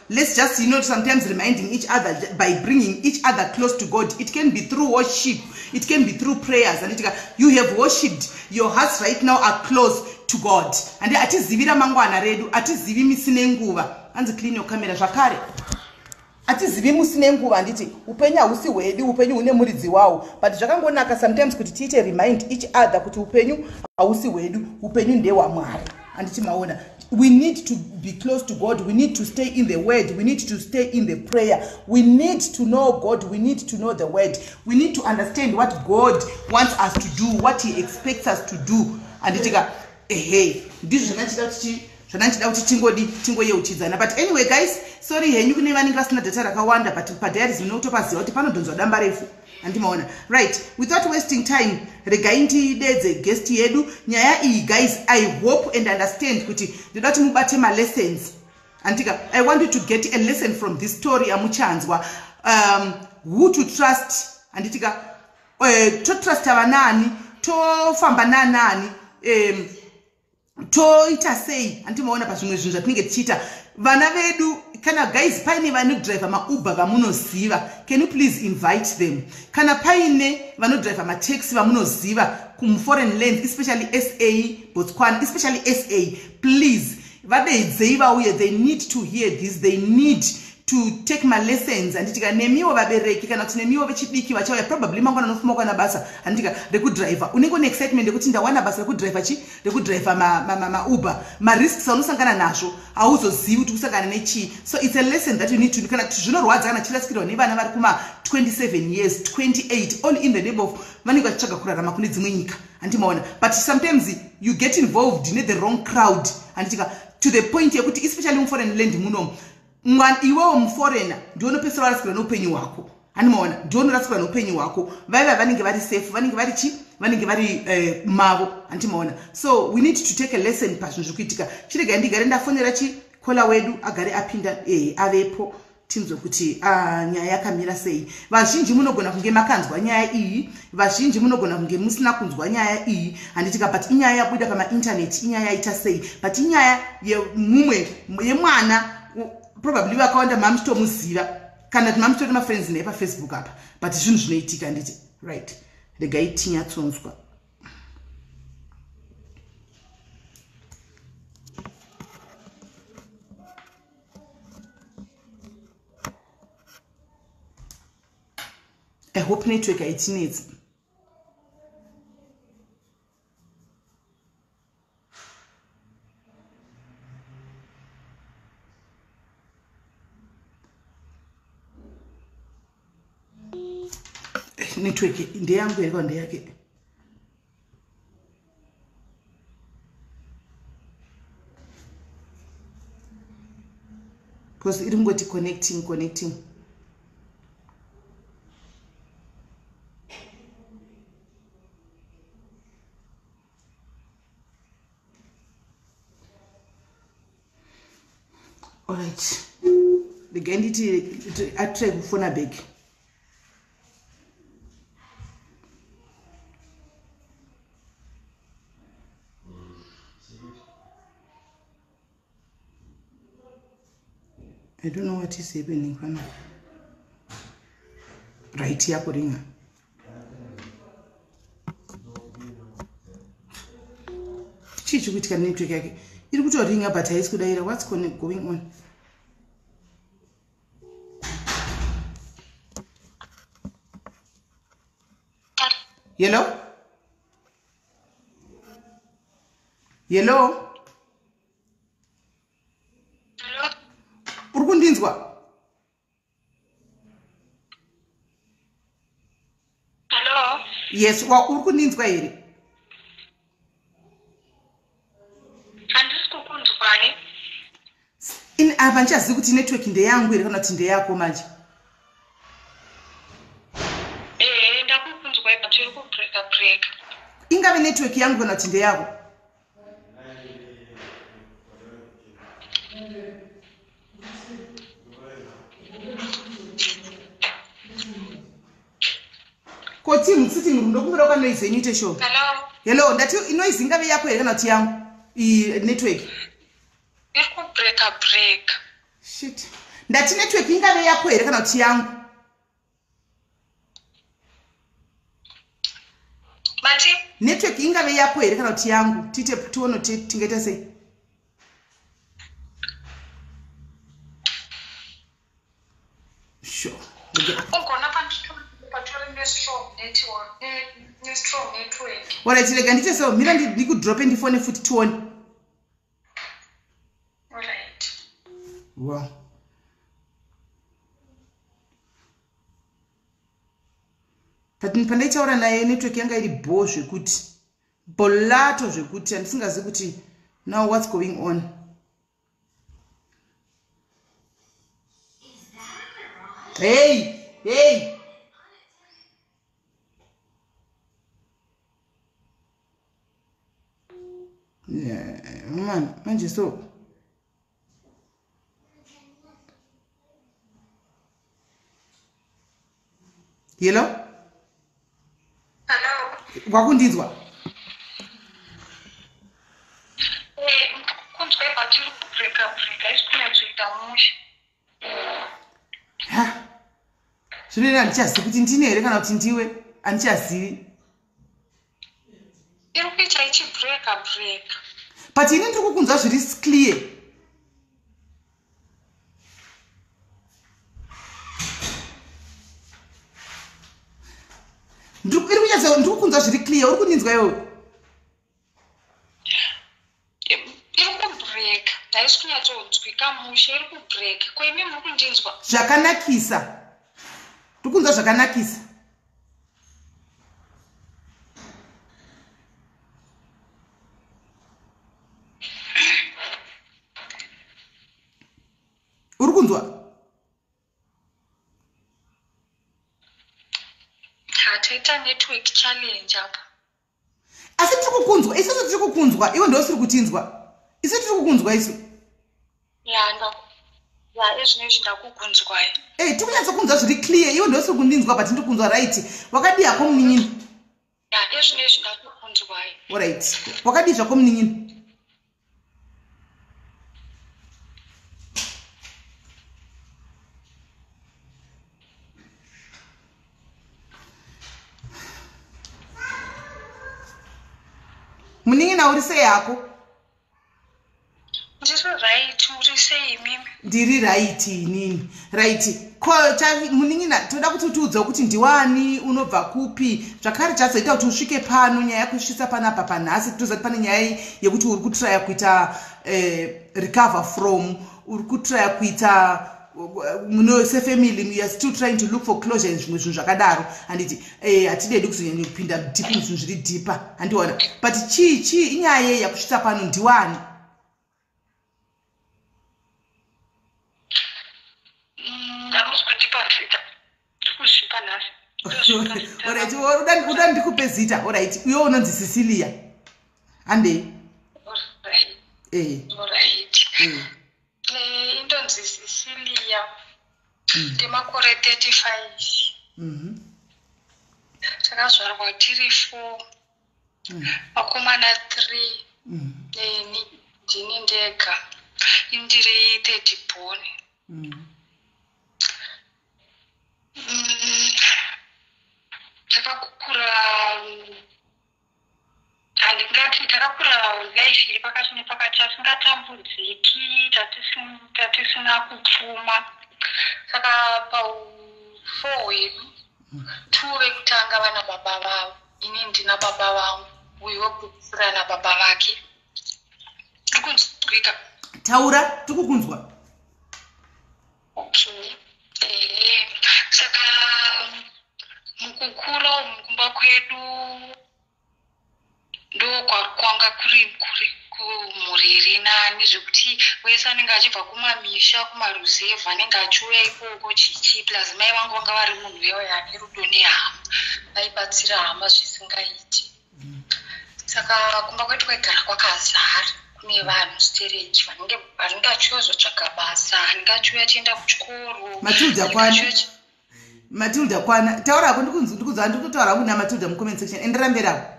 let's just, sometimes reminding each other by bringing each other close to God. It can be through worship. It can be through prayers. And you have worshipped. Your hearts right now are close to God. And atizivira mangwana redu, atizivi misine nguva. Anzi clean your camera zvakare. Atizivi musine nguva anditi upenya usi wedu, upenyu une muridzi wawo. But zvakangonaka sometimes kuti tiite remind each other kuti upenyu ausi wedu, upenyu ndewa Mwari. Anditi maona. We need to be close to God. We need to stay in the word. We need to stay in the prayer. We need to know God. We need to know the word. We need to understand what God wants us to do, what he expects us to do. And but anyway guys, sorry henyu kune vanenge vasina data rakawanda, but padiaries munotopaziva kuti panodhonzwa damba refu. Andimaona. Right, without wasting time, regai ndidedze guest yedu. Nyaya iyi guys, I hope and understand kuti ndidati mubate ma lessons. Antika, I want you to get a lesson from this story amuchanzwa. Who to trust. Anditika, to trust avanani, to famba nani, to itasei. Antimaona pazvimwe zvinhu zvatinenge tichita. Vana vedu kana guys paine vanodrive mauber vamunoziva, can you please invite them? Kana paine vanodrive mataxi vamunoziva kum foreign lands, especially SA, Botswana, especially SA, please vadeidzei vauye. They need to hear this. They need to take my lessons. Anditika nemiwo vabereki kana kuti nemiwo vechidiki vachauya probably mangwana nofuma kwana basa anditika rekudriver unenge une excitement yekuti ndawana basa rekudriver rekudriver ma Uber, ma risks unosangana nazvo hauzozivi kuti kusangana nechi. So it's a lesson that you need to kana zvinorwadza kana chirasikirwa nevana vari kuma 27 years 28 all in the name of vanenge vachitsvaga kurarama kune dzimwe nyika. Andimaona, but sometimes you get involved in the wrong crowd anditika to the point yekuti especially foreign land munomu iwewo muforeigner ndionopesera warasikirwa noupenyu hwako. Andimaona, ndionorasikirwa noupenyu hwako. Vaiva vanenge vari safe, vanenge vari chi, vanenge vari mavo. Andimaona. So we need to take a lesson pazvinhu zviri kuitika. Chirega ndigare ndafonera kola wedu agare apinda avepo tinzwe kuti nyaya yakamira sei. Vazhinji munogona kunge makanzwa nyaya iyi, vazhinji munogona kunge musina kunzwa nyaya iyi. Anditika but inyaya yabuda pama internet, inyaya yaita sei. But inyaya yemumwe yemwana probably vakawanda mamitomuziva kana kuti mamitotori mafriends naye paFacebook apa, but zvinhu zvinoitika nditi right. Regai tinyatsonzwa. I hope network aitinetsi. Network ndeyangu here ndeyake. Because iri ngoti connecting. All right. The ganditi I try kufona back. I don't know what is happening now. Right here, Koringa. Chichi kutika network yake. Iri kutoringa but haisi kudaira. What's going on? Hello? Hello? Urkundinzwa? Hello? Yes, wa urkundinzwa here. Handisikukunzwani. In avanchazi kuti network ndeyangu here kana kuti ndeyako manje. Ndakukunzwa but iri kubreak. Ingave network yangu kana kuti ndeyako. Koti msiti murundo kumira kwa noise yenyu show. Hello. Hello, ndati noise ingave yako here kana kuti yangu i network. Iri kubreak. Shit. ndati network ingave yako here kana kuti yangu Mati? Network ingave yako here kana kuti yangu tite tuono tingeta sei sure Ugona patori ne-strong network ne-strong network. Alright, lega ndite so mira ndikudrope ndifone futi tuone. Alright. Wow. Pandaitaura naye network yanga iri bo zvekuti bolato zvekuti handisingazivi kuti now what's going on. Hey. Yeah, man, manje so. Hello? Hello? Wakundinzwa? Kunzwe patiri kubreka isikunyatsoita musha. Ha? Zvino handichazivi kuti ndine here kana kuti ndiwe handichazivi. Iri kuita ichibreka. But ini ndiri kukunzwa zviri clear. Ndiri kukunzwa zviri clear. Uri kundinzwa iwewe? Iri kubreka. Haisi kunyatsonzwika musha, iri kubreka. Ko imi muri kundinzwa? Zvakanakisa. Ndiri kunzwa zvakanakisa. Uri kunzwa? Taita network challenge apa. Asi tiri kukunzwa, isusu tiri kukunzwa, iwe ndiwo usiri kutinzwa. Isu tiri kukunzwa isu. Ezvinezvi ndakukunzwai. Tiri kunyatsokunzwa zviri clear, iwe ndiwo usiri kundinzwa but ndiri kunzwa right. Wakadii hako munin'ini? Ezvinezvi ndakukunzwai. Alright. Wakadii zvako munin'ini? Munin'ina uri sei yako? Ndiri right, uri sei mimi? Ndiri right inini. Right. Munin'ina toda kuti utiudzawo kuti ndiwani, unobva kupi, zvakare chazoita kuti usvike pano, nyaya yakusvitsa panapa panhasi, tozati pane nyaya yekuti uri kutraya kuita recover from, uri kutraya kuita sefamily, you are still trying to look for closure zvimwe zvinhu zvakadaro. Handiti hatidedi kuzonyanya kupinda deep muzvinhu zviri deeper. Handiona. But chii inyaya yakusvitsa pano ndiwani? Alright, uda ndikupe zita. Alright, uyo unonzi Cecilia. Handei? Alright. Indonzi Cecilia. Ndimakore 35. Takazvarwa tiri 4. Vakomana 3. Ndini ndega. Indiri 30 born. Takakura handingati takakura life iri pakati nepakati, tasingatambudziki, tatisina kupfuma. Saka pa4 wedu 2 vekutanga vana baba vavo, ini ndina baba vangu, uyu wekupfuura nababa vake. Tikunzwika? Taura, tikukunzwa. Okay. Saka mukukura mukumba kwedu ndo kwanga kuri kumhuriri nani, zvekuti wese anenge achibva kumamisha kumaruzevha anenge achiuya ikoko chichipi, lazima mai vangu vanga vari munhu wewo yake rudo nehama, vaibatsira hama zvisingaiti. Saka kumba kwedu kwaigara kwakazara, kune vanhu stereji vanenge achiuya zotsvaga basa, anenge achiuya achienda kuchikoro. Matilda kwana. Taura hapo ndikuzwa ndikutaura kuna Matilda mucomment section. Endera mberapo.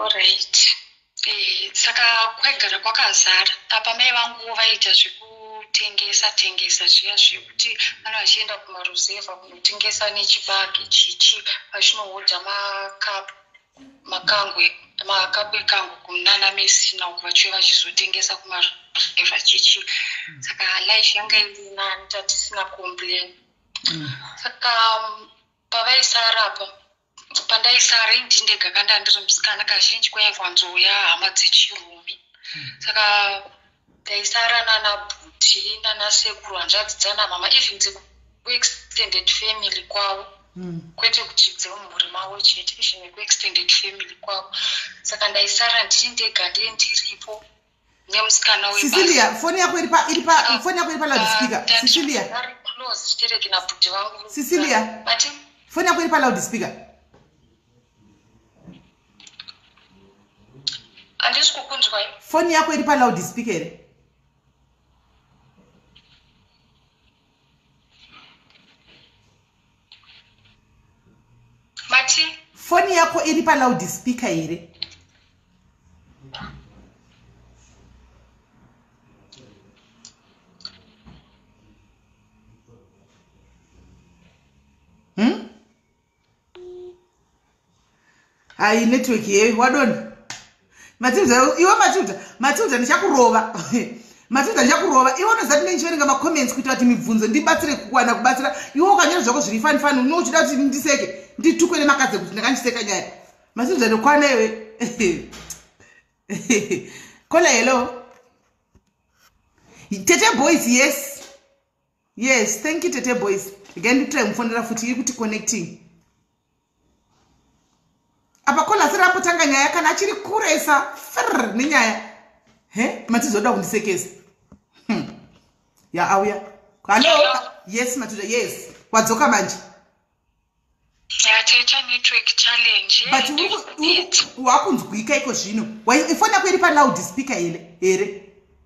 Alright. Saka kwaigara kwakazara. Apa mai vangu vaita tengesa zviya zvekuti vanhu vachienda kumaruzevha kunotengesa nechibage chichi vachinohodha makapu ekango kunana mesina uko vachiuya vachizotengesa kumaruzevha chichi. Saka life yanga iri nani tatisina complain. Saka pavaisara pandaisara indindega kanda ndiri musikana kazhinji kwaingwa nzouya hama dzechirume. Saka ndaisara nana bhuti nana sekuru hanzvadzi dzana mama even dzekuextended family kwavo kwete kuti dzemumhuri mavo chete even nekuextended family kwavo. Saka ndaisara ndiri ndega ndiripo nemusikana Cecilia, phone yako iri pa loudspeaker. Cecilia, very close chitereki na bhuti vangu. Cecilia, phone yako iri pa loudspeaker. Handisi kukunzwa. Phone yako iri pa loudspeaker here. Mati? Phone yako iri pa loudspeaker here. Ai network here wadona. Matilda, iwe Matilda ndichakurova. Matilda ndichakurova. Iwe unozati nenchiverenga ma comments kuti ati mibvunzo ndibatsire kuwana kubatsira. Iwe ukanyora zvako zviri fani unochida kuti ndiseke. Nditukwe nemakadze kuti ndakanjiseka nyaya. Matilda ndokwana iwe. Kola hello. Tete boys, yes. Yes, thank you Tete boys. Again try mfondera futi iri kuti connecting. Apa kola sira hapo tanga nyaya kana achiri kuresa nenyaya. Matizoda kundisekesa. Ya auya. Hello. Yes Matilda, yes. Wadzoka manje. Ya teta network challenge. But wakunzwika iko zvino. Ifona kweri pa loudspeaker here.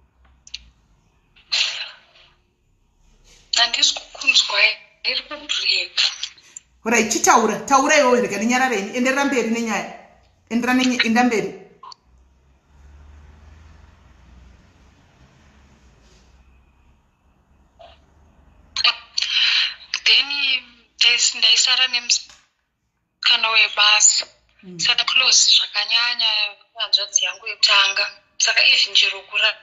Handisi kukunzwa iri kubreak. Right, taura iwe rega nenyarareni enderera mberi nenyaya. Enda mberi. Then ndaisara nemusikana webasa. Saka close zvakanyanya hanzvadzi yangu yekutanga. Saka even njero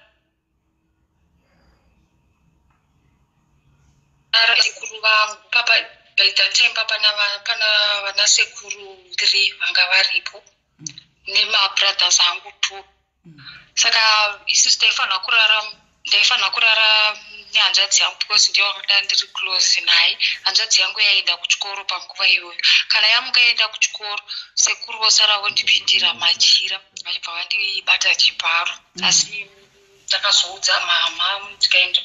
sekuru vangu papa by that time pana vana sekuru 3 vanga varipo nemabrothers angu 2. Saka isusu ndaifanira kurara nehanzvadzi yangu because ndiyo vanga ndiri close naye. Hanzvadzi yangu yaenda kuchikoro panguva iyoyo. Kana yamuka yaenda kuchikoro sekuru vosara vondipindira machira vachibva vandibata chibharo. Asi takazoudza mama tikaenda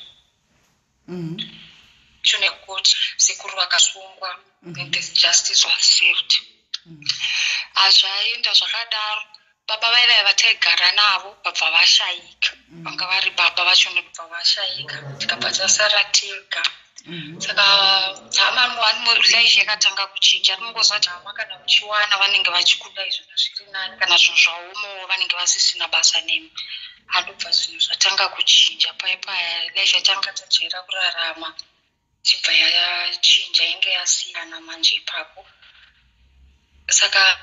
kuti sekuru vakasungwa and the justice was served. Azvaenda zvakadaro baba vaiva vataigara navo vabva vashayika. Vanga vari baba vacho nebva vashayika. Tikabva tasara tega. Saka hama life yakatanga kuchinja. Tinongozva kuti hama kana uchiwana vanenge vachikuda izvo zviri nani kana zvinhu zvaumo vanenge vasisina basa nemi. Handobva zvinhu zvatanga kuchinja paya life yatanga tajaira kurarama. Chibva yachinja inge yasiyana manje ipapo. Saka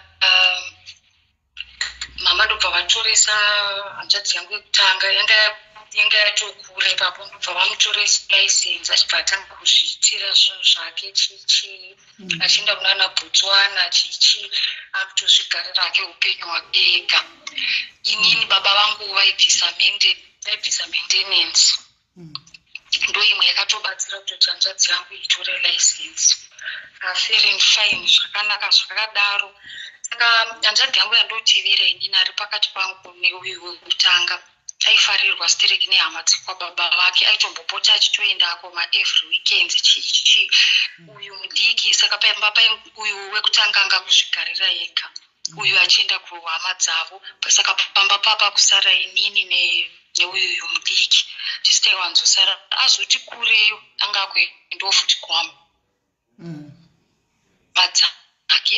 mama ndobva vatoresa hanzvadzi yangu yekutanga yanga yatokura ipapo. Ndobva vamutoresa license achibva atanga kuzviitira zvinhu zvake chichi achienda kunana Botswana chichi akutozvigarira ake upenyu hwake ega. Inini baba vangu vaibvisa maintenance. Ndo imwe yakatobatsira kuti hanzvadzi yangu itore license. Feeling fine zvakanaka zvakadaro. Saka hanzvadzi yangu yandotivira inini ari pakati pangu neuyu wekutanga. Aifarirwa stereki nehama dzikwababa vake. Aitombopota achitoendako every weekend chichi uyu mudiki. Saka paimba uyu wekutanga anga kuzvigarira ega. Uyu achienda kuhama dzavo. Saka pamba papa kusara inini neuyu mudiki. Tisitaiwanzosara azoti kureyo anga kuendawo futi kuhama dzake.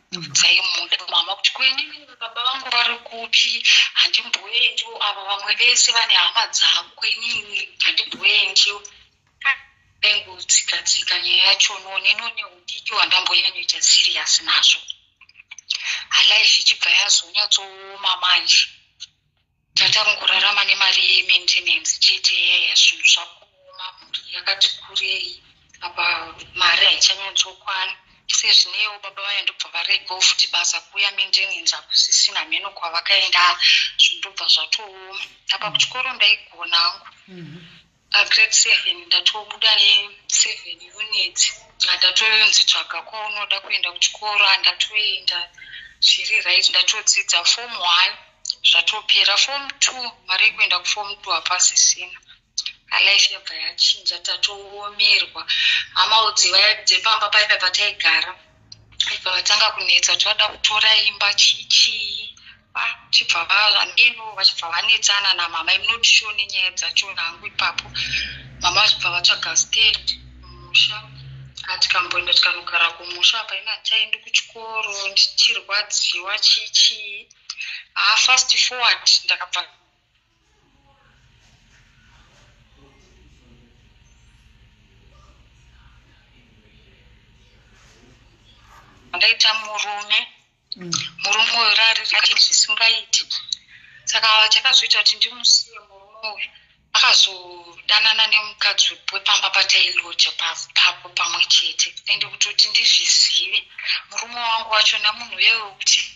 dzaimuda mama kuti kweni baba vangu vari kupi, handimboendiwo, ava vamwe vese vane hama dzavo, kwenini handimboendiwo. Ndaingotsika-tsika nyaya yacho none udiki wandambonyanyoita siriyasi nazvo. Alife ichibva yazonyatsooma manje. Tatangorarama nemari yementenensi chete yaya zvinhu zvakuoma, mhuri yakati kurei, apa mari haichanyadzokwana. Sezvinewo baba vayo ndobva varegawo futi basa kuuya maintenance hakusisina mheno kwavakaenda, zvindobva zvatooma. Apa kuchikoro ndaigona hangu. Grade 7 ndatobuda ne7 units. Ndatonzi tsvaga kwaunoda kuenda kuchikoro, handatoenda. Zviri right, ndatodzidza form 1 zvatopera. Form 2 mari yekuenda kuform 2 hapasisina. Alife yabva yachinja, tatoomerwa. Hamawo dzepamba paipa pataigara ibva vatanga kunetsa, toda kutora imba chichi. Chibva vaneno vachibva vanetsana namama, imunotishoni nyaya dzacho nangu ipapo. Mama vachibva vatsvaga stand mumusha. Tikamboenda tikanogara kumusha, paina hatichaendi kuchikoro, ndichirwadziwa chichi. Fast forward ndakabva ndaita murume uyu rari zvisingaiti. Saka chakazoita kuti ndimusiye murume uyu, akazodanana nemukadzi wepamba patailoja papo pamwe chete. Ende kutoti ndizvizive murume wangu wachona munhu wekuti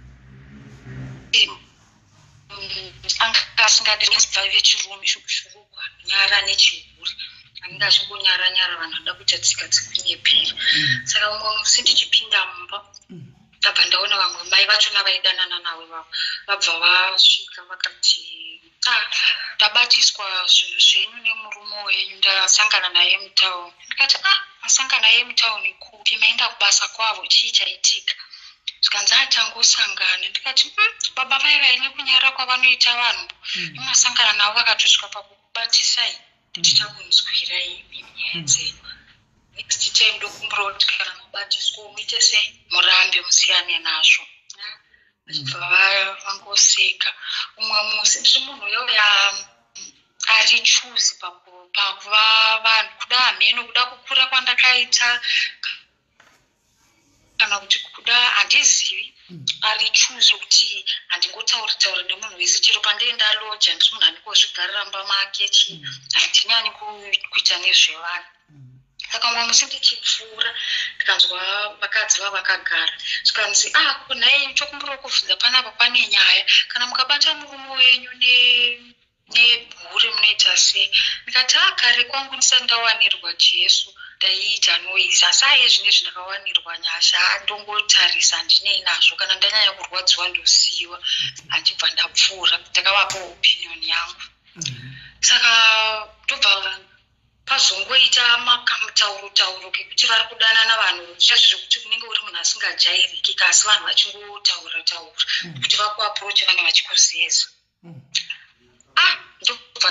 anga asingadi kubva vechirume shukushurukwa nyara nechihuri, anenge achingonyara-nyara vanhu vanoda kuita tsika-tsikunyephera. Saka umwe musi ndichipinda mumba, ndabva ndaona vamwe mai vachona vaidanana nawe vabva vasvika vakati, tabatiswa zvinhu zvenyu nemurume wenyu, ndasangana naye mutauni. Ndikati masangana naye mutauni kupi, maenda kubasa kwavo, chii chaitika? Zvikanzi tangosangana. Ndikati baba vai nekunyara kwavanoita vanhu, imasangana navo vakatosvika pakukubatisai. Tichakunzwirai nyaya dzenyu. Next time ndokumbura kuti kana mabatiswa muite sei, murambe musiyane nazvo. Vachibva vangoseka. Umwe musi ndiri munhu uyo ari choose pakuva vanhu, kuda hameno, kuda kukura kwandakaita kana kuti kuda handizivi, ari choose kuti handingotauri nemunhu wese, chero pandienda loja ndiri munhu andikozvigarira mba make chii, handinyanyi kuita nezvevanhu. Saka umwe musi ndichipfuura ndikanzwa vakadzi vavakagara, zvikanzi kunhai chokumbura kuvhunza panapa pane nyaya, kana mukabata murume wenyu nebhure munoita sei? Ndikati kare kwangu ndisati ndawanirwa Jesu ndaiita noise, asi zvinezvi ndakawanirwa nyasha, ndongotarisa handinei nazvo, kana ndanyanya kurwadziwa ndosiyiwa, handibva ndapfuura. Ndakavapa opinion yangu. Saka tobva pazongoita makamutauro kekuti vari kudanana vanhu, zvekuti unenge uri munhu asingajairiki, kasi vanhu vachingotaura kuti vakuaproach vanhu vachikuzeza. Ndobva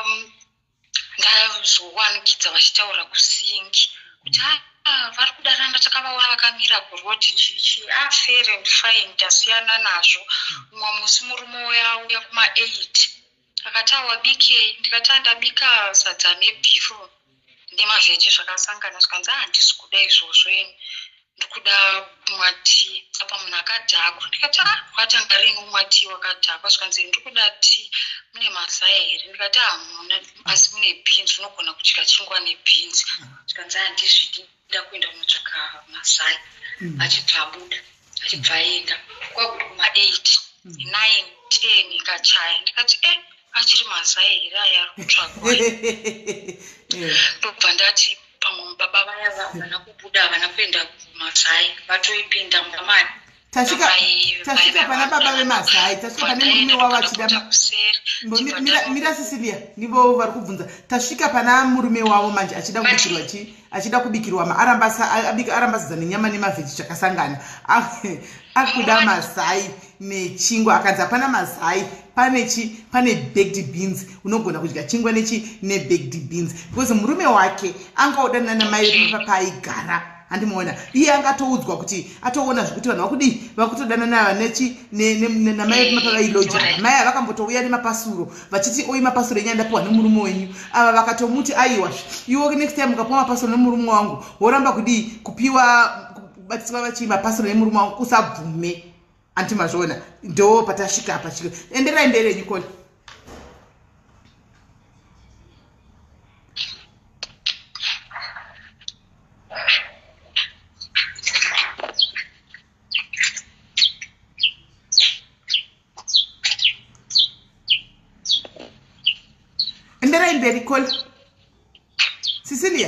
ndazowanikidza vachitaura kusingi kuti vari kudanana, takavaona vakamira kurodhi chichi. Fair and fine, ndasiyana nazvo. Umwe musi murume uya auya kuma8 akati wabikei? Ndikati ndabika sadza nebhifu nemavheji zvakasangana. Zvikanzi handisi kuda izvozvo, ndikuda kumwa tii. Apa munhu akadhakwa. Ndikati wakatanga rini kumwa tii wakadhakwa? Zvikanzi ndikuda tii, mune mazaya here? Ndikati hamuna, asi mune beans, unogona kudya chingwa nebeans. Zvikanzi handizvidi, nda kuenda kunotsvaka mazaya. Achibva abuda, achibva aenda kwaguri kuma8, 9, 10 ikachaya. Ndikati achiri mazaya here aya ari kutsvakwa? Ndobva ndati pamwe baba vaya vana kubuda, havana kuenda kumazaya, vatoipinda mumamani. Tasvika pana baba vemazai, tasvika pane murume wavo achida. Mira Cecilia, nivo vari kubvunza. Tasvika pana murume wavo manje achida kubikirwa chii? Achida kubikirwa arambasizza nenyama nemavheji zvakasangana. Akuda mazai nechingwa, akanzi hapana mazai, pane baked beans, unogona kudya chingwa nechi nebaked beans. Because murume wake angaodanana mai paaigara handimuona iye angatoudzwa kuti atoona zvekuti vanhu vakudi vakutodana navanechi namai mapavailoja mai avakambotouya nemapasuro vachiti oi mapasuro enyu andapiwa nemurume wenyu ava vakatomuti aiwa iwo next time ukapiwa mapasuro nemurume wangu woramba kudi kupiwa kubatiswa vachi mapasuro nemurume wangu usabvume anti mazvona ndo patasvika apa chiko enderai mberi Nicole. Enderai mberi Cole. Cecilia.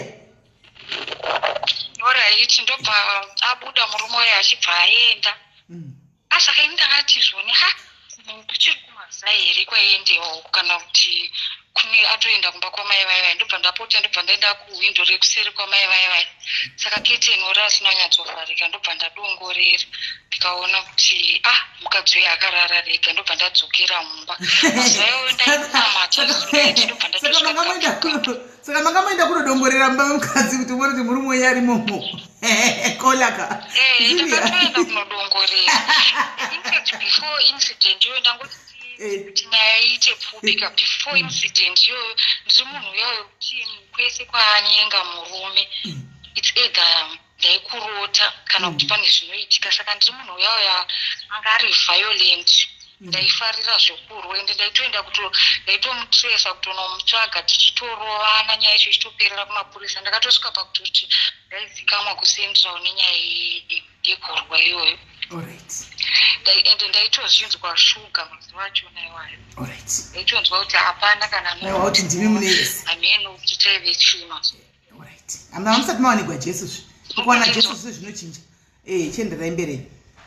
Alright, ndobva abuda murume uyo achibva aenda. Asaka ndakati zvoni kuchiri kumaza here kwaendewo kana kuti kune atoenda kumba kwamai vai ndobva ndapota ndobva ndaenda kuwindo rekuseri kwamai vai saka keteni uri asina nyatsofarika ndobva ndadongorera ndikaona kuti mukadzi uyu akarara rega ndobva ndadzokera mumba mazaiwo ndainamata ndobva ndadosvika saka mangamoenda kunodongorera mumba memukadzi kuti muone kuti murume wenyu arimomo kolaka ndakatoenda kunodongorera before incident iyoyo ndangoti kuti nyaya iite pfupika before incident iyoyo ndiri munhu uyayo kuti kwese kwaanyenga murume its either ndaikurota kana kuti pane zvinoitika saka ndiri munhu uyayo anga ari violent ndaifarira zvekurwa ende ndaitomutresa kutonomutsvaga tichitorovana nyaya yacho ichitoperera kumapurisa ndakatosvika pakuti ndaizikamwa kusenderawo nenyaya yekurwa iyoyo ende ndaitozvinzwa shuga mazuva achona iwayo ndaitonzwa kuti hapana kana ameno kuti taive chima hamna musati mawanikwa jesu kuwana jesu zvo zvinochinja chienderai mberi.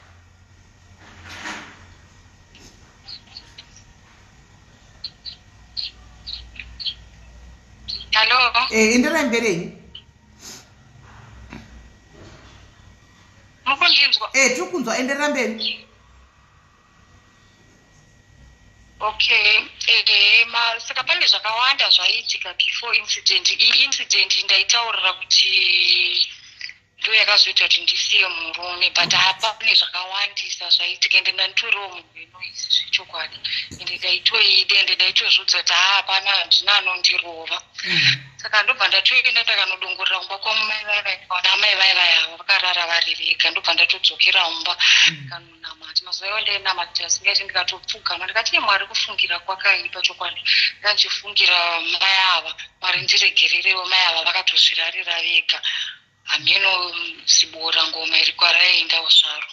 Hello. Enderai mberi henyu. Mukunzwa? Tiri kunzwa, enderai mberi. Okay. Saka pane zvakawanda zvaiitika before incident. Incident ndaitaurira kuti ndo yakazoita kuti ndisiye murume but hapane zvakawandisa zvaiitika ende ndanditoriwo munhu inoizvi zvechokwadi ende ndaitoida ende ndaitozvidza kuti hapana handina anondirova saka ndobva ndatoenda ndakanodongorera kumba kwamai vai kaona amai vai avo vakarara vari vega ndobva ndatodzokera mumba ndikanonamata mazuva iwo ndainamata singati ndikatopfugama ndikati mwari kufungira kwakaipa chokwadi ndandifungira mai ava mwari ndiregererewo mai ava vakatozvirarira vega hameno sibora ngoma iri kwaraendawo zvaro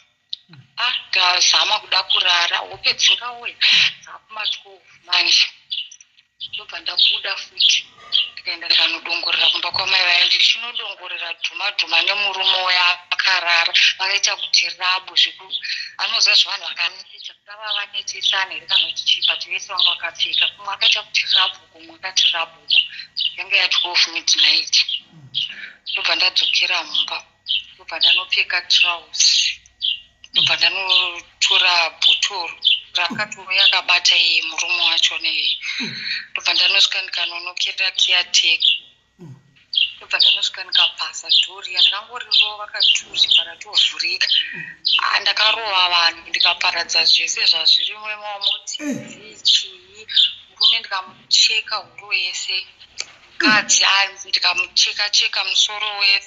ndazama kuda kurara hope dzingauya dzakuma12 manje ndobva ndabuda futi ndikaenda ndikanodongorera kumba kwamai vai ndichinodongorera dhumadhuma nemurume uya akarara vakaita kuti rabu anoziva zvavanhu vakanetesa kudava vanetesana here kana kuti chipati vese vanga vakapfeka kumwe akaita kuti rabu kumwe akati rabu yanga ya12 midnight ndobva ndadzokera mumba ndobva ndanopfeka trousi ndobva ndanotora bhotoro rakatova yakabata murume wacho nei ndobva ndanosvika ndikanonokera caretaker ndobva ndanosvika ndikapasa dhori yandakangorirova katuzi paratovhurika ndakarova vanhu ndikaparadza zvese zvazvirimo mamoti chii murume ndikamucheka huro yese kadzi ndikamucheka musoro wese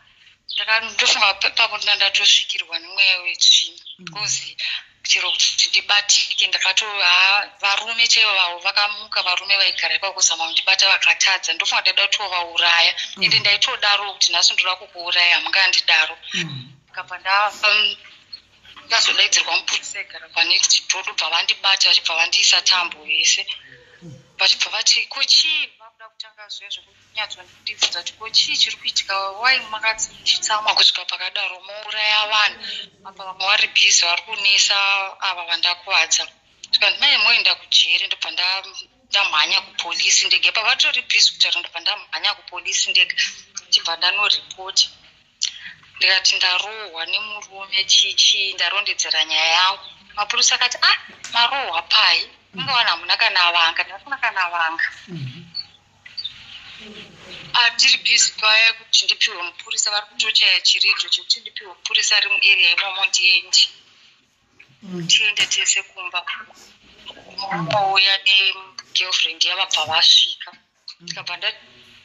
ndofunga papo ndatosvikirwa nemweya wetsvina because chero kuti ndibatike varume chaivo vavo vakamuka varume vaigara ipapo kuzama kundibata vakatadza ndofunga ndaida kutovauraya ende ndaitodaro kuti nhasi ndoda kukuuraya hamungandidaro ndikabva ndazodaidzirwa mupurisa aigara panext door ndobva vandibata vachibva vandiisa tambo yese vachibva vati kochii vakuda kutanga zviya zvokunyatsondibvunza kuti kochii chiri kuitika wai makachitsamwa kusvika pakadaro mouraya vanhu apa vamwe vari bhizi vari kunesa ava vandakuvadza saka ndimai moenda kujere ndobva ndamhanya kupolisi ndege pavatori bhizi kutaura ndobva ndamhanya kupolisi ndege chibva ndanoripoti ndikati ndarohwa nemurume chichi ndarondedzera nyaya yangu mapurisa akati marohwa pai ungawana hamuna kana vanga ndasina kana vanga Andiri busy paya kuti ndipiwe mupurisa vari kutochaya chiredzo chekuti ndipiwe mupurisa ari muarea imomo ndiendi. Tiende tese kumba. Mouya negirlfriend yavabva vasvika. Tikabva ndati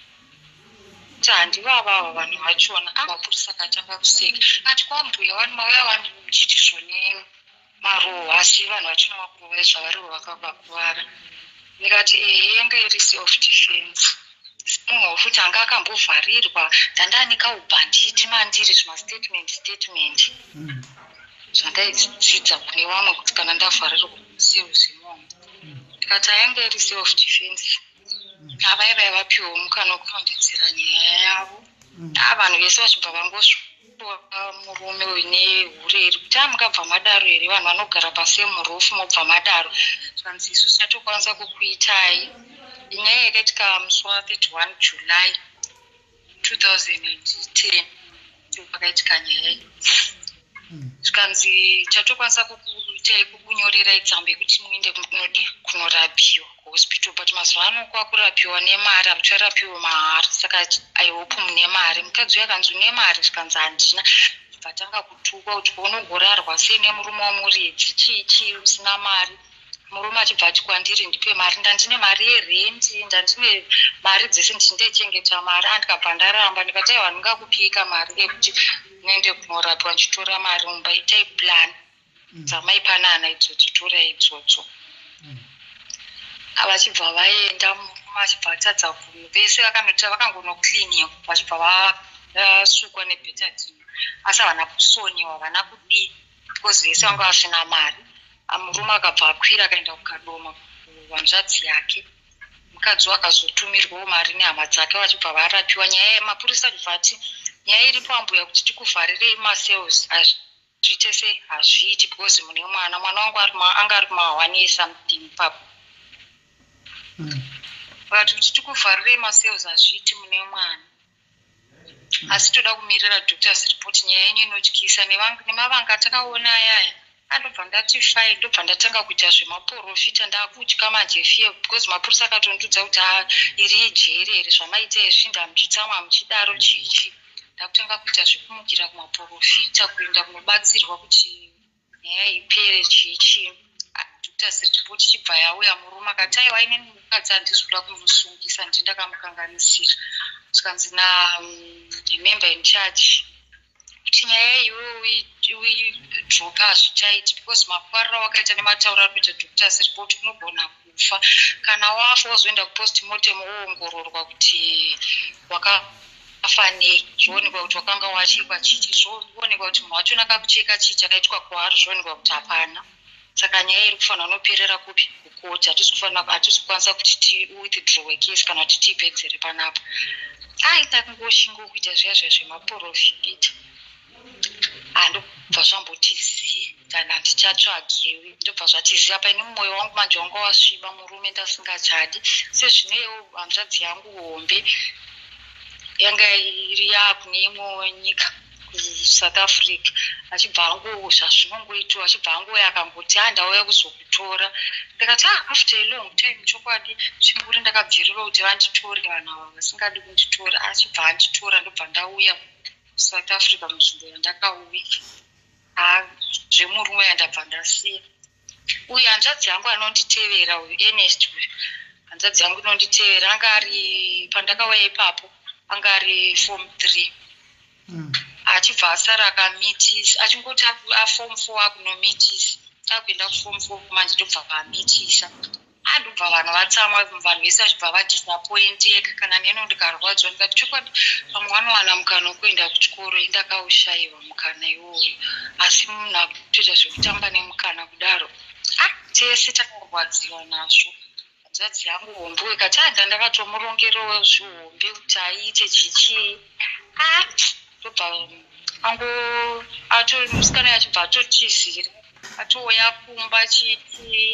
handivava vanhu vachona. Mapurisa akatanga kuseka. Ati kwambuya vanhu mauya vanhu muchiti zvone marohwa asi vanhu vachona vakuva zvavarivo vakavakuvara. Ndikati yanga iri self defense. Munhu futi anga akambovharirwa ndandani kaubhanditi mandiri zvimastatement zvandaidzidza kune vamwe kuti kana ndavharirwa seuzimon. Ndikati yanga iri self defense. Avaiva vapiwa mukana wekundondidzira nyaya yavo. Vanhu vese vachibva vangosvika murume uine ureri kuti mukabva madaro here vanhu vanogara pasi murufu mobva madaro. Zvanzi isusu tatokwanisa kukuitai. Inyaya yakaitika musi wa31 July 2010 pakaitika nyaya iyi. Zvikanzi chatokwanisa kukuitai kukunyorera example yekuti muende kunorapiwa kuhospital, but mazuva ano kwakurapiwa nemari, hamucharapiwa mahara. Saka I hope mune mari. Mukadzi uyu akanzi une mari, zvikanzi handina. Vatanga kutukwa kuti unogorarwa sei nemurume wamuridzi chii usina mari. Murume achibva ati kwandiri ndipe mari, ndandine mari yerendi, ndandine mari dzese ndichindochengeta mari. Andikabva ndaramba ndikati aiwa ndingakupika mari yekuti nende kunorapiwa ndichitora mari mumba, itai plan dzamaipanana idzodzo, torai idzodzo. Vachibva vaenda, murume achibva atadza kunhu, vese vakanoti vakangonocleaniwa, vachibva vasukwa nebetadine. Asi havana kusoniwa, havana kudii, because vese vanga vasina mari. Murume akabva akwira akaenda kukadoma kuhanzvadzi yake. Mukadzi wakazotumirwawo mari nehama dzake vachibva varapiwa. Nyaya yemapurisa achibva ati nyaya iripo ambuya kuti tikuvharirei masales, hazviite sei, hazviiti because mune mwana wangu anga ari kuma1 something ipapo. Vakati kuti tikuvharirei masales hazviiti mune mwana. Asi toda kumirira doctor's report. Nyaya yenyu inotyisa nemavanga atakaona ayaya. Andobva ndati fine, ndobva ndatanga kuita zvemaprofita, ndakutya manje fear because mapurisa akatondudza kuti iri ijeri here zvamaita izvi ndamuchitsamwa muchidaro chichi. Ndakutanga kuita zvekumukira kumaprofita, kuenda kunobatsirwa kuti nyaya ipere chichi. Doctor's report chibva yauya, murume akati aiwa inini mukadzi handisi kuda kumusungisa, ndindakamukanganisira. Zvikanzi member in charge kuti nyaya iyoyo uidropa hazvichaiti because maparira wakaita nematauro ari kuita doctor's report unogona kufa. Kana wafa wozoenda kupostmortem woongororwa kuti wakafa nei, zvoonekwa kuti wakanga wachekwa chichi, zvoonekwa kuti munhu wachona akakucheka chii chakaitwa kwaari, zvoonekwa kuti hapana. Saka nyaya iri kufanira unoperera kupi kukoti. Hatisi kukwanisa kuti tiwithdrawe case kana kuti tiipedzere panapa. Ndakangoshinga kuita zviya zvemaprofita. Ndobva zvambotizii kana ndichatsvagiwi, ndobva zvatiziva paine mumwoyo wangu manje wanga wasviba murume ndasingachadi. Sezvinewo hanzvadzi yangu hombe yanga iri yakune imwe nyika kuSouth Africa, achibva angozva zvinongoitwa, achibva angoya akangoti ndauya kuzokutora. Ndikati after a long time chokwadi chimburi ndakabvirirwa kuti vanditore vanhu ava vasingadi kunditora. Achibva anditora ndobva ndauya South Africa munzvimbo yandakauya. Zvemurume yandabva ndasiya. Uyu hanzvadzi yangu anonditevera, uyu Ernest, hanzvadzi yangu inonditevera, anga ari pandakauya ipapo, anga ari form 3. Achibva asara akamitisa, achingoti aform 4 akunomitisa, akuenda kuform 4 kumanje ndobva vamitisa. Ndobva vanhu vatsamwa, vanhu vese vachibva vadisappointeka. Kana neno ndikarwadzwa ndikati chokwadi pamwe vanowana mukana wekuenda kuchikoro, indakaushayiwa mukana iwoyo. Asi munhu akutoita zvekutamba nemukana kudaro, tese takarwadziwa nazvo. Hanzvadzi yangu hombe ikati ndandakatomurongerawo zvihombe kuti aite chichi. Ndobva musikana yachibva atotizira, atouya kumba chichi.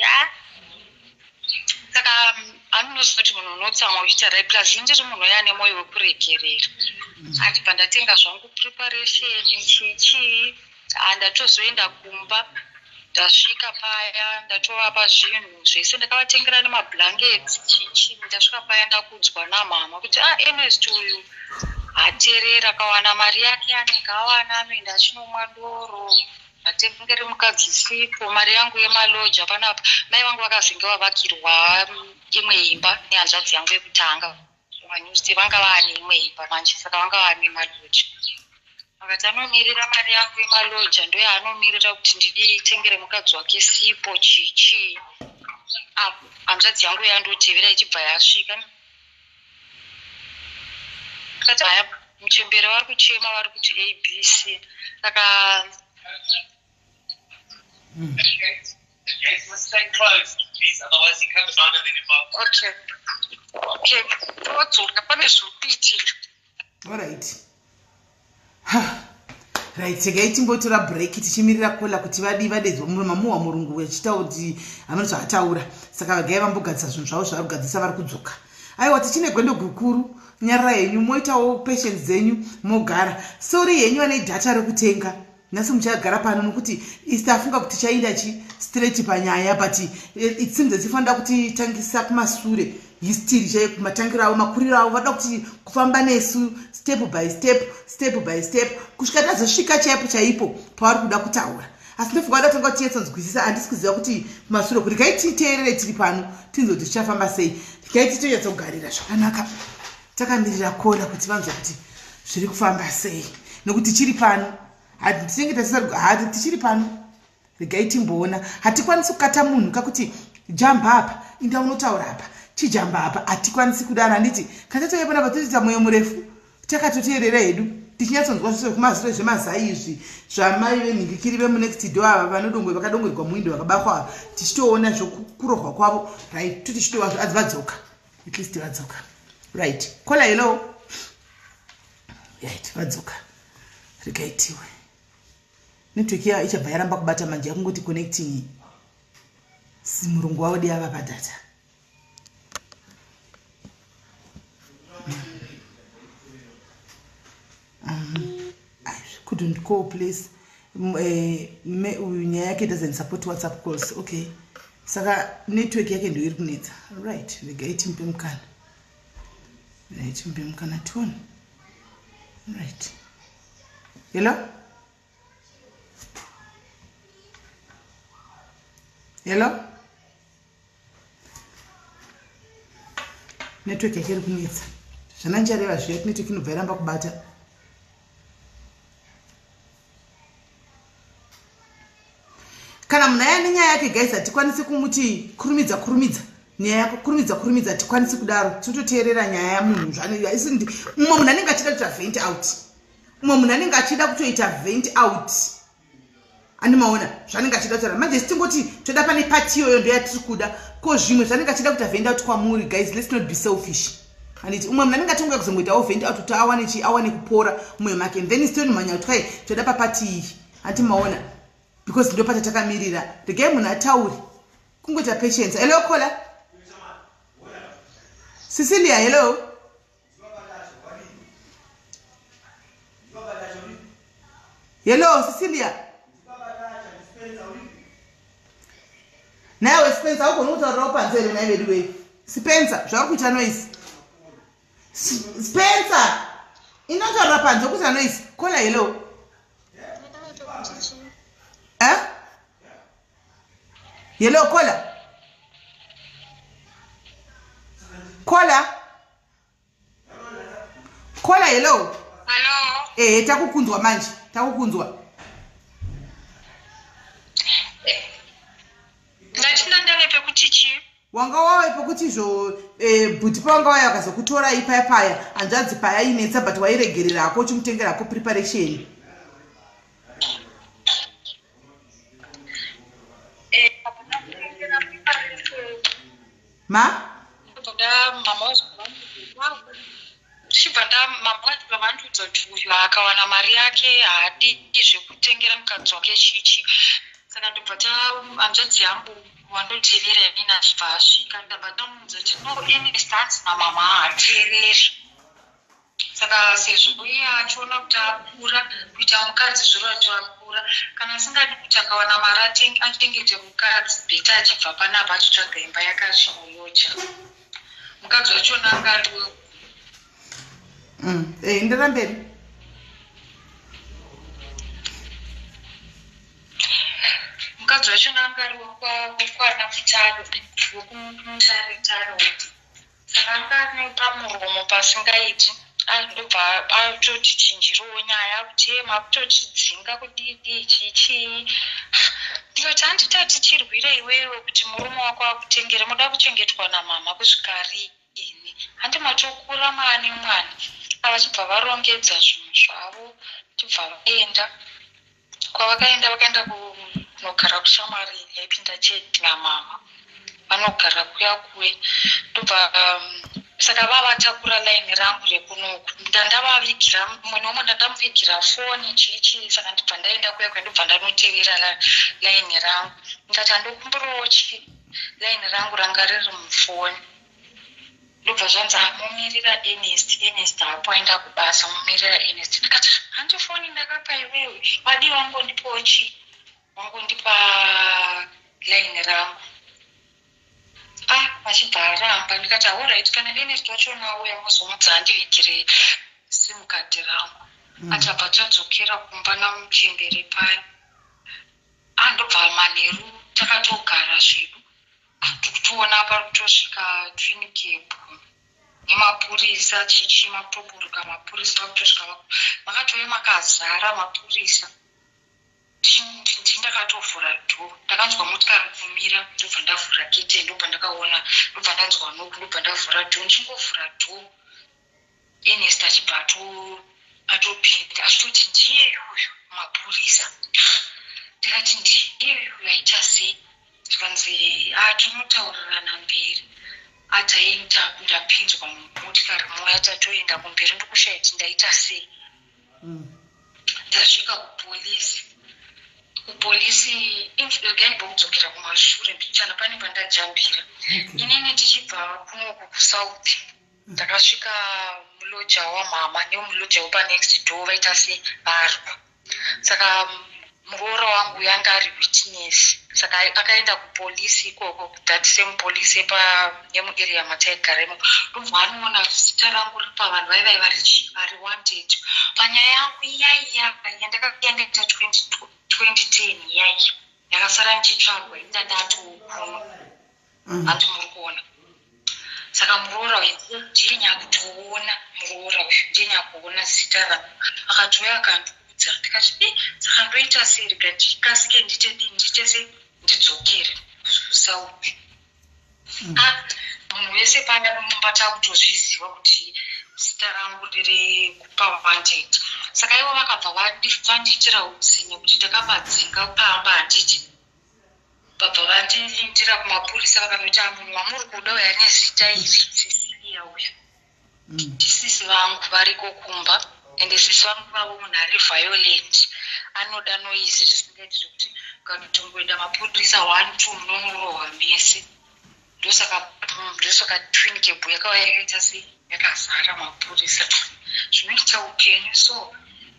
Saka anonozva kuti munhu unotsamwa uchiita rai plus indiri munhu yane mwoyo wekuregerera. Andibva ndatenga zvangu preparation chichi, ndatozoenda kumba ndasvika paya ndatovapa zvinhu zvese ndakavatengera nemablankets chichi. Ndasvika paya ndakudzwa namama kuti Ernest uyu haterera akawana mari yake anenge awana anoenda achinomwa doro. Ndatengere mukadzi sipo mari yangu yemaloja panapa. Mai vangu vakazenge vavakirwa imwe imba nehanzvadzi yangu yekutanga. Vanyusti vanga vane imwe imba manje saka vanga vane maloja. Vakati anomirira mari yangu yemaloja ndo yaanomirira kuti nditengere mukadzi wake sipo chichi. Hanzvadzi yangu yandotevera ichibva yasvika. Vakati haya muchembere vari kuchema vari kuti ABC. Saka let's stay close, please. Otherwise, he comes on and then if okay. What's all right, segai timbotora break tichimirira kola kuti vadedzwa mamuwa murungu wechitaura kuti amanozva ataura. Saka vagai vambogadzisa zvinhu zvavo zvavari kugadzisa vari kudzoka. Aiwa tichine gwendo gukuru nyara yenyu moitawo patience dzenyu mogara. Sorry yenyu ane data rekutenga. Nhasi muchagara pano nokuti istafunga kuti chaenda straight panyaya but it seems that ifanira kuti tangisa kumasure history chaiyo kumatangira avo makuriro avo vada kuti kufamba nesu step by step kusvika tazosvika chaipo pavari kuda kutaura. Asi ndofunga vada kutanga kuti yetsonzwisisa. Handisi kuziva kuti kumasure kuti regai titeerere tiri pano tinzoti tichafamba sei. Regai titoyatsogarira zvakanaka takamirira kona kuti vanzwa kuti zviri kufamba sei nokuti chiri pano. Tichiri pano regai timboona. Hatikwanisi kukata munhu kakuti jamba apa inda unotaura apa chijamba apa hatikwanisi kudana. Handiti katatoye panapa toita mwoyo murefu takatoteerera hedu tichinyatsonzwa zvose kumazuro zvemazai izvi zvamai venhingikiri vemunext door ava vakadongorerwa muindo vakabakwa tichitoona zvokurohwa kwavo. Right, tichitova vadzoka at least vadzoka. Right, kola hello. Right, vadzoka regaitiwe network ya ichabva yaramba kubata manje yakungoti connecting simurungu wavo yava padata. I couldn't call please. Nyaya yake doesn't support WhatsApp calls. Okay, saka network yake ndio iri kunetsa. Right, regaiti mpe mukana. Right, mpe mukana tone. Right, hello. Hello? Network yake iri kunetsa. Zvananjareva zviya network inobva yaramba kubata. Kana munhu aya nenyaya yake guys hatikwanisi kumuti kurumidza nyaya yako kurumidza hatikwanisi kudaro. Tototeerera nyaya yamunhu zvanenge mumwe munhu anenge achida kuita vent out. Mumwe munhu anenge achida kutoita vent out. Animaona zvanenge achida kutaura manje sitingoti toda pane party yoyo ndo yatiri kuda ko zvimwe zvanenge achida kuita vent out kwamuri guys. Let's not be selfish. Anditi umwe munhu anenge atonga kuzongoitawo vent out kuti awane kupora mumwe make and then stone manya kuti kai toda pa party iyi. Antimaona because ndo pata takamirira regai munhu atauri kungoita patience. Hello kola Cecilia. Hello Cecilia. Nawe Spencer ugona kutaurirawo panze here naye vedu weyu. Spencer zvauri kuita noise. Spencer inotaurira panze kuita noise. Kola hello. Hello kola. Kola hello. hello. Takukunzwa manje. Takukunzwa. Ndatinda ndave pekuti chi? Wanga wawe pekuti zvo bhuti pawanga waye wakazokutora ipaya hanzvadzi paya inetsa but wairegererako chimutengerako preparation. Ma? Vavandudza kuti uyu akawana mari yake haadi zvekutengera mukadzi wake chichi. Saka ndobva hanzvadzi yangu wandotevera inini achibva asvika ndabva tamuudza kuti no Ernest hanzi namama haateereri. saka sezvo iye achiona kuti akura kuita mukadzi zviro acho akura kana asingadi kuti akawana mari achengete mukadzi bheta achibva panapa achitsvaga imba yakazvinoyocha mukadzi wachona angariwe ndira mberi mukadzi wachona angariwe kwana Mutare wokumutare saka angari pamuromo pasingaiti andobva atoti chinjiriwo nyaya kuti makutotidzinga kudii chichii ndikati handitati chirwire iwewe kuti murume wako akutengere muda kuchengetwa namama kusvika riini handi matokura mani mwana avachibva varongedza zvinhu zvavo chibva vaenda kwavakaenda vakaenda kunogara kushamwari yaipinda cheti namama vanogara kuyakuwe ndobva saka vavatakura laini rangu rekunoku ndandavavigira mumwe nomwe ndandamuvigira foni chichi saka ndibva ndaenda kuya kwendobva ndanotevera laini rangu ndikati handokumburawo laini rangu ranga riri mufoni ndobva zvanzi mumirira Ernest hapo aenda kubasa mumirira Ernest ndikati handifoni ndakapa iwewe wadi wangondipawo wangondipa laini rangu vachibva aramba ndikati alright kana Ernest wachona auya muzomudza andivigire simukadhi rangu achabva tadzokera kumba namuchemberi paya andobva manheru takatogara zvedu tikutoona parikutosvika Twin Cape nemapurisa chichi makutoburuka mapurisa vakutosvika makatouya makazara mapurisa ndakatovhura dho ndakanzwa motikari kumira ndobva ndavhura gete ndobva ndakaona ndobva ndanzwa noku ndobva ndavhura dho ndichingovhura dho Ernest achibva atopinda achitoti ndiye uyu mapurisa ndikati ndiye uyu aita sei zvikanzi tinotaurirana mberi ataenda ndapinzwa motikari moya tatoenda kumberi ndokushaiti ndaita sei ndasvika kupolisi gaimbokudzokera kumashure mbichana pane pandajambira inini ndichibva kunoku kusouth ndakasvika muloja wamama nemuloja wepanext door vaita sevarwa saka muroora wangu yanga ari witness saka akaenda kupolisi ikoko kudatise mupolisi yemuarea mataigaremo ndobva anoona zita rangu ripa vanhu vaivai vari wanted panyaya yangu iyaiya yandakaenda 2010 iyaiya yakasara ndichitsvarwa inda ndatokuno handi muri kuona saka muroora uyu ndiye nyakutoona muroora uyu ndiye nyakuona zita rangu akatouya akandiudza ndikati saka ndoita sei rega ndikasike nditese ndidzokere kusauthi munhu wese paya nomumba takutozviziva kuti zita rangu riri kupa wanted saka ivo vakabva vandiitira utsinye kuti takabadzinga pamba handiti babva vandiindira kumapurisa vakanoti munhu wamuri kuda uyu ane zita iri Cecilia uyu ndisisi vangu variko kumba ende sisi vangu vavo munhu ari violent anoda noizi zvisingaiti zvokuti ukanotongoenda mapurisa 1-2 munonorohwa mese ndosaka Twin Cape yakauya yakaita sei yakazara mapurisa zvinoita upenyu so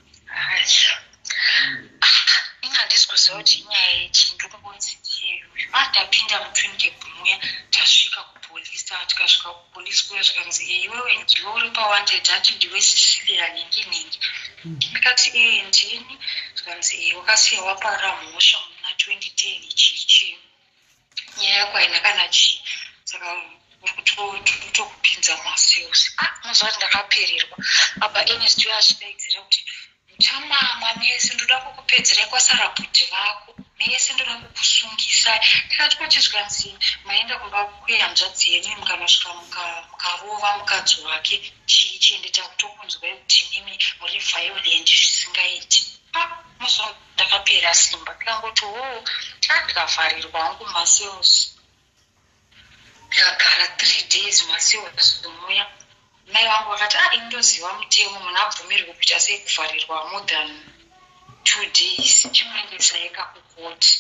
ingandisi kuziva kuti inyaya yechi ndokungonzi ndiyeyoyo ndapinda muTwin Cape muya tasvika kupolisa tikasvika kupolisi kuya zvikanzi iwewe ndiwe uri pawanted ati ndiwe Cecilia ningi ndikati ndini zvikanzi wakasiya wapara mhosva muna 2010 chichi nyaya yako haina kana chii saka uri kutokupinza masales muziva kuti ndakapererwa apa Ernest uyo achidaidzira kuti muchamamwa mese ndoda kukupedzera kwasara bhudhi vako mese ndoda kukusungisa ndikati kuti zvikanzi maenda kumba kwehanzvadzi yenyu mukanosvika mukarova mukadzi wake chii ende takutokunzwai kuti nimi muri violent zvisingaiti muziva ndakapera simba ndikangoti ndikavharirwa hangu masales ndikagara 3 days masales muya mai vangu vakati indoziva mutemo munhu abvumirwe kuita sei kuvharirwa more than 2 days chimwendesa yeka kukoti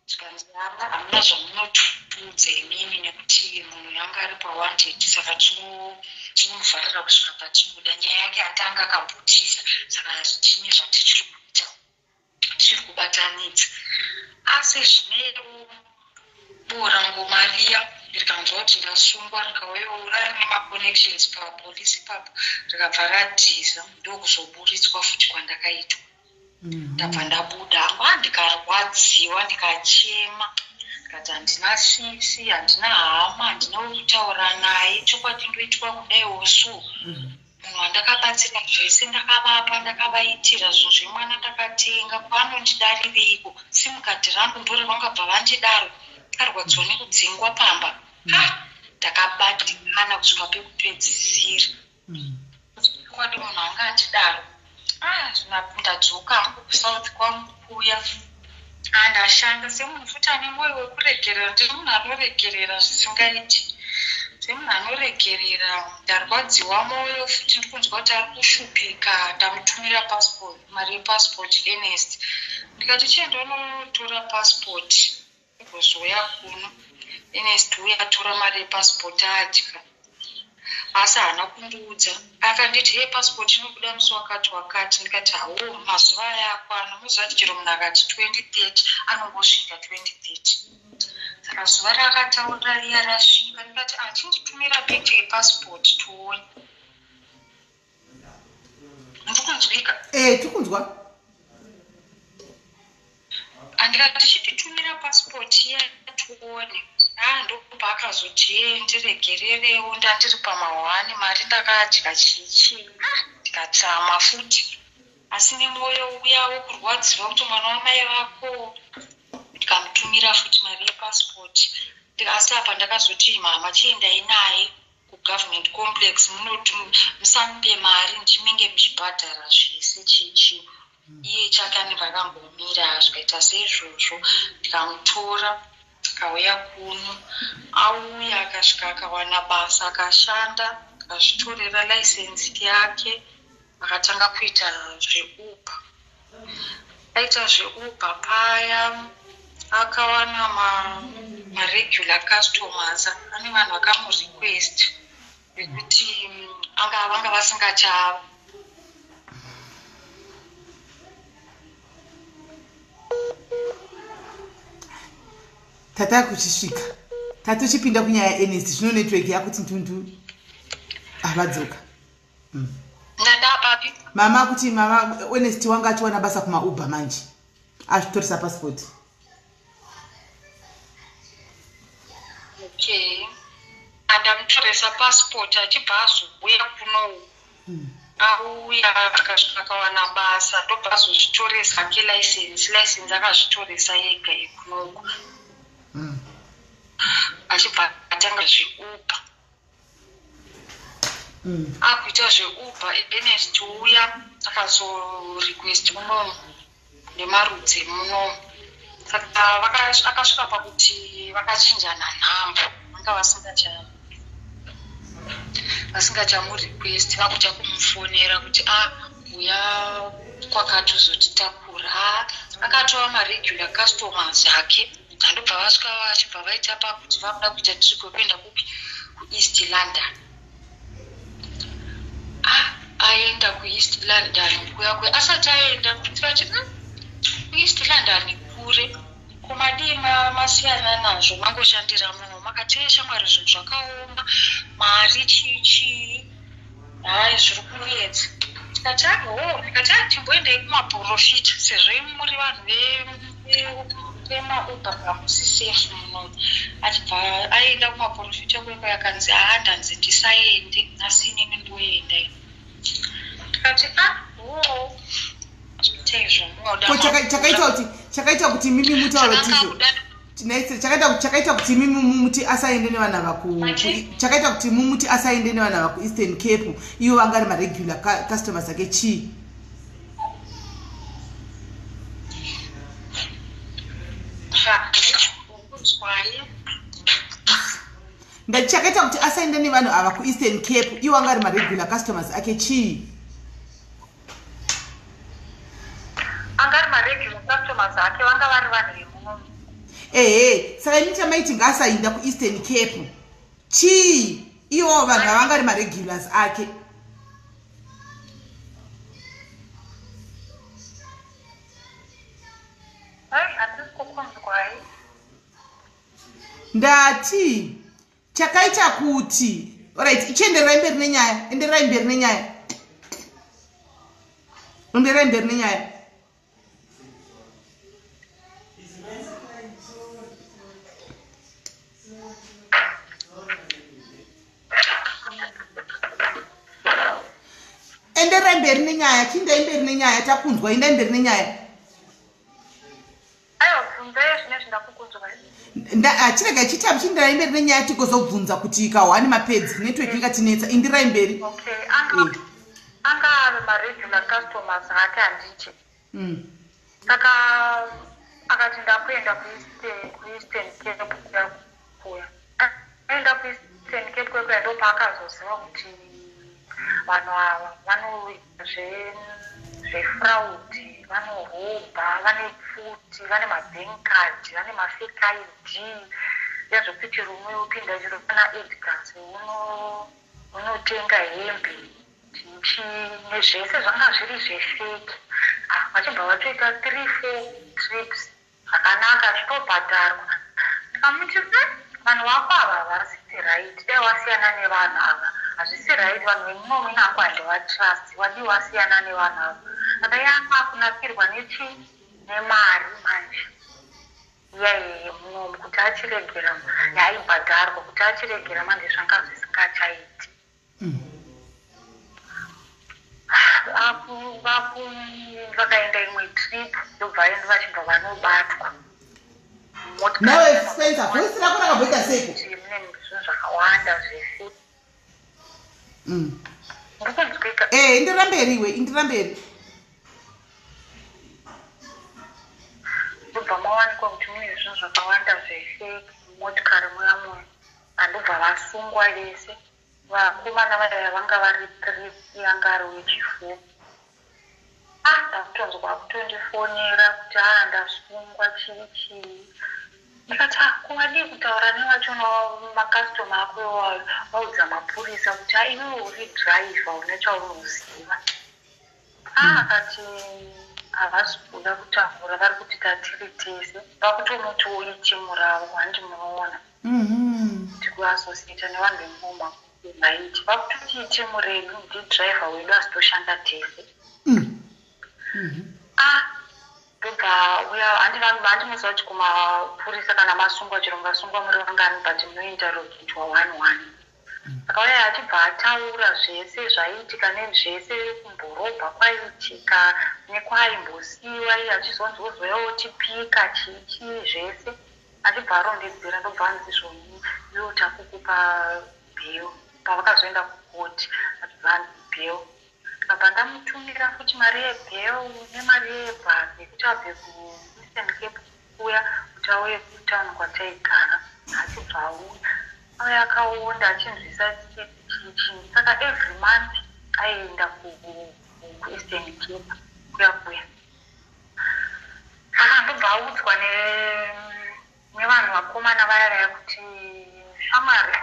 tikanzi hamuna zvamunotudza imimi nekuti munhu yanga ari pa100 saka tinomuvharira kusvika patinoda. Nyaya yake atanga akabvutisa, saka tine zvatichiri kuita, tiri kubatanidza. Asi zvinero bora ngoma riya rikanzwa kuti ndasungwa rikauyaura nemaconnections papolisi ipapo rikabva radhiza, ndokuzoburitswa futi kwandakaitwa. Ndabva ndabuda ndikarwadziwa ndikachema ndikati handina sisi, handina hama, handina kutaura naye, chokwadi ndoitwa kudai osu. Munhu wandakabatsira zvese ndakavapa, ndakavaitira zvinhu zvemwana ndakatenga. Kwanondidarireiko? Simukadhi rangu ndori vangabva vandidaro, karwadziwa nekudzingwa pamba. Ndakabatikana kusvika pekupedzisira. Chokwadi munhu anga andidaro. Ndadzoka hangu kusouth kwangu kuya, andashanda semunhu futi ane mwoyo wekuregerera. Ndiri munhu anoregerera zvisingaiti, semunhu anoregerera. Ndarwadziwa mwoyo futi ndikunzwa kuti ari kushupika. Ndamutumira passport, mari yepassport Ernest. Ndikati chienda unotora passport igozoya kuno. Ernest uya atora mari yepassport adya, asi haana kundiudza. Akanditi hei passport inobuda musi wakati. Ndikati hawo, mazuva aya akwana. Muzvati chero munhu akati 2030 anongosvika 2030. Saka zuva rakataura riya rasvika, ndikati achinditumira picture yepassport tuone. Ndikunzwika? Tikunzwa. Andikati chipitumira passport iya tuone. Ndobva akazoti ndiregererewo, ndandiri pamahwani, mari ndakadya chichi. Ndikatsama futi, asi nemwoyo uya wokurwadziwa kuti mwana wamai vako. Ndikamutumira futi mari yepassport. Asi apa ndakazoti mama chiendai naye kugovernment complex, munoti musamupe mari ndiminge muchibhadhara zvese chichi. Iye chake anenge akangomira zvikaita seizvozvo. Ndikamutora akauya kuno, auya akasvika akawana basa, akashanda, akazvitorera license yake, akatanga kuita zveuber. Aita zveuber paya akawana maregular customers. Ane vanhu vakamurequest vekuti vanga vasingacha tata kuchisvika tatochipinda kunyaya Ernest. Zvino network yako tintundu avadzoka. Ndadapapi mama kuti mama Ernest wanga achiwana basa kumauber manje azvitoresa passport. Okay, andamutoresa passport achibva azobuya kuno. Auya akasvika akawana basa, ndobva azozvitoresa ke license akazvitoresa yega ikunoko. Achibva atanga zveuber. Akuita zveuber, Ernest uya akazorequest muno nemarudzi muno. Saka akasvika pakuti vakachinjana nhambo, vanga vasingachamurequest, vakucha kumufonera kuti uya kwakati uzotitakura. Akatova maregular customers ake. Ndobva vasvika vachibva vaita pakuti vakuda kuita trip kuenda kupi, kuEast London. Aenda kuEast London kuya asati aenda tikati kuEast London kure, kumadii masiyana nazvo, mangoshandira munhu makateye shamwari zvinhu zvakaoma, mari chichi, zviri kuedza. Tikati ndikati timboendai kumaprofita, sezvo muri vanhu vemauber hamusi safe muno. Achibva aenda kumaprofita kwekwe akanzi ndanzi ndisaende, asi inini ndoendai. Tikati chakaita kuti mimi mutauro tizvo chakaita kuti mimi muti asaende nevana vaku chakaita kuti mumuti asaende nevana vaku Eastern Cape ivo vangari maregular customers ake chii? Ndati chakaita kuti asaende nevanhu ava kuEastern Cape ivo vangari maregular customers ake chii? Angari maregular customers ake vanga vari vanhu vemuno. saka ini chamaiti ngaasainda kuEastern Cape chii iwo vanhu havangari maregulars ake. Ndati chakaita kuti alright ichienderai mberi nenyaya, enderai mberi nenyaya, enderai mberi nenyaya. Enderai mberi nenyaya, chindai mberi nenyaya, takunzwa, endai mberi nenyaya. Chirega chitabu chindirai mberi nenyaya tikozobvunza kuti ikahwani mapedzi network ingatinetsa. Indirai mberi. Okay, anga maregular customers ake handichi. Saka akati ndakuenda kuEastern Cape kuya. Aenda kuEastern Cape kuya ndo paakazoziva kuti vanhu ava vanoita zvefraudi, vanorobha, vane pfuti, vane mabank card, vane mafake ID, yazvokuti rumwe upinda chiro pana Edgars unotenga hembe chichi nezvese zvanga zviri zvefake. Vachibva vatoita 3-4 trips zvakanaka zvitobhadharwa. Ndikamuti vanhu vako ava havasi right, dai wasiyana nevanhu ava. Hazvisi right, vanhu vemumwe nako handivatrust, wadi wasiyana nevanhu ava. Saka yanga kunakirwa nemari manje. Yaiye munomu kuti achiregera yaibhadharwa kuti achiregera manje zvanga zvisingachaiti. Vapo vakaenda imwe trip ndobva vachibva vanobatwa. Nawe expense voice rako rakabhoita seko. Mune zvinhu zvakawanda zvefu. Indira mberi iwe, indira mberi. Ndobva mawanikwa kuti mune zvinhu zvakawanda zvefake mumotikari muya muya. Handobva vasungwa vese. Vakomana vaya vanga vari 3 yanga ari wechi4. Ndakutonzwa kutondifonera kuti ndasungwa chii. Ndikati kuwadi kutaura nevachona makastoma ako vaudza mapurisa kuti iwe uri driver une chaunoziva. Akati havasi kuda kutaura, vari kuti tatiri tese vakutomuti uichimuravo handimunoona kuti kuasosieta nevanhu vemuma maiti vakutoti ichimurei ndidriver wedu asitoshanda tese. Ndobva uya handinoziva kuti kumapurisa kana masungwa chero ngasungwa muri vangani but munointerogitwa 1-1. Akauya achibva ataura zvese zvaiitika nezvese kumborobha kwaiitika nekwaimbosiyiwa iye achizonzozoyawo tipika chichi zvese achibva arondedzera. Ndobva anzi zvoni iwo takukupa bheo pavakazoenda kukoti achibva anzi bheo. Kabva ndamutumira futi mari yebheo nemari yebhasi kuti abve kuEastern Cape kuya kuti auye kutauni kwataigara. Achibva auya akaonda achinzwisa chichi. Saka every month aienda kuEastern Cape kuya. Saka ndobva audzwa nevanhu vakomana vaya kuti shamwari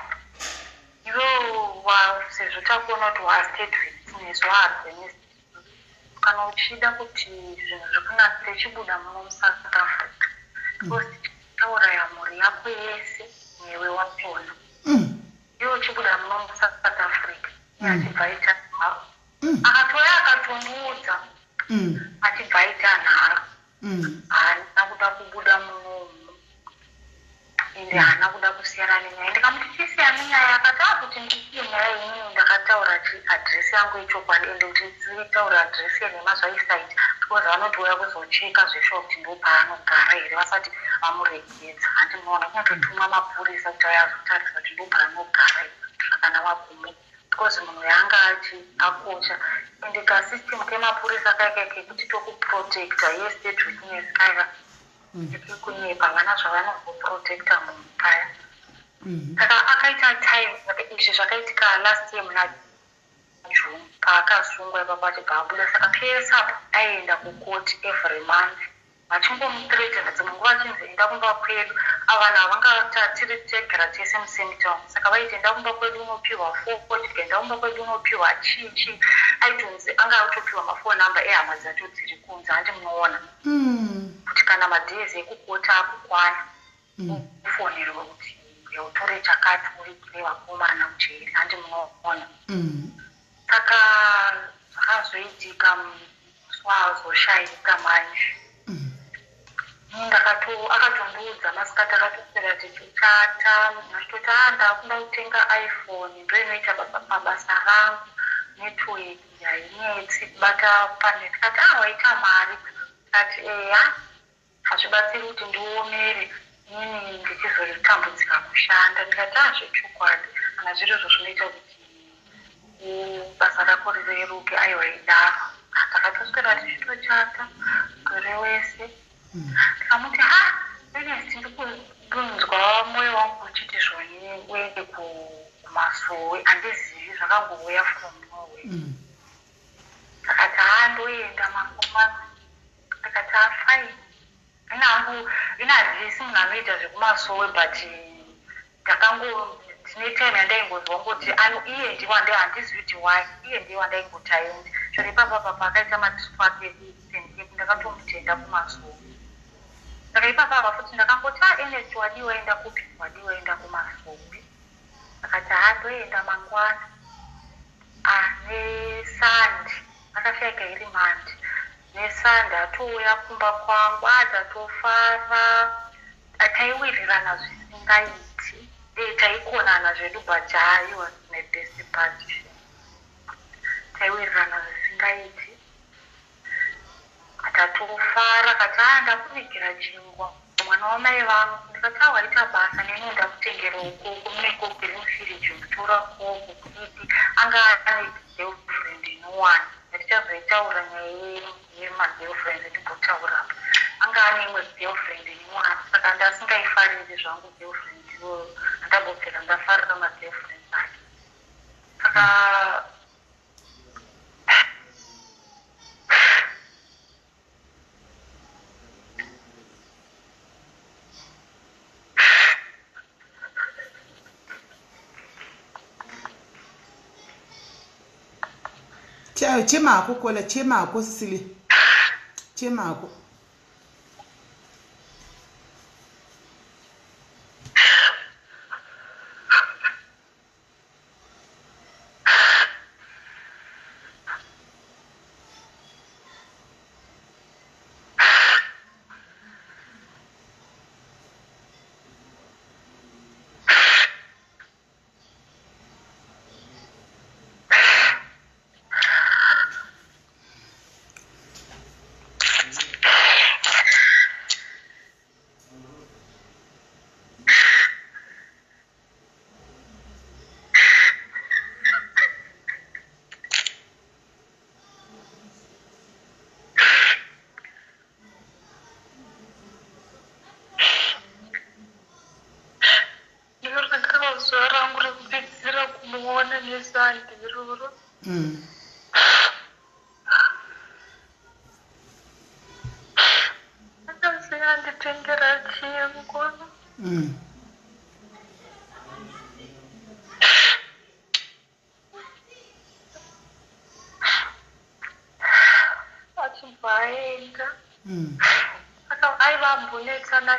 iwe sezvo takuona kuti wastate witness waardenesi kana uchida kuti zvinhu zvikunakire chibuda muno muSouth Africa because tauraya mhuri yako yese newe wapona iwo chibuda muno muSouth Africa achibva ita nharo akatoya akatomuudza achibva ita nharo haana kuda kubuda munomu ende haana kuda kusiyana nenyaya. Ndikamuti tisiyana nenyaya akati kuti ndisiye nyaya inini ndakataura adresi yangu yechokwadi ende kuti nditaura adresi yenemasvaisite because vanotouya kuzocheka zvesho kuti ndo paanogara here vasati vamuregedza. Handimuona kunototuma mapurisa kuti ayazotarisa kuti ndo paanogara here kana wagume because munhu yanga akosha ende kasystem kemapurisa kaikaike kuti tokuprotecta yestate witness kaiva kunyepa vana zvavanoprotecta munhu paya. Saka akaita time izvi zvakaitika last year muna paakasungwa ipapo achibva abuda. Saka psapo aienda kukoti every month vachimbomuthreatena dzimwe nguva chinzi enda kumba kwedu avanhu havanga tiri tegera tese musemitown saka vaiti enda kumba kwedu unopiwa foni tikaenda kumba kwedu unopiwa chichi aitonzi anga autopiwa mafoni namba ehama dzacho dziri kunze handi munoona kuti kana madhezi ekukota akukwana ufoneriwe kuti utore chakati urikire vakomana mujeri handi munoona saka zvakazoitika muswazoshayika manje akatondiudza masikati akatosera tichitata achitoti ndakuda kutenga iphone ndo inoita mabasa rangu network yainetsi kubata pane tikati waita mari kati eya hazvibatsiri kuti ndiomere inini ndichizotambudzika kushanda ndikati zvechokwadi kana zvirizvo zvinoita kuti basa rako rireruke aiwa idaro takatoswera tichitochata gore wese ndikamuti Ernest ndikudunzwa mwoyo wangu uchiti zvoni uende kuMasuwe handizivi zvakangouya from Norway akati ndoenda mangomani akati fine inazvisi munhu anoita zvekuMasuwe but tine time yandaingonzwa ngoti iye ndiwo handizivi kuti why iye ndiwo wandaingotaenda zvori ipapapa akaita madispake ndakatomutenda kuMasuwe saka ipapapa futi ndakangoti Ernest wadiwa enda kupi wadiwa enda kuMasuwe akati ndoenda mangwana nesandi akashaika iri mandi nesandi atouya kumba kwangu atatofara taiwirirana zvisingaiti taikonana zvedu but aiwa nebest party taiwirirana zvisingaiti atatofara kati ndakuvigira chingwa mwana wamai vangu ndikati waita basa neni ndakutengera ukoko munekoko iri mufiriji mutora koko kuti anga ane girlfriend inowani atichazoitaura nyaya yemagirlfriend ndimbotaura anga ane imwe girlfriend inowani saka ndasingaifariri zvangu girlfriend iyoyo andambopfera ndafarira magirlfriend ake saka chemako kola chemako Sisili chemako aivambonetsana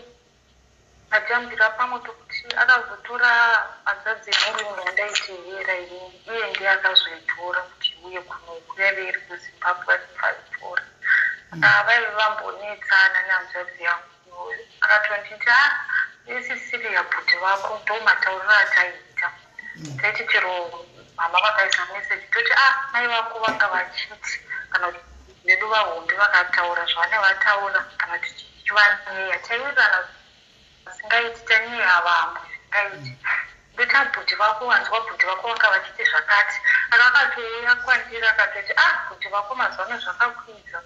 najambira pamwe tokuti akazotora adzadzi emurume andaitevera iye ndiye akazoitora kuti uye kunoku yave iri kuZimbabwe achibvaitora saka vaive vambonetsana nehanzvadzi yangu iyoyo akatonditi Sisili bhuti vako ndo matauriro ataiita taiti chero mama vakaisa meseji toti mai vako vanga vachiti kana kuti vedu vahombi vakataura zvavane vataura kana tichivanyeya taiwirirana singaiti tanyeya vamwe singaiti ndota bhuti vako wanzwa bhuti vako vanga vachiti zvakati akakatouya kwandiri akatoti bhuti vako mazano zvakakwidza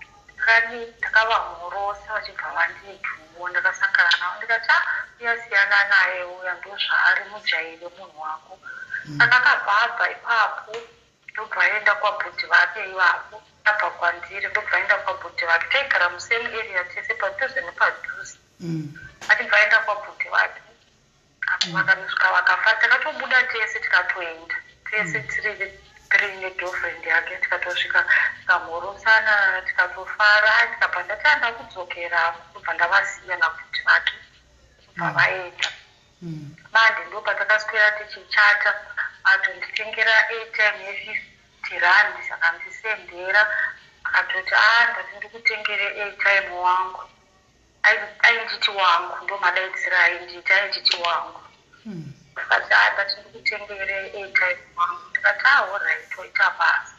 ndakavamhorosa vachibva vandituwo ndakasangana navo ndikati uyasiyana naye uya ndozvaari mujairi munhu wako saka akabva abva ipapo ndobva aenda kwabhuti vake ivako apa kwandiri ndobvaenda kwabhudhi vake taigara musame area tese padhuze nepadhuze atibvaenda kwabhudhi vake vakanosvika vakafa takatobuda tese tikatoenda tese tiri negirlfriend yake tikatosvika tikamhorosana tikatofara tikabva ndatanda kudzokera kubva ndavasiya nabhudhi vake kubva vaenda mande ndo patakaswera tichichata atonditengera airtime ye50 rand saka ndisendera akatoti ndati ndikutengere airtime wangu ainditi wangu ndo madaidzira ainditi wangu akati ndati ndikutengere airtime wangu ndikati alright toita basa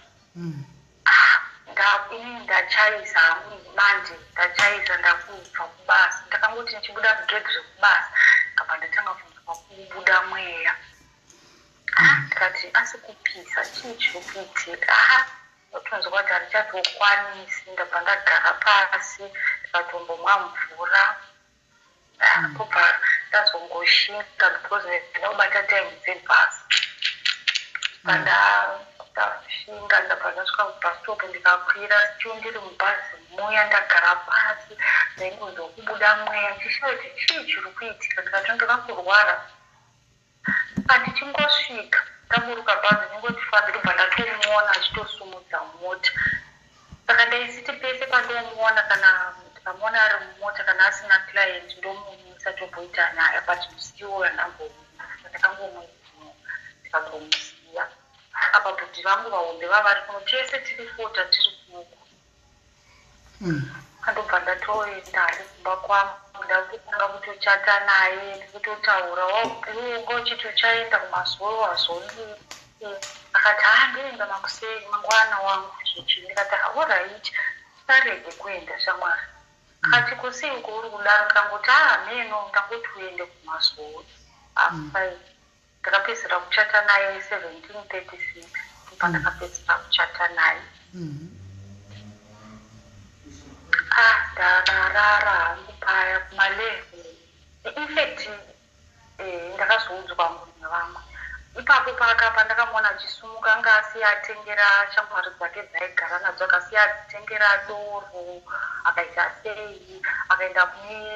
ini ndachaisa hangu manje ndachaisa ndakubva kubasa ndakangoti ndichibuda kugedhi zvekubasa kabva ndatanga kubva kubuda mweya ndikati asi kupisa chii chiri kuitika otonzwa kuti harichazokwanisi ndabva ndagara pasi ndikatombomwa mvura kubva ndazongoshinga because ndinobata time dzebhasi ndashinga ndabva ndasvika kubhasitopu ndikakwira still ndiri mubhazi muya ndagara pasi ndaingozokubuda mweya ndichishaura kuti chii chiri kuitika ndikati ndikakurwara handichingosvika ndaburuka bhazi ndingoti ndibva ndatomuona achitosumudza mota saka ndaisiti pese pandomuona kana ndikamuona ari mumota kana asina client ndomumisa tomboita naye but musiwo ndakangomuziva ndikatomusiya apa bhudhi vangu vahombe vavari kuno tese tiri 4 tiri kuko andobva ndatoenda ari kumba kwangu ndakutanga kutochata naye ndikutotaura waunga uchitochaenda kumazuva wazondii akati ndoenda makuseni mangwana wangu chichi ndikati alright sarege kuenda shamwari akati kusii kuri kudaro ndikangoti meno ndangoti uende kumazuva afai ndakapedzera kuchata naye 1736 kubva ndakapedzera kuchata naye ndarara hangu paya kumalevu infact ndakazoudzwa munhu vamwe ipapo pakapa ndakamuona achisumuka anga asiyatengera shamwari dzake dzaigara nadzo akasiyatengera doro akaita sei akaenda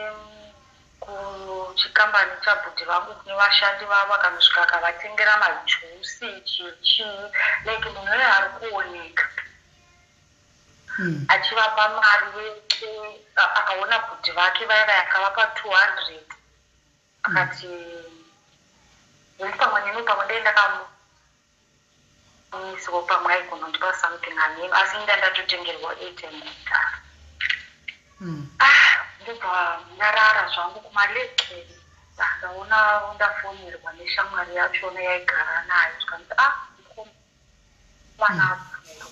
kuchikambani chabhudhi vangu kune vashandi vavo akanosvika akavatengera majusi chichii like munhu uyo ari kuoneka achivapa mari yese akaona bhudhi vake vaiva akavapa 200 akati pamwe neno pamwe ndaenda kamuisiwo pamwe aigona ndipa something anemi asi ndandatotengerwa 8 mutara ndobva ndarara zvangu kumalekeni ndaona ndafonirwa neshamwari yachona yaigara nayo tikanzi mwana apfuura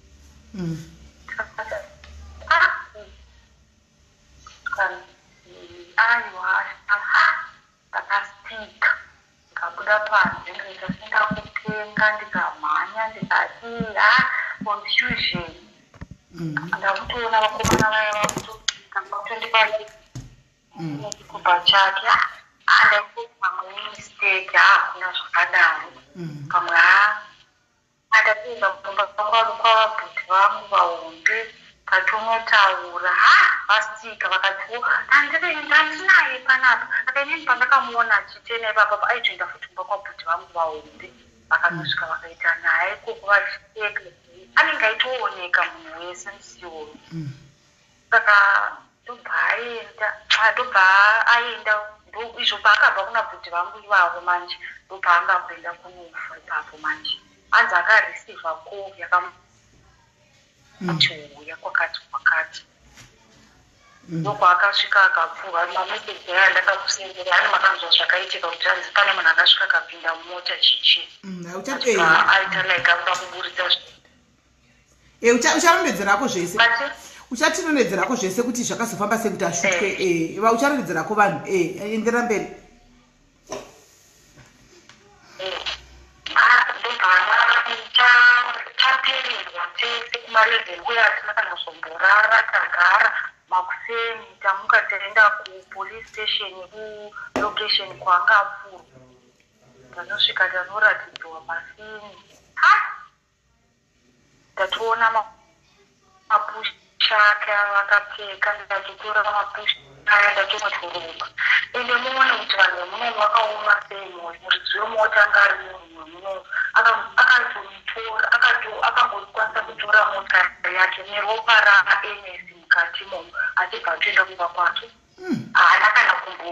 aiwa ndakastika ndikabuda panze ndikasenda kutenga ndikamhanya ndikati confusion ndakutoona vakomana vaya vakutondipa chikupa chake ndaikuti pamwe mistake hakuna zvakadaro pamwe ndapinda mutomba vangu kwavabhudhi vangu vahombe tatonotaura vastika vakati ndandinaye panapa akainini pandakamuona achitena ipapa aitoenda futi kumba kwabhudhi vangu vahombe vakanosvika vakaita naye koko vachiteka anenge aitooneka munhu wese musiwo saka ndobva aenda izvo paakabva kuna bhudhi vangu ivavo manje ndopaanga kuenda kunofa ipapo manje anzi akareceiva call yakamatiuya kwakati ndokwaakasvika akapfuura mameseji aya ndakakusendera ani makanzwa zvakaitika kuti anzi pane munhu akasvika akapinda mumota chichi aita like akuda kuburitsa ucharondedzerako zvese uchatirondedzerako zvese kuti zvakazofamba sekuti ashutwe ucharondedzerako vanhu endera mberi tapererwa tese kumarevheni uye hatina kana zomborara tagara makuseni tamuka taenda kupolice station kulocation kwanga apfurwa tanosvika tanoratidzwa masini tatoona mapusha ake akapfeka ndikachitora mapusha aya ndatomudhorobha ende muone kuti vanhu vemunomu vakaoma sei moyo muridzi wemota anga ari munhu munomu akazomutora akangokwanisa kutora motokari yake neropa raNS mukati momo achibva atoenda kumba kwake haana kana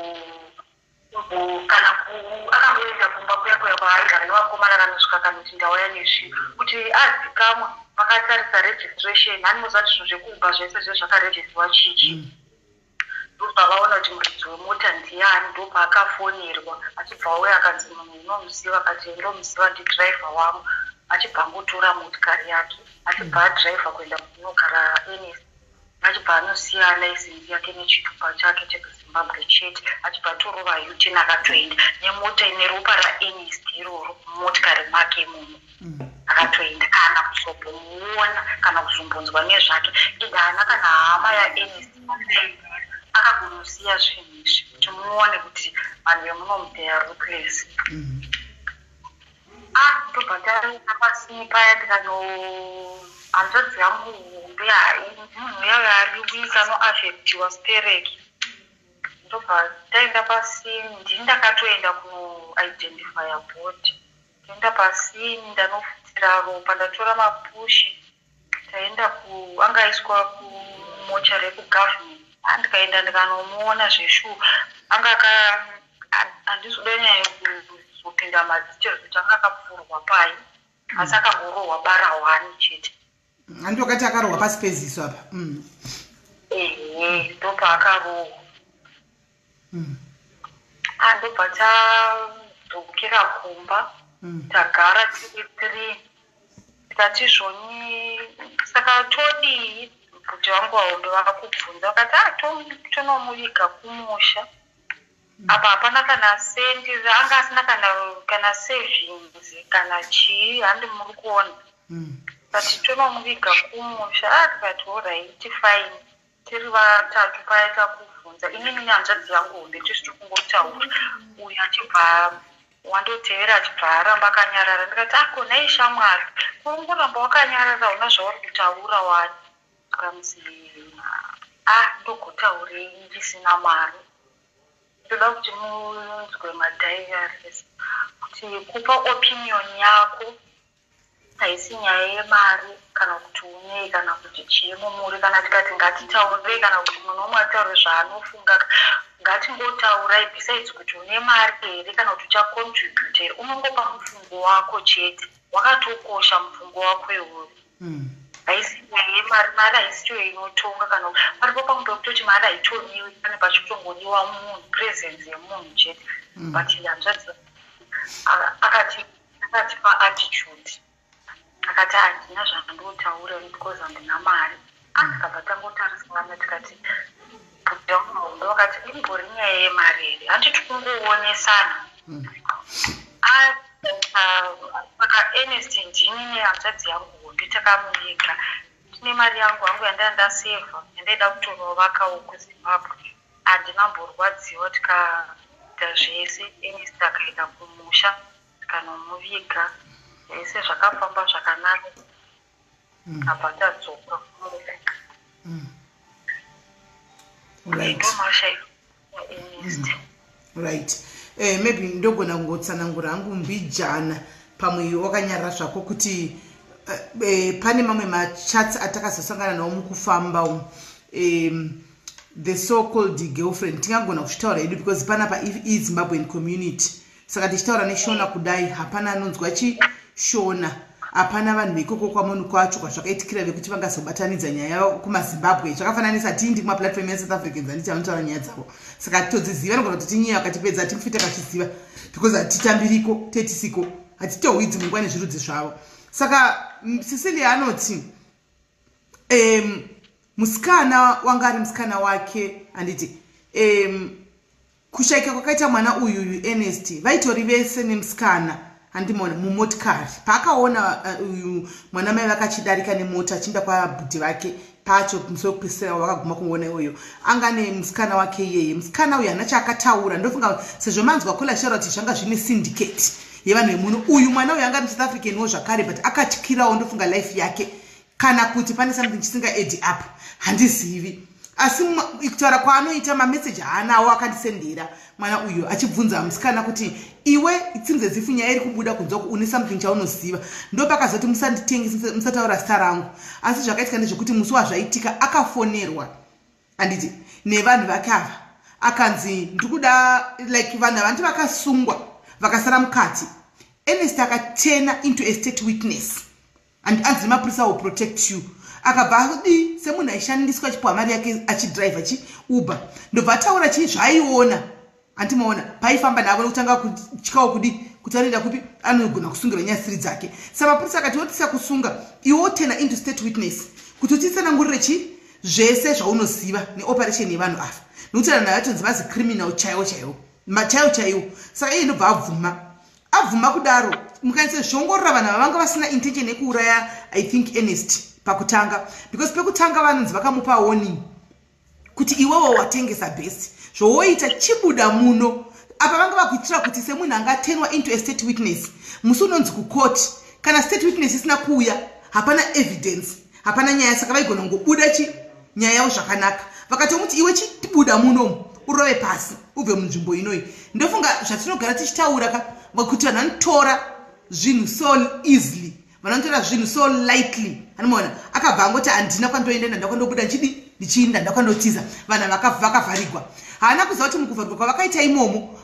akangoenda kumba kuya kwaaigara nevakomana kanosvika kanoti ndauya nezviro kuti azikamwa vakatarisa registration hanimuzati zvinhu zvekuuba zvese zvezvakarejestiwa chichi ndobva vaona kuti muridzi wemota ndiani ndobva akafonerwa achibva auya akanzi munhu unomuziva akati ndomuziva ndidhiraivha wangu achibva angotora motikari yake achibva adhiraivha kuenda kunogara NS achibva anosiya laisensi yake nechitupa chake chekuzimbabwe chete achibva atorova U10 akatoenda nemota ine ropa raNS iroro motikari make muno akatoenda kana kuzombomuona kana kuzombonzwa nezvake idana kana hama yaNS akagonosiya zvinhu izvi kuti muone kuti vanhu vemunomu they are ruthless. Ndobva ndaenda pasini paya hanzvadzi yangu hombe munhu yayo ariwika anoafektiwa stereki ndobva ndaenda pasini ndini ndakatoenda kunoidentifya bhodi ndaenda pasini ndanofutira ropa ndatora mapushi taenda angaiswa kumochari yekugavhment ndikaenda ndikanomuona zveshuwa handizode nyaya kuzopinda madetails kuti anga akapfurwa pai asi akangorohwa bara 1 chete handi wakati akarohwa pasi peziso apa ndobva akarohwa ndobva tadzokera kumba tagara tiri 3 tikati zvoni saka todii kuti vangu vaombe vakakubvunza vakati tonomuviga kumusha apa hapana kana sendi anga asina kana savings kana chii handi muri kuona kati tonomuviga kumusha tikati alright fine tiri vatatu paya takubvunza inini nehanzvadzi yangu hombe tisi tokungotaura uyu achibva wandotevera achibva aramba akanyarara ndikati akona ishamwari kurongoramba wakanyarara una zvauri kutaura wani akamzi ndogotaurei ndisina mari ndoda kuti munzwe madhaiaries kuti kupa opinion yako haisi nyaya yemari kana kuti unei kana kuti chiyemo muri kana tikati ngatitaurei kana kuti munhu umwe ataure zvaanofunga ngatingotaurai besides kuti une mari here kana kuti uchacontribute here unongopa mufungo wako chete wakatokosha mufungo wako iwoyo haisi nyaya yemari mari haisi chiyo inotonga kana paripo panguda kutoti mari haitoniwi pane pachitongodiwa munhu presence yemunhu chete but hanzvadzi akatipa attitude akati handina zvandotaura because handina mari tikabva tangotarisana tikati bhudhaumahombe vakati imbori nyaya yemari here handiti kungoonesana saka NS ndini nehanzvadzi yangu hombe takamuviga tine mari yangu yandandasevha yandaida kutonovakawo kuzimbabwe handinamborwadziwa tikaita zvese NS takaenda kumusha tikanomuviga zvese zvakafamba zvakanaka abva tadzoka right maybe ndogona kungotsanangura hangu mbijana pamwe wakanyarara zvako kuti pane mamwe machats atakazosangana nawo mukufamba the so called girlfriend tingagona kuchitaura hedu because panapa iZimbabwean community saka tichitaura neshona kudai hapana anonzwa chishona hapana vanhu veikoko kwamunhu kwacho kwazvakaitikira vekuti vangazobatanidza nyaya yavo kumazimbabwe zvakafananisa tindi kumaplatform yaSouth Africans handiti vanotaura nyaya dzavo saka titodziziva anogona kuti tinyaya akatipedza timufite kachiziva because hatitambiriko tetisiko hatitohwidzi mungwa nezvirudzi zvavo saka Cecilia anoti musikana wanga ari musikana wake handiti kushaika kwakaita mwana uyu Ernest vaitori vese nemusikana handimona mumotikari paakaona uyu mwana mai vakachidarika nemota achinda kwabhudhi vake pacho musoro kupesera wakaguma kungoona iyoyo anga nemusikana wake iyeye musikana uyu hana chaakataura ndofunga sezvo manzwa kula shara kuti zvanga zvine syndicate yevanhu vemuno uyu mwana uyu anga muSouth African wo zvakare but akatyirawo ndofunga life yake kana kuti pane something chisinga add up handizivi. Asi kutaura kwaanoita mameseji haanawo akandisendera mwana uyu achibvunza musikana kuti iwe itsinze zifu nyaya iri kubuda kunzwa une something chaunoziva. Ndo pakazoti musanditengesi musataura zita rangu. Asi zvakaitika ndezvekuti musi wazvaitika akafonerwa anditi nevanhu vake ava akanzi ndikuda like vanhu vanti vakasungwa vakasara mukati. Ernest akatena into a state witness and anzi mapurisa will protect you. Akabva adi semunhu aishandiswa chipwamari yake achidrive achiuber ndobva ataura chii zvaiona andimaona paifamba navo nokutanga kutyawo kudi kuti anoenda kupi anogona kusungira nyaya 3 dzake. Samapurisa akati wotisa kusunga iwo tena into state witness kuti utitsanangurire chi zvese zvaunoziva neoperation yevanhu ava nokuti vanhu vatonzi vazi criminal chaiwo. Saka iye ndobva abvuma kudaro mukanise zvongorora vanhu vavanga vasina intention yekuuraya I think Ernest pakutanga because pekutanga vanonzi vakamupa warning kuti iwewo watengesa best zvowoita chibuda muno apa vanga vakuitira kuti semunhu angatenwa into a state witness musi unonzi kucourt kana state witness isina kuuya hapana evidence hapana nyaya saka vaigona kungobuda nyaya yavo zvakanaka vakatomuti iwe chibuda muno urove pasi ubve munzvimbo inoyi. Ndofunga zvatinogara tichitaura kuti vanhu vanotora zvinhu so easily vanotora zvinhu so lightly. Anoona akabva angoti handina kwandoenda ndakandobuda ndichiinda ndakandotiza vanhu vakavharigwa. Haana kuziva kuti mukuvharigwa kwavakaita imomo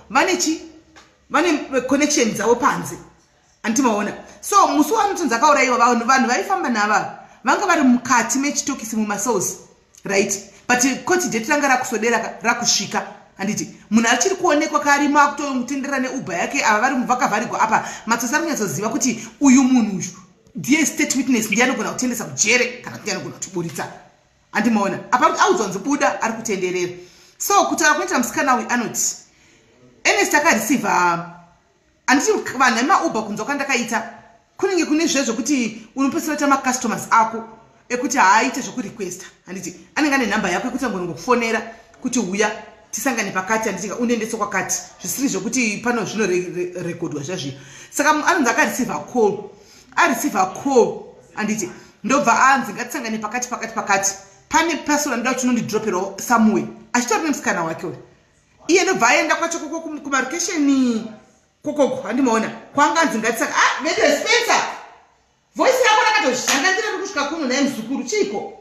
vane connection dzavo panze antimaona. So musi wanotonzi akaurayiwa vanhu vaifamba nava vanga vari mukati mechitokisi mumasource right but court date ranga rakusodera rakusvika handiti munhu achiri kuonekwa karimo akutomutenderera neuber yake ava vari vakavharigwa apa matsosi ari kunyatsoziva kuti uyu munhu uyu ndiye state witness ndiye anogona kutendesa kujere kana kuti anogona kutiburitsa andimaona apa kuti audzwanzi buda ari kutenderera. So kutaura kunoita musikana uyu anoti Ernest akareceiva handiti vanhu vemauber kunzwa kwandakaita kunenge kune zvezvo kuti unopesera ta macustomers ako ekuti haaite zvekurequesta handiti anenge ane nhamba yako ekuti angona kufonera kuti uya tisangane pakati handiti unoendesa kwakati zvisiri zvokuti pano zvinorekodwa zvazviya. Saka anonzi areceive call handiti ndobva anzi ngatisangane pakati pane pasora ndoda kuti unondidroperawo somewhere achitori nemusikana wake uyu iye ndobva aenda kwacho kumarokesheni kokoko handimaona kwanga anzi ngatisanga mede Spencer voice yako rakatozhangandira kusvika kuno naye muzukuru chiko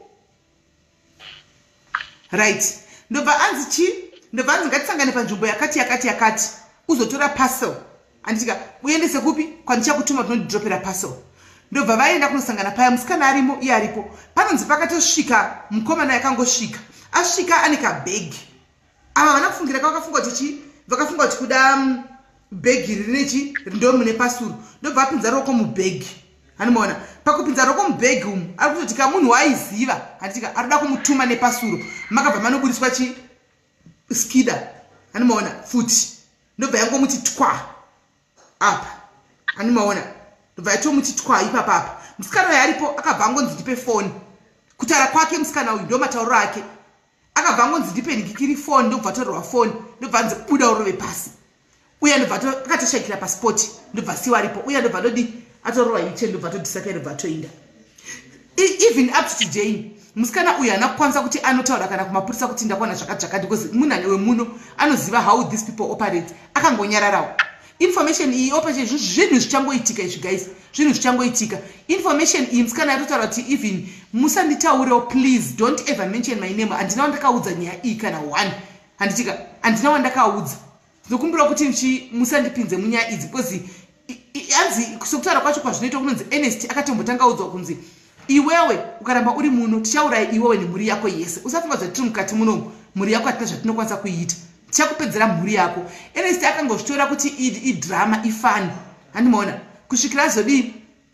right ndobva anzi ngatisangane panzvimbo yakati uzotora parcel anditika uendese kupi kwandichakutuma tinondidropera parcel. Ndobva vaenda kunosangana paya musikana arimo iye aripo panonzi pakatosvika mukomana yakangosvika asvika ane kabhegi ava vana kufungira vakafunga kuti kuda bhegi rine ndo mune pasuru ndobva apinza roko mubhegi hanimaona pakupinza roko mubhegi umu ari kutoti kamunhu waaiziva handitika arikuda kumutuma nepasuro makabva manoburiswa skida hanimaona futi ndobva yangomuti twa apa hanimaona ndobva yatomuti twa ipapapa musikana uyu aripo akabva angonzi ndipe foni kutaura kwake musikana uyu ndo matauriro ake akabva angonzi ndipe ndikiri foni ndobva atorerwa foni ndobva anzi buda urove pasi uya ndobva akatoshakira pasipoti ndobva siwa aripo uya ndobva dodi atorerwa iche ndobva todisapia ndobva atoinda. Even up to today musikana uyu haana kukwanisa kuti anotaura kana kumapurisa kuti ndakwana zvakati because munhani wemuno anoziva how these people operate akangonyararawo. Information iyi operation zvinhu zvichangoitika izvi guys zvinhu zvichangoitika information iyi musikana yatotaura kuti even musanditaurewo please don't ever mention my name handina wandakaudza nyaya iyi kana one handitika handina wandakaudza ndinokumbira kuti musandipinze munyaya idzi because anzi sokutaura kwacho kwazvinoita kunonzi Ernest akatombotanga udzwa kunzi iwewe ukaramba uri muno tichauraya iwewe nemhuri yako yese usafunga kuti tiri mukati munomu mhuri yako hatina zvatinokwanisa kuiita tichakupedzera mhuri yako. Ernest akangozvitora kuti idrama ifani handimaona kusvikira azodii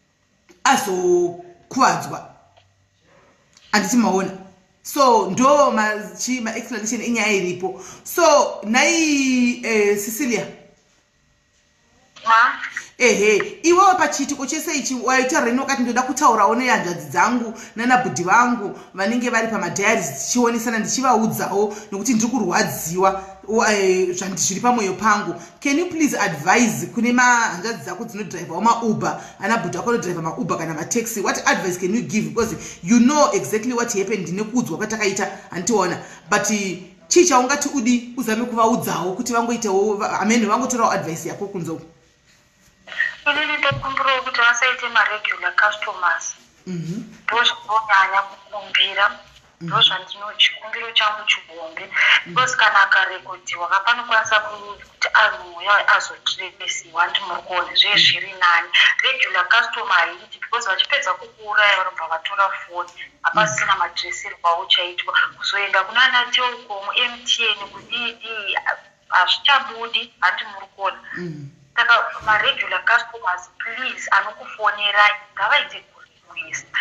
azokuvadzwa handiti maona. So ndo ma-explanation enyaya iripo. So nai Cecilia iwewe pachiitiko chese ichi waita reno wakati ndoda kutaurawo nehanzvadzi dzangu nanabhudhi vangu vanenge vari pamadhairies tichionesana ndichivaudzawo nokuti ndiri kurwadziwa zviri pamwoyo pangu. Can you please advise kune mahanzvadzi dzako dzinodhiraivhawo mauber, anabhudhi ako anodhiraivha mauber kana mataxi, what advice can you give? Because you know exactly what happened nekuudzwa kwatakaita handiona, but chii chaungati udi uzame kuvaudzawo kuti vangoitawo amene vangotorawo advice yako kunzo? Inini ndikumbirawo kuti vasaite maregular customers. Ndozvinonyanya kukumbira, ndozvandinochikumbiro changu chihombe, because kana akarekodiwa kapanokwanisa kuti anhuya azotiresiwa ndimurikuona zvezviri nani. Regular customer haiti, because vachipedza kukuuraya vanobva vatora foni, hapasina madhiresirwa auchaitwa. Kuzoenda kunana Telkom, MTN, kudii hazvichabudi handimurikuona. Saka regular customers, please, anokufonerai ngavaite kurequesta.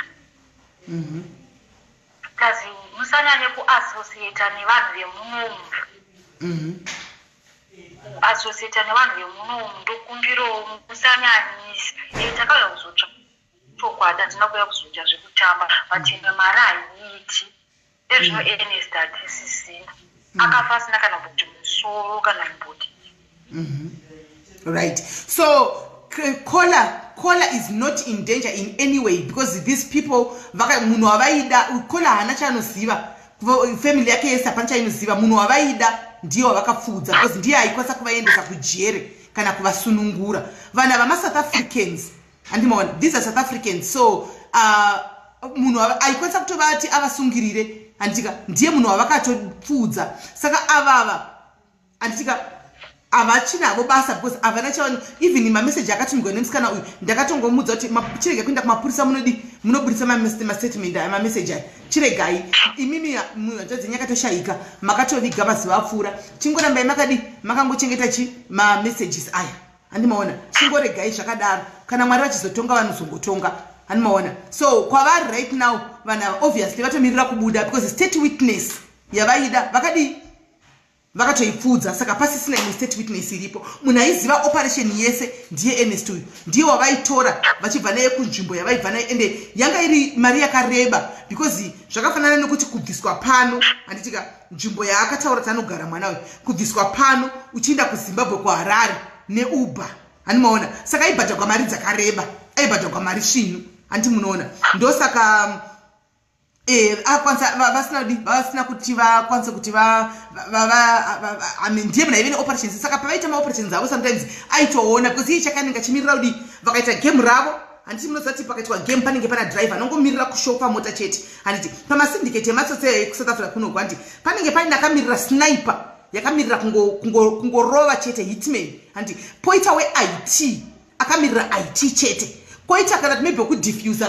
Kazi musanyanye kuassociata nevanhu vemunomu. Associata nevanhu vemunomu ndokumbirawo musanyanyisi. Takauya kuzotsva chokwadi, hatina kuuya kuzoita zvekutamba, vatembe mari haiti. Ezvino Ernest hatisisina. Akafa asina kana kuti musoro kana mbudi. Right. So Kola is not in danger in any way, because these people munhu wavaida Kola hana chanoziva, family yake yese hapana chainoziva. Munhu wavaida ndiye wavakapfudza, because ndiye aikwanisa kuvaendesa kujere kana kuvasunungura. Vana vama South Africans, andimaona, these are South Africans, so munhu aikwanisa kutovati avasungirire, andika ndiye munhu wavakatopfudza. Saka avava andika avachinavo basa, because avana chavanhu. Even mamessage akatumirwa nemusikana uyu ndakatongomudza kuti chirege kuenda kumapurisa munobudisa mastatement mamessage aya, chiregai imimi hanzvadzi yakatoshayika, makatoviga mazuva apfuura, chingorambai makadi makangochengeta mamessages aya, handimaona, chingoregai zvakadaro. Kana Mwari vachizotonga vanozongotonga, handimaona. So kwavari right now vana obviously vatomirira kubuda, because state witness yavaida vakatoipfudza. Saka pasisina imwe state witness iripo. Munhu aiziva operation yese ndiye Ernest uyu, ndiye wavaitora vachibva naye kunzvimbo yavaibva naye, ende yanga iri mari yakareba, because zvakafanana nokuti kubviswa pano, handitika nzvimbo yaakataura kuti anogara mwana uyu, kubviswa pano uchienda kuZimbabwe kwaHarare neuber, handimaona. Saka aibhadharwa mari dzakareba, aibhadharwa mari svinu, handi munoona. Ndosaka vasina kuti vakwanise kuti ndiye munhu aive neoperations. Saka pavaita maoperations avo sometimes aitoona, because iye chakanenge achimirira kuti vakaita game ravo, handiti munozati pakaitwa game panenge pana driver anongomirira kushofa mota chete. Handiti pamasyndicate ematsotse ekusouth Africa kunogwa, handiti panenge paine akamirira sniper yakamirira kungorova chete, hitman. Handiti poita weIT akamirira IT chete. Koita kana maybe kudiffusa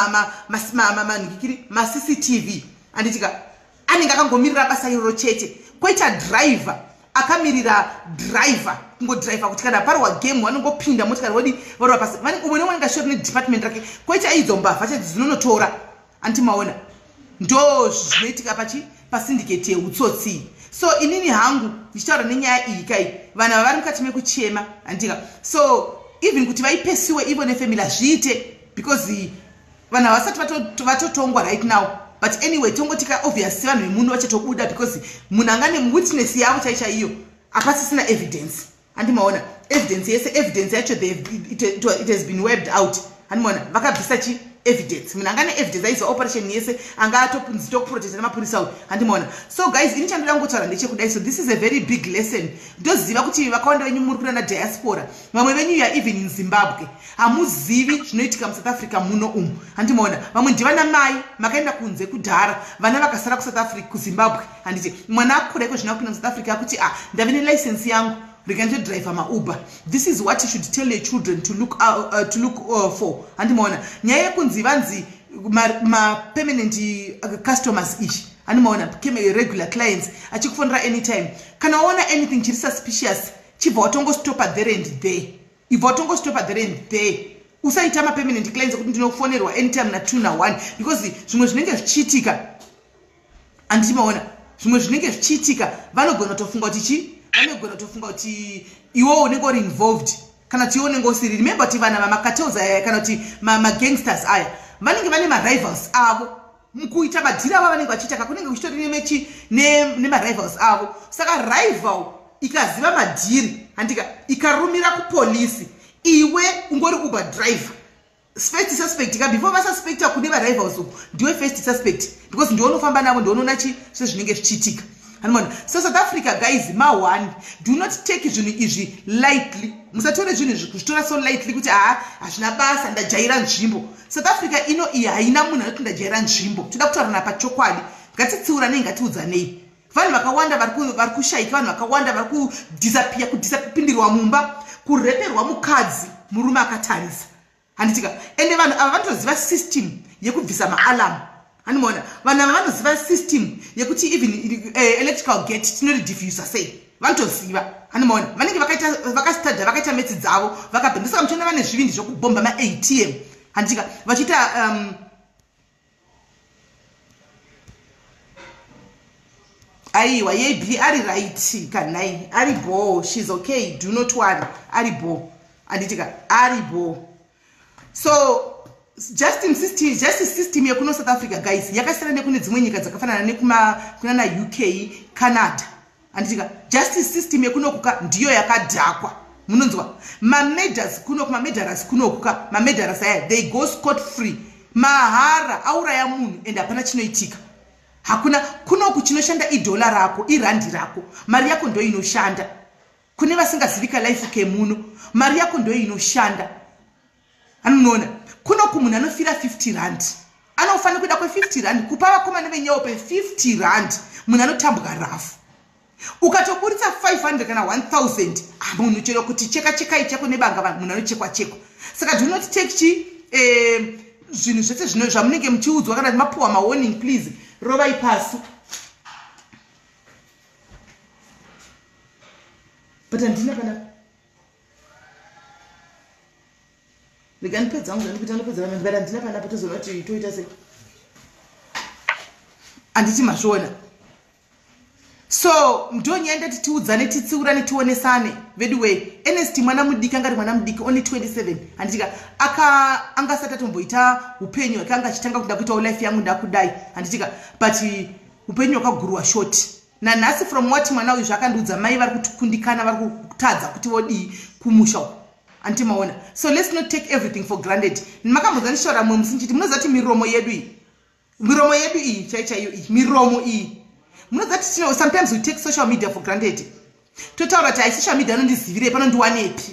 CCTV, handitika anenge akangomirira basa iroro chete. Koita driver akamirira driver kungodriver kuti kana parwa game vanongopinda motikari vodi varwa pasi, umwe newanenge shori nedepartment rake. Koita idzo mbavha chete dzinonotora, handimaona, ndo zvinoitika pasyndicate yeutsotsi. So inini hangu ndichitaura nenyaya iyi kai, vana vari mukati mekuchema, handika. So even kuti vaipesiwe ivo nefamily hazviite, because vanhu havasati vatotongwa right now. But anyway, tongotika obviously vanhu vemuno vachatobuda, because munhu angane witness yavo chaiyo hapasisina evidence, handimaona. Evidence yese, evidence yacho it has been wiped out, handimaona. Vakabvisa evidence, munhu angane evidence aiza operation yese anga atoprotecta nemapurisa uyu, handimaona. So guys, ini chandoda kungotaura ndechekudai. So this is a very big lesson. Ndoziva kuti vakawanda venyu muri kuenda diaspora, vamwe venyu ya even in Zimbabwe hamuzivi zvinoitika muSouth Africa muno umu, handimaona. Vamwe ndivana mai makaenda kunze kudhara, vana vakasara kuSouth Africa kuZimbabwe, handiti mwana akura iko zvina kupinda muSouth Africa akuti ndave nelicense yangu driver mauber. This is what you should tell your children to look for, handimaona. Nyaya yekunzi vanzi permanent customers ishi, handimaona, regular clients achikufonera anytime. Kana waona anything chiri suspicious, chibva watongostopa there and there. If watongostopa there and there, usaita permanent clients kuti ndinokufonerwa anytime na2 na1, because zvimwe zvinenge zvichiitika, handimaona, zvimwe zvinenge zvichiitika vanogona kutofunga kuti vanogona kutofunga kuti iwo unenge uri involved, kana tione ngosiri. Remember kuti vana vamacartels aya kana kuti magangsters aya vanenge vane marivals avo mukuita madhira ava vanenge vachiita kakunenge kuchitori nemechi nemarivals avo. Saka rival ikaziva madhiri handika ikarumira kupolisi, iwe ungori uber driver first suspect ka before vasuspecta kune varivals uku ndiwe first suspect because ndiwe unofamba navo ndiwe unoona sezvinenge zvichiitika. So South Africa guys, one, do not take zvinhu izvi lightly. Musatore zvinhu izvi kuzvitora so lightly kuti hazvina basa ndajaira nzvimbo. South Africa ino iyi haina munhu anoti ndajaira nzvimbo. Toda kutaurana pachokwadi. Ngatitsiuranei, ngatiudzanei. Vanhu vakawanda vari kushaika, vanhu vakawanda vari kudisapindirwa mumba, kureperwa mukadzi murume akatarisa. Handitika ende vanhu ava vanotoziva system yekubvisa maalarm. Hanimona vanhu ava vanoziva system yekuti even electrical gate tinori diffuser sei vanotoziva. Hanimona vanenge vakastadha vakaita metsi dzavo vakabhembesa muchona vane zvivindi zvokubhomba ma-ATM. Handitika vachiita aiwa yebi ari right kanai ari bo, she's okay, do not worry, ari bo. Handitika ari bo. So justice system yekuno South Africa guys yakasiyana nekune dzimwe nyika dzakafanana nekuna UK, Canada. Handitika justice system yekuno kuka ndiyo yakadhakwa. Munonzwa mamedars kunokuka mamedars aya they go scot free mahara auraya munhu ende hapana chinoitika. Hakuna kunoku chinoshanda idola rako, irandi rako, mari yako ndio inoshanda. Kune vasingazivika life kemuno mari yako ndio inoshanda. Anoona kunoku munhu anofira 50 rand anofanira kuda kwe50 rand kupa vakomana venyawo pe50 rand munhu anotambuka rafu. Ukatoburitsa 500 kana 1000 munhu chero kuti cheka ichako nebanga munhu anochekwa cheko. Saka do not take zvinhu zvese zvino zvamunenge muchiudzwa kana mapuwa mawarning please rovai pasi. But andina kana reganipedza vangu ndipedza vanhu but andina kana patozona kuti toita sei anditi mazviona. So ndonyenda titiudzane titsiurane tionesane veduwe. Ernest mwana mudiki angari mwana mudiki only 27 handitika angasati atomboita upenyu akanga achitanga kuda kuita life yangu ndakudai handitika but upenyu wakagurwa short nanhasi from what mwana uyu zvakandiudza mai vari kutikundikana vari kutadza kuti vodii kumusha antimaona. So let's not take everything for granted. Makamudza ndishaura mumwe musinchiti munoziva kuti miromo yedu iyi chaichaiyo iyi miromo iyi munoziva kuti sometimes we take social media for granted. Totaura kuti social media anondizivire panondiwanepi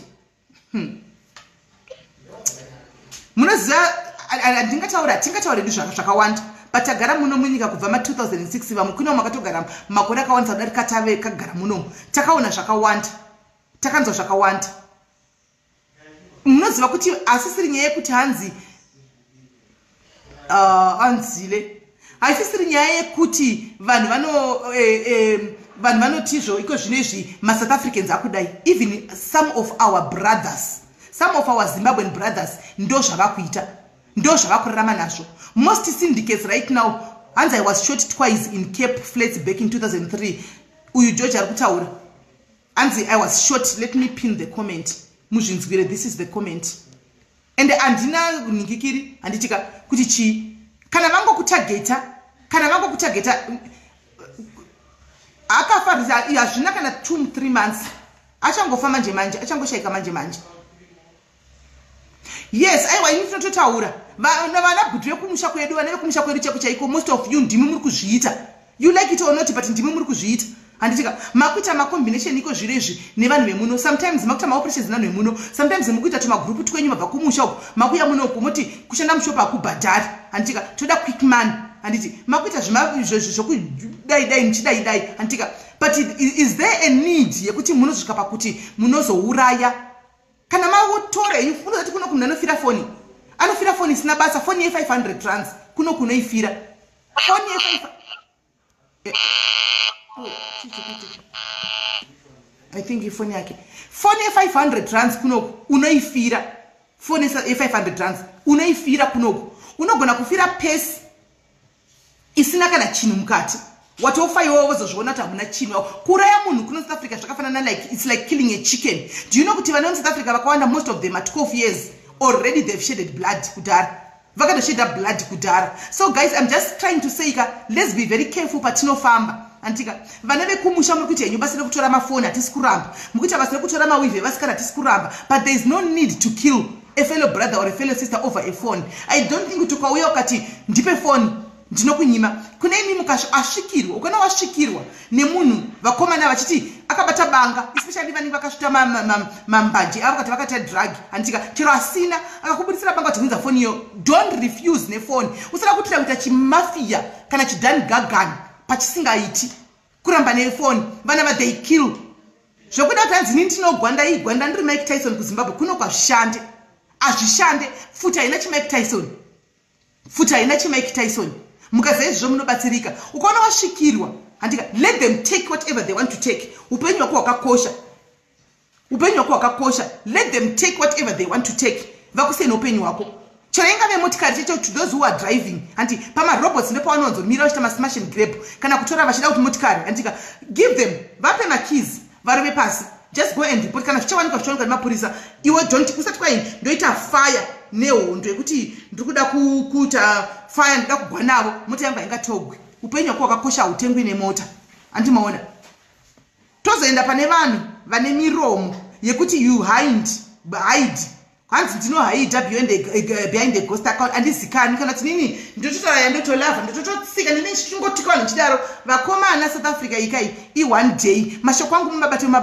munoziva tingataura edu zvakawanda but tagara muno munyika kubva ma2006 vamwe kuno makatogara makore akawanda sadarika tave kagara muno takaona zvakawanda takanzwa zvakawanda. Munoziva kuti asisiri nyaya yekuti anzile haisisiri nyaya yekuti vanhu vanotizvo iko zvino izvi maSouth Africans akudai. Even some of our brothers, some of our Zimbabwean brothers ndo zvavakuita, ndo zvavakurarama nazvo. Most syndicates right now, hanzi I was shot twice in Cape Flats back in 2003. Uyu George ari kutaura hanzi I was shot. Let me pin the comment muzvinzwire, this is the comment. And andina ningikiri handitika kuti chi kana vangokutageta akafarisa hazvina kana 2-3 months achangofa manje achangoshaika manje. Yes, aiwa ini tinototaura vana bhutu vekumusha kwedu, vana vekumusha kwedu cheko chaiko, most of you ndimi muri kuzviita, you like it or not but ndimi muri kuzviita handitika makuita macombination iko zvirezvi nevanhu vemuno. Sometimes makuita maoperations nevanhu vemuno, sometimes mukuita tumagrupu twenyu mabva kumusha uko makuya muno uko moti kushanda mushopa akubhadhari handitika toda quick money handiti makuita zvokudai muchidai handitika. But is there a need yekuti munozvika pakuti munozouraya kana mautora unozati kuno kunhu anofira foni isina basa, foni ye500 rands kuno kunoifira foni I think ifoni yake foni ye500 rands kunoku unoifira, foni ye500 rands unoifira kunoku. Unogona kufira pesi isina kana chinhu mukati, watofaiwa wozozviona kuti hamuna chinwa kuraya munhu kuno South Africa zvakafanana like it's like killing a chicken. Do you know kuti vana South Africa vakawanda most of them at 12 years already they've shedded blood kudhara vakatoshedha blood kudhara. So guys, I'm just trying to say let's be very careful patinofamba antika vana vekumusha muri kuti henyu basi rekutora mafoni hatisi kuramba mukuita basi rekutora mawivhe vasikana hatisi kuramba, but there is no need to kill a fellow brother or a fellow sister over a phone. I don't think kuti ukauya ukati ndipe phone ndinokunyima kune imi mukasvikirwa ukana wasvikirwa nemunhu vakomana vachiti akabata banga especially vanenge vakasvita mambanje avo kati vakata drug antika chero asina akakubudisira banga kuti unza phone iyo don't refuse nefone usada kutira kuita chimafia kana chidani gagani pachisingaiti kuramba nefone vana va they kill zvokuda kuti hanzi nini tinogwanda igwanda ndiri Mike Tyson kuZimbabwe kuno kwazvishande azvishande futa haina chiMike Tyson futa haina chiMike Tyson mukaza izvozvo munobatsirika ukaona wasvikirwa handika let them take whatever they want to take upenyu hwako hwakakosha upenyu hwako hwakakosha let them take whatever they want to take vakusei noupenyu hwako chero ingave motikari checho to those who are driving handi pamarobots nepavanonzomira vachita masmash and grab kana kutora vachida kuti motikari handika give them vape makeys varove pasi just go and report kana zvichawanika zvichawanika nemapurisa iwe don't usati kwai ndoita fire nehondo yekuti ndiri kuda kuita fire ndida kugwa navo mota yangu haingatogwe upenyu hwako hwakakosha hautengwi nemota handimaona tozoenda pane vanhu vane miromo yekuti you hide hanzi ndinohaidha behind the ghost account handizikani kana kuti nini ndototoraya ndotolavha ndotototsika nini chichingotikwa nechidaro vakomana South Africa ikai i1 day mashoko angu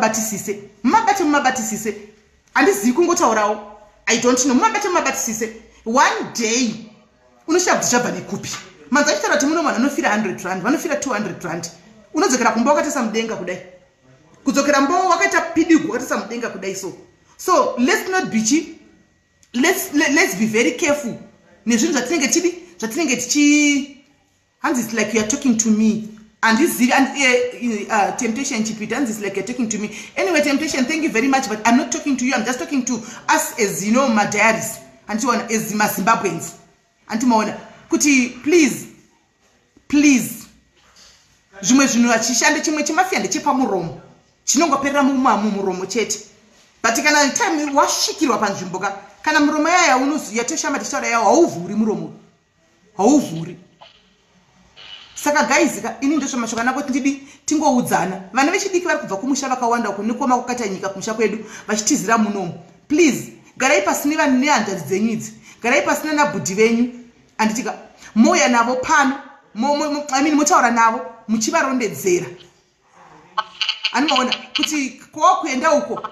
mumabatisise handizivi kungotaurawo I don't know mumabatisise 1 day unosvika kuti zvabva nekupi manzi achitaura kuti muno vanhu vanofira 100 rand vanofira 200 rand unodzokera kumba wakatisa mudenga kudai kudzokera mbo wakaita pidigu wakatisa mudenga kudai so let's not be cheap. Let's be very careful nezvinhu zvatinenge tichi hanzi it's like you are talking to me and this temptation chipita hanzi it's like you're talking to me. Anyway, temptation, thank you very much, but I'm not talking to you, I'm just talking to us as you know my diaries and as my Zimbabweans and kuti please zvimwe zvinhu achishande chimwe chimafia ndechepamuromo chinongoperera mumuromo chete, but kana time wasvikirwa panzvimbo kana muromo yaya yatoshama tichitaura yawo hauvhuri muromo hauvhuri. Saka guys, ini ndoshamashaka nako tindidi tingoudzana vana vechidiki vari kubva kumusha vakawanda kunikoma kukata nyika kumusha kwedu vachitizira munomo. Please garai pasina vanhu nehanzvadzi dzenyu idzi, garai pasina nabhudhi venyu anditika moya navo pano motaura navo muchivarondedzera anomaona kuti kwawakuenda uko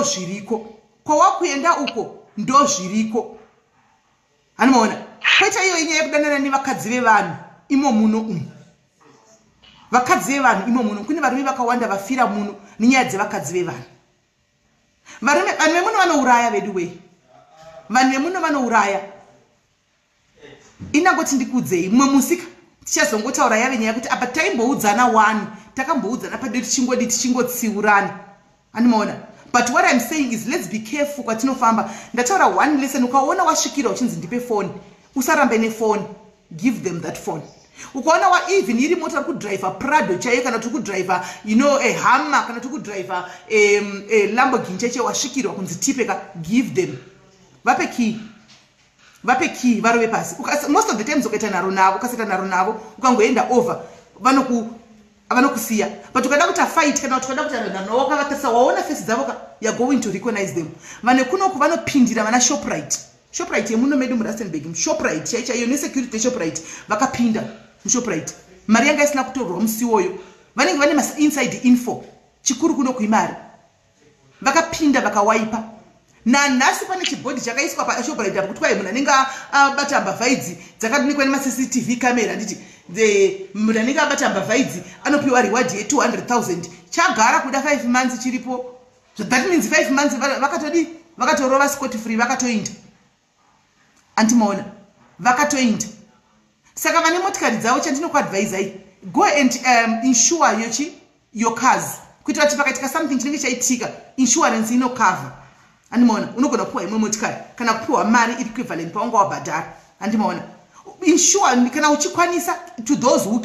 ndo zviriko anomaona kwaita iyo inyaya yekudanana nevakadzi vevanhu imo muno vakadzi vevanhu imo muno kune varume vakawanda vafira muno nenyaya dzevakadzi vevanhu. Vanhu vemuno vanouraya vedu wei, vanhu vemuno vanouraya. Inangoti ndikudzei mumwe musika tichazongotaura yave nyaya yekuti apa taimboudzana 1 takamboudzana padero tichingotsiurana anomaona. But what I'm saying is let's be careful kwatinofamba. Ndataura 1 lesson, ukaona wasvikira uchinzi ndipe phone usarambe nefone, give them that phone. Ukaona even iri mota kudriver Prado chaiyo kana kudriver a Hummer kana kudriver a Lamborghini cheche wasvikirwa kunzi tipeka, give them. Vape key varove pasi. Most of the times ukaita naro navo ukangoenda over vanokusiya, but ukada kuita fight kana ukada kuita nano wakavatasa waona face dzavo you're going to recognize them. Vane kunoku vanopindira vana Shoprite yemuno medu muRustenburg, Shoprite chaiyo nesecurity Shoprite vakapinda muShoprite mari yanga isina kutorwa musiwoyo, vanenge vane mas inside info chikuru kuno kuimari vakapinda vakawaipa. Nanhasi pane chibhodhi chakaiswa paShoprite kuti kwai munhu anenge abata mbavha idzi dzakanikwa nemaCCTV camera nditi munhu anenge abata mbavha idzi anopiwa reward ye200,000 chagara kuda 5 months chiripo. That means 5 months vakatorova scot free vakatoinda antimaona vakatoinda. Saka vane motikari dzavo chandinokuadvisai go and insure your cars kuitira kuti pakaitika something chinenge chaitika insurance inokava andimaona. Unogona kupiwa imwe motikari kana kupiwa mari iri equivalent paunga wabhadhara andimaona. Insure kana uchikwanisa to those who can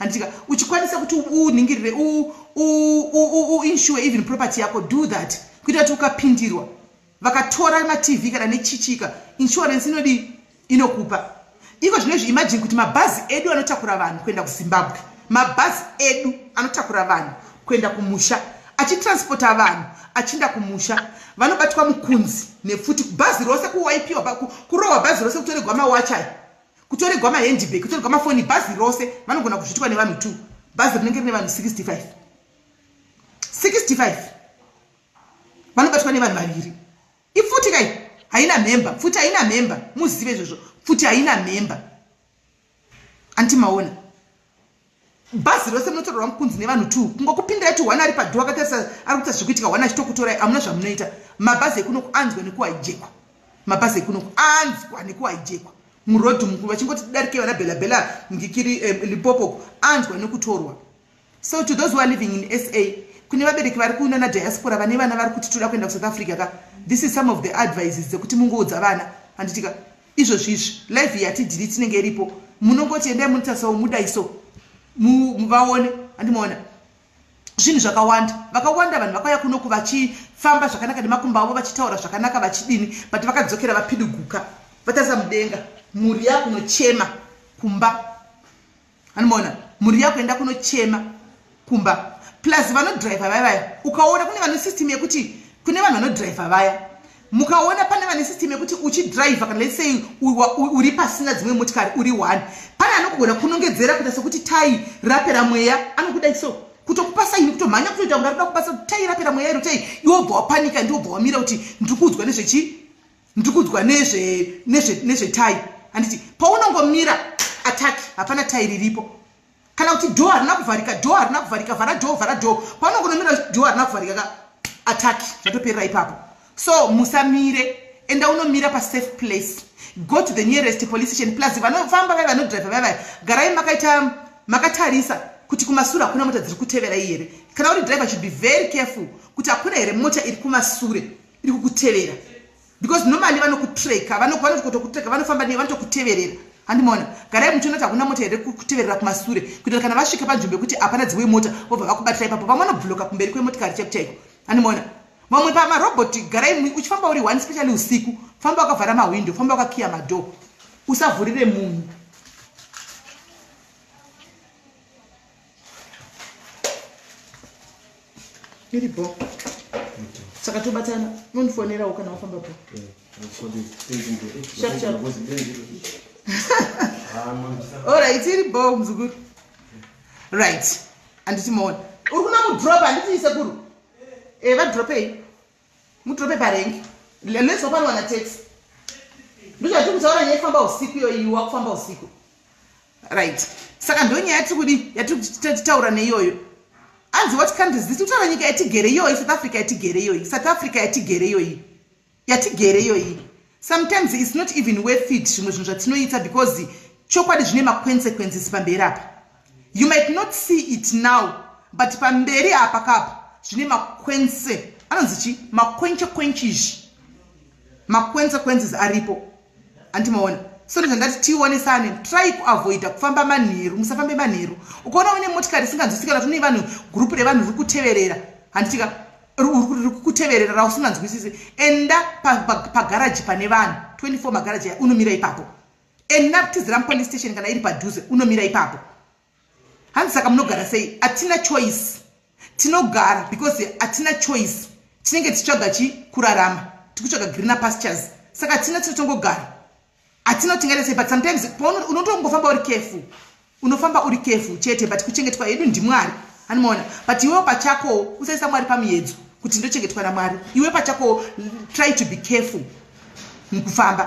handika uchikwanisa kuti uningirire insure even property yako, do that kuita kuti ukapindirwa vakatora maTV kana nechichika insurance inodi inokupa. Iko zvinezvi imagine kuti mabhazi edu anotakura vanhu kuenda kuZimbabwe, mabhazi edu anotakura vanhu kuenda kumusha, achitransporta vanhu achinda kumusha, vanobatwa mukunzi nefuti bhazi rose kuwaipiwa, kurohwa bhazi rose, kutorerwa mawachai, kutorerwa mahandbag, kutorerwa mafoni, bhazi rose vanogona kuzvitwa nevanhu 2, bhazi rinenge rine vanhu 65 vanobatwa nevanhu vaviri. Ifuti kai haina member, futi haina member, muzive izvozvo, futi haina member. Antimaona bhazi rose munotorerwa mukunzi nevanhu 2, kungokupindira kuti 1 ari padhuwa akatarisa ari kuita zvekuitika, 1 achitokutorai, amuna zvamunoita. Mabhazi ekuno kuanzwa nekuhijekwa, mabhazi ekuno kuanzwa nekuhijekwa murodhi mukuru vachingoti darikei vana bela ngikiri Limpopo anzwa nekutorwa. So to those who are living in SA, kune vabereki vari kuno na diaspora vane vana vari kuti toda kuenda kuSouth Africa ka, this is some of the advices dzekuti mungoudza vana. Handitika izvozvizvi live yatidhiri tinenge iripo, munongoti endai munotarisawo mudaiso muvaone. Handimaona zvinhu zvakawanda, vakawanda vanhu vakauya kunoku vachifamba zvakanaka nemakumbo avo vachitaura zvakanaka vachidini, but vakadzokera vapidiguka vatarisa mudenga, mhuri yako kunochema kumba. Handimaona mhuri yako enda kunochema kumba. Plus vanodriver vaya ukaona kune vanhu system yekuti kune vanhu vanodriver vaya, mukaona pane vanhu system yekuti uchidriver kana let's say uri pasina dzimwe motikari uri 1, pane anogona kunongedzera kuita sokuti tai rapera mweya, anokuda so kutokupasa ini kutomhanya kutoita kuti arikuda kupasa kuti tai rapera mweya iro tai, iwe ubva wapanika, ndiwo ubva wamira kuti ndikudzwa nezvechi, ndikudzwa nezvetai. Handiti paunongomira attack hapana tai riripo, kana kuti door harina kuvharika, vhara door, paunongomira door harina kuvharika ka attack zvatopera ipapo. So musamire, enda unomira pa safe place, go to the nearest police station. Plus vanofamba vaya vanodriver vaya garai makatarisa kuti kumasure hakuna mota dziri kutevera here. Kana uri driver should be very careful kuti hakuna here mota iri kumasure iri kukutevera, because normally vanokutreka, vanokutreka, vanofamba newe vanotokuteverera. Handimaona garai muchiona kuti hakuna mota here kuteverera kumasure, kuti kana vasvika panzvimbo yekuti hapana dzimwe mota vobva vakubatira ipapo, vamwe vanobloka kumberi kwemotikari chaiko. Handimaona mamwe pamarobhoti garai uchifamba uri 1, especially usiku, famba wakavhara mawindow, famba wakakiya madoo, usavhurire munhu. Iripo saka tobatana, nondifonerawo kana wafamba po. Alright, iripo mzukuru. Right, anditi maona uri kuna mudropa, anditi isekuru vadropei mudrope parengi leso pano wana taxi ndozvati kutaura nyaya yekufamba usiku iyoyi wakufamba usiku. Right, saka ndonyaya yatitaura neiyoyo. Anzi what country is this? Tutaura nyika yatigere iyoyi, South Africa yatigere iyoyi, South Africa yatigere iyoyi. Sometimes it's not even worth it zvimwe zvinhu zvatinoita, because chokwadi zvine ma-consequences pamberi apa. You might not see it now, but pamberi apa kapa zvine makwense, anonzi ma-consequences aripo. Antimaona so ndati tionesane, try kuavoida kufamba manheru, musafambe manheru. Ukaona une motikari isinganzwisika kuti une vanhu group revanhu riri kuteverera, handitika riri kuteverera rausinganzwisisi, enda pagaraji pane vanhu 24 magaraji aya unomira ipapo. Enda kutizira police station kana iri padhuze unomira ipapo. Hanzi saka munogara sei? Atina choice, tinogara because atina choice, tinenge tichitsvaga kurarama, tikutsvaga greener pastures, saka tina tinotongogara, atina kutingana sei. But sometimes unotongofamba uri careful, unofamba uri careful chete, but kuchengetwa yedu ndimwari. Handimaona, but iwe pachako usaisa mwari pamuyedzo kuti ndochengetwa naMwari. Iwe pachako try to be careful mukufamba.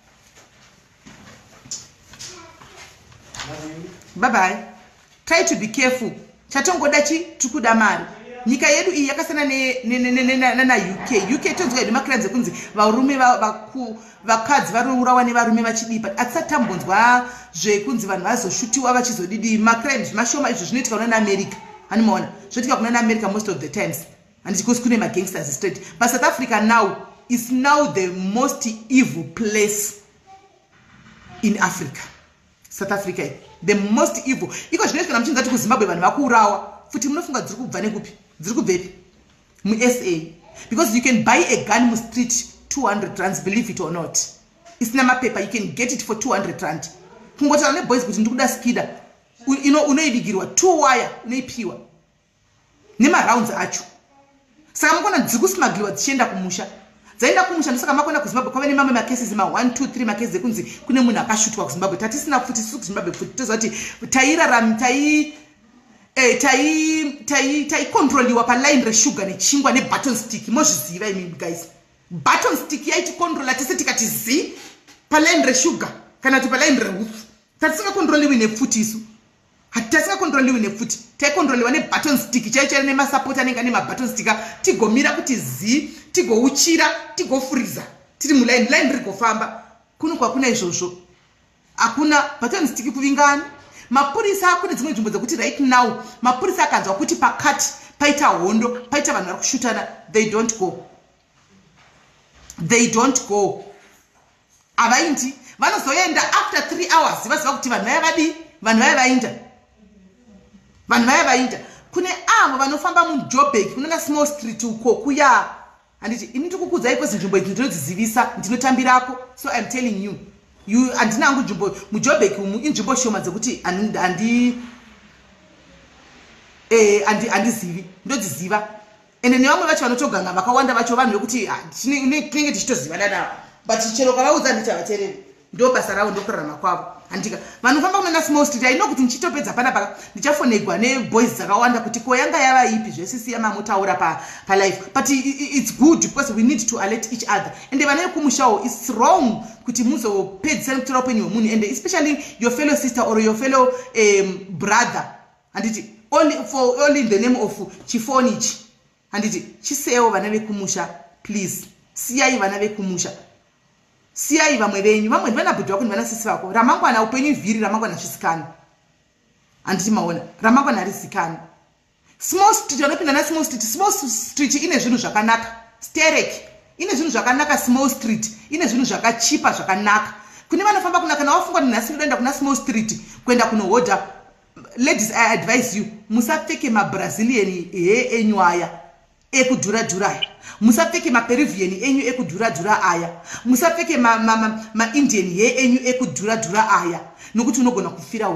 Bye bye. Try to be careful. Chatongoda tikuda mari. Nyika yedu iyi yakasana na UK tonzwa yedu makiranze kunzi varume vakadzi varourawa nevarume vachidipa. Atisatambonzwa zvekunzi vanhu vazoshutiwa vachizodidi macrimes mashoma izvo zvinoitika kuna America. Handimaona zvoitika kuna America most of the times, and because kune magangsters straight. But South Africa now is now the most evil place in Africa. South Africa, the most evil. Iko zvinoitika kana muchinzati kuZimbabwe vanhu vakuurawa futi munofunga dziri kubva nekupi, dziri kubvepi? Mu-SA. Because you can buy a gun mu street 200 rands, believe it or not. Isina mapepa, you can get it for 200 rand. Kungotaura neboys kuti ndikuda skida, unoivigirwa 2 wire, unoipiwa nemarounds acho. Saka mukona dziri kusmagliwa dzichienda kumusha. Dzaenda kumusha ndosaka makona kuZimbabwe kwave nemamwe macases ma 1 2 3 macases ekunzi kune munhu akashutwa kuZimbabwe. Tatisina futi siku kuZimbabwe futi toziva kuti tairarama taikontroliwa paline reshuga nechingwa nebutton stick. Mozviziva imi guys, button stick yaitikontrola tese tikati zi paline reshuga kana kuti paline rehufu. Tatisingakontroliwi nefuti isu, hatisingakontroliwi nefuti, taikontroliwa nebutton stick chaichaira nemasapoti anenge ane mabutton stick tigomira kuti zi tigouchira tigofuriza tiri muline line rigofamba. Kuno kwakuna izvozvo, hakuna button stick kuvingana. Mapurisa akune dzimwe nzvimbo dzekuti right now mapurisa akanzwa kuti pakati paita hondo, paita vanhu vari kushutana, they don't go, they don't go. Avaindi, vanozoenda after 3 hours vaziva kuti vanhu vaya vadi, vanhu vaya vainda, vanhu vaya vainda. Kune avo vanofamba muJoburg kunana Small Street uko kuya, handiti ini ndikukudzai kwezi nzvimbo idzi ndinodzizivisa, ndinotambirako. So I'm telling you, handina hangu nzvimbo muJoburg umu inzvimbo shoma dzekuti handizivi, ndodziziva. Ende nevamwe vacho vanotoganga vakawanda vacho vanhu vekuti tinenge tichitozivana navo, but chero kavaudza ndichavateleri, ndo basa ravo, ndokurarama kwavo. Handika vanofamba kunana Small Street, I know kuti ndichitopedza panapa ndichafonegwa neboys dzakawanda kuti ko yanga yava ipi zvesisi yamamotaura pa live, but it's good because we need to alert each other. Ende vana vekumushawo, it's wrong kuti muzopedzisana kutora upenyu hwemunhu, and especially your fellow sister or your fellow brother, handiti only in the name of chifonichi. Handiti chisewo vana vekumusha, please siyai vana vekumusha, siyai vamwe venyu. Vamwe vanabhudhwa kuti vana sisi vako, ramangwana upenyu vhiri, ramangwana zvisikana. Handiti maona ramangwana rizikana. Small Street, vanopinda na Small Street, Small Street ine zvinhu zvakanaka, Sterek ine zvinhu zvakanaka, Small Street ine zvinhu zvakachipa zvakanaka. Kune vanofamba kuna kana wafunga kuti nhasi unoenda kuna Small Street kuenda kunohodha, ladies I advise you, musapfeke maBrazilian enyu aya ekudhura aya, musapfeke maPeruvian enyu ekudhura aya, musapfeke maIndian enyu ekudhura aya, nokuti unogona kufira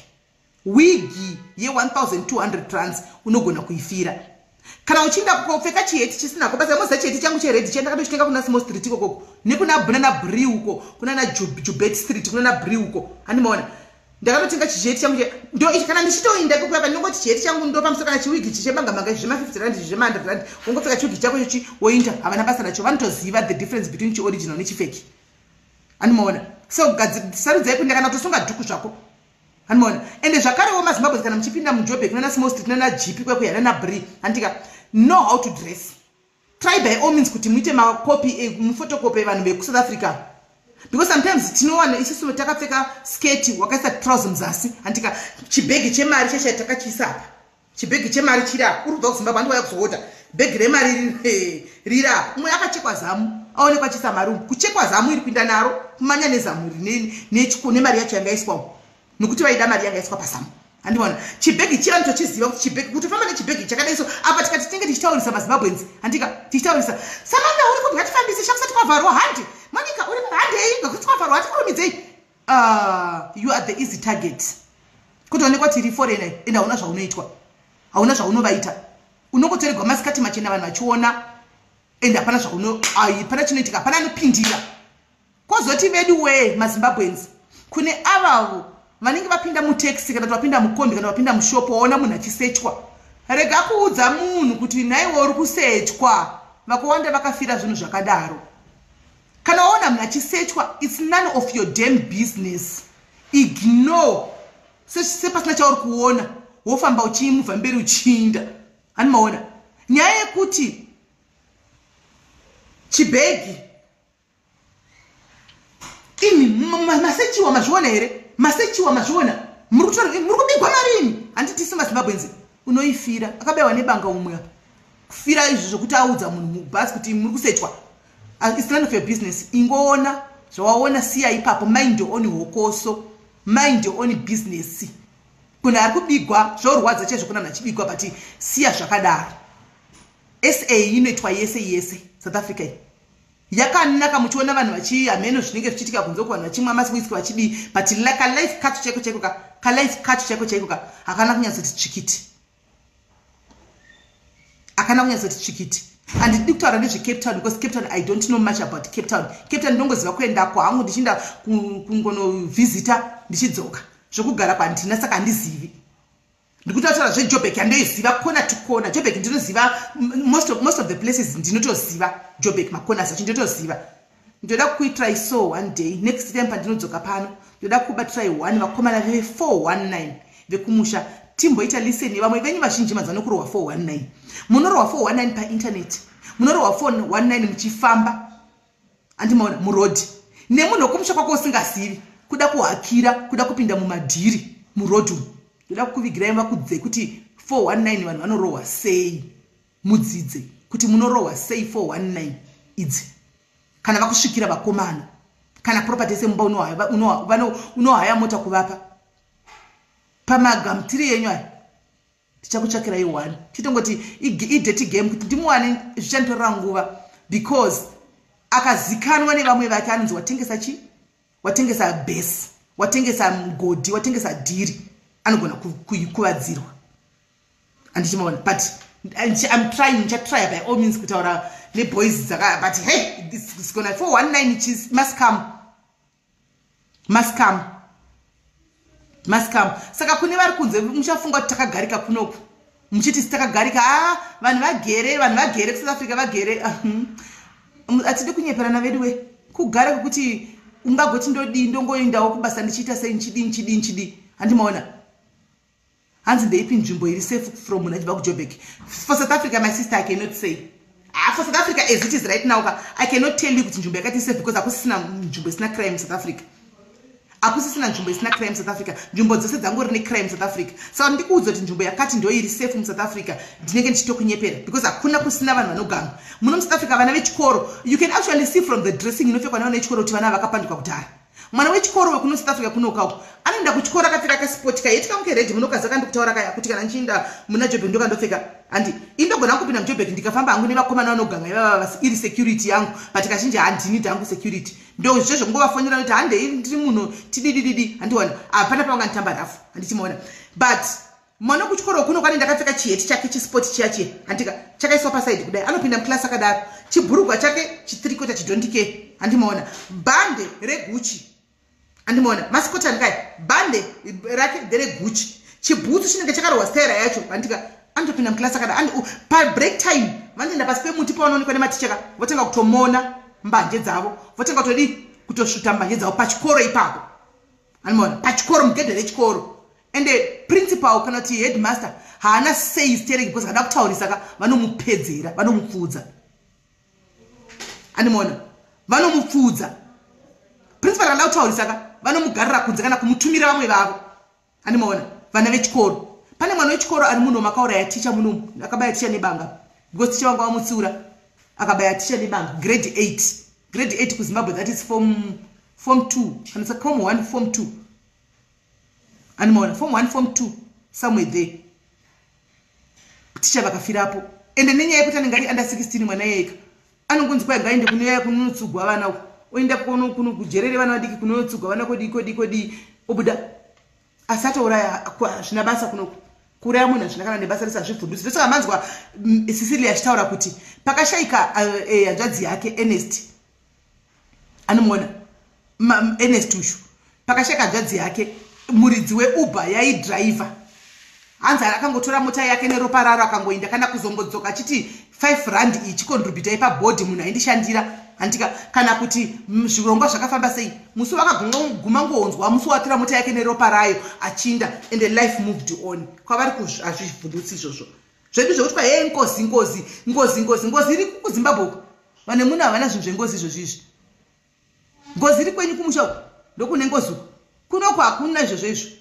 wigi ye 1200 rands unogona kuifira. Kana uchinda kupfeka chiheti chisinako, basa moza chiheti changu chered chienda katochitenga kuna Small Street ikoko, nekuna Banana Bri uko, kuna na Jubet Street, kuna na Bri uko. Handimaona ndakatotenga chiheti changu ndo ichi, kana ndichitoinda kukwapa ndongoti chiheti changu ndo pamusoro kana chiwigi chichebanga zvema 50 rand zvema 100 rand, ungopfeka chiwigi chako ichi woinda, havana basa nacho, vanotoziva the difference between chioriginal nechifeki. Handimaona, so sarudzai kuenda kana kutosunga dhuku zvako. Handimaona, ende zvakarewo maZimbabwe kana muchipinda muJoburg kuna Small Street nana GP kwekuya nana Bri, handika know how to dress. Try by all means kuti muite makopi mufotocopy vanhu veku-South Africa, because sometimes tinowana isusu takapfeka sketi wakaisa trouser muzasi, handika chibhegi chemari cheshe takachisa apa, chibhegi chemari chiri apa, uri kubva kuZimbabwe handouya kuzoota bhegi remari riri apa, umwe akachekwa zamu aonekwa chisa marumu, kuchekwa zamu iri kuinda naro kumanya nezamu nemari yacho yanga iswawo, nokuti vaida mari yanga iswa pasamu. Handiona chibhegi chiya nitochiziva kuti chibhegi kuti famba nechibhegi chakadai, so apa tikati tinenge tichitaurisa maZimbabweans, handika tichitaurisa samanga uri kuti ngatifambise chakusati kwavharwa handi, Monica uri handi einga kuti kwavharwa handi kurumidzei. You are the easy target. Kutoonekwa tiri foreigner ende hauna zvaunoitwa, hauna zvaunovaita, unongotorerwa masikati machena vanhu vachiona ende hapana hapana chinoitika, hapana anopindira. Kwozoti vedu we maZimbabweans, kune avavo vanenge vapinda mutaxi kana vapinda mukombi kana vapinda mushopo waona munhu achisechwa, rega kuudza munhu kuti naiwe uri kusechwa. Vakawanda vakafira zvinhu zvakadaro. Kana waona munhu achisechwa, it's none of your damn business. Ignore. Sepasina chauri kuona, wofamba uchimuvha mberi uchiinda. Handimaona nyaya yekuti chibhegi imi masechiwa mazviona here, masechiwa mazviona, muri kubigwa marini. Handiti maZimbabweans unoifira, akabewa nebanga umwe kufira izvo zvokuti audza munhu mubhasi kuti muri kusechwa, it's none of your business. Ingoona zvawaona siya ipapo, mind your own hokoso. mind your own business. Kuna ari kubigwa zvorwadza chaizvo kuna munhu achibigwa but siya zvakadaro. SA inoitwa yese South Africa yakanaka muchiona vanhu vachihameno zvinenge zvichiitika kunze kuvanhu vachimwa masiwhisky vachidi but like a life cut cheko chaiko hakana kunyatsoti tsvikiti, hakana kunyatsoti tsvikiti. And ndiri kutaura nezveCape Town because Cape Town I don't know much about Cape Town. Cape Town ndongoziva kuendako hangu ndichinda kungonovhizita ndichidzoka, zvokugara kwandina saka handizivi. Ndikutaura zveJoburg handoiziva kona to corner. Joburg ndinoziva most of the places ndinotoziva. Joburg makona sacho ndinotoziva. Ndoda kuitry so one day next time pandinodzoka pano ndoda kuba try one vakomana ve 419 vekumusha timboita listen vamwe venyu vazhinji mazano kurowa 419 munorowa 419 pa internet munorowa 419 muchifamba andimaona muroad nemunhu wokumusha kwako usingazivi kuda kuhakira kuda kupinda mumadhiri muroad ndoda kukuvigirai vakudze kuti 419 vanhu vanorowa sei mudzidze kuti munorowa sei 419 idzi kana vakusvikira vakomana kana property semba unohaya mota kuvapa pamagamtiri yenyu aya tichakutsvakira i1 titongoti ideti game kuti ndimuwane zvichanditorera nguva because akazikanwa nevamwe vake anonzi watengesa chi watengesa base watengesa mgodhi watengesa dhiri anogona kuvadzirwa andichimaona but I'm trying nichatry by all means kutaura neboys dzaka but hey this is gonna 419 which is must come saka kune vari kunze muchafunga kuti takagarika kunoku muchiti takagarika vanhu vagere kuSouth Africa vagere atidi kunyeperana vedu we kugara kwekuti ungagoti ndongoendawo kubasa ndichiita sei nchidi handimaona hanzi ndeipi nzvimbo iri safe from munhu achibva kuJoburg. For South Africa my sister I cannot say. For South Africa as it is right now I cannot tell you kuti nzvimbo yakati safe because akusisina nzvimbo isina crime South Africa. Akusisina nzvimbo isina crime South Africa. Nzvimbo dzose dzangori necrime South Africa. Saka ndikuudza kuti nzvimbo yakati ndo iri safe mu South Africa ndinenge ndichitokunyepera because hakuna kusina vanhu vanoganga. Muno South Africa vana vechikoro you can actually see from the dressing inopfekwa navana vechikoro kuti vana vakapandikwa kudhara. Mwana wechikoro wekuno South Africa kunokako anoenda kuchikoro akapfeka kasport kayetika mukeredi munokaza kandikutaura kaya kuti kana nchinda muna Joburg ndokandopfeka andi indogona kupinda muJoburg ndikafamba hangu nevakomana vanoganga ivava iri security yangu but kazhinji handini dangu security ndo izvozvo kungovafonera kuti hande ndiri munhu tididididi handiwana apana pavanganditamba rafu handichimaona but mwana kuchikoro kuno kwani ndakapfeka chiheti chake chisport chiyache handika chakaiswa paside kudai anopinda muklasi akadaro chibhurugwa chake chitrikota chidondike handimaona bhande reGucci andimona masikota ndikai bande rake ndereGucci chibhutsu chinenge chakarohwa stera yacho andika andopinda muklasi akada pa break time vandoenda pasi pemuti pavanoonekwa nematicheka votenga kutomona mbanje dzavo votenga kutosvuta mbanje dzavo pachikoro ipapo andimona pachikoro mugedhe rechikoro ende principal kana kuti headmaster haana sei steering because kada kutaurisa vanomupedzera vanomupfudza andimona vanomupfudza principal kana kutaurisa vanomugarira kunze kana kumutumira vamwe vavo andimoona vana vechikoro pane mwana wechikoro ari muno makauraya ticha muno akabaya ticha nebanga because ticha vanga vamutsiura akabaya ticha nebanga grade 8 kuZimbabwe that is form 2 kana form 1 form 2 andimoona form 1 form 2 somewhere there ticha vakafirapo ende nenyaya yekuti anenge ari under 16 mwana yeka anongonzi kwa ngaende kunoya kunotsugwa vana uko oenda kuno kujerere vana vadiki kunotsugwa vana kodi obuda asatouraya zvina basa kuno kuraya munhu zvinakana nebasa risazvivhundutsi ndosaka manzwa Cecilia achitaura kuti pakashaika hanzvadzi yake Ernest anomuona Ernest ushu pakashaika hanzvadzi yake muridzi weUber yaidhiraivha hanzi akangotora mota yake neropa raro akangoenda kana kuzombodzoka achiti 5 rand ichikontributai pabhodhi munhu aindishandira handika kana kuti zvirongwa zvakafamba sei musi wakaguma ngoonzwa musi watora mota yake neropa rayo achinda and the life moved on kwavari kuzvivhundutsi izvozvo zvedu zvokuti kwa hei ngozi iri kuZimbabwe vane munhu havana zvinhu zvengozi izvozvizvi ngozi iri kwenyu kumusha uko ndokune ngozi uko kunoko hakuna izvozvo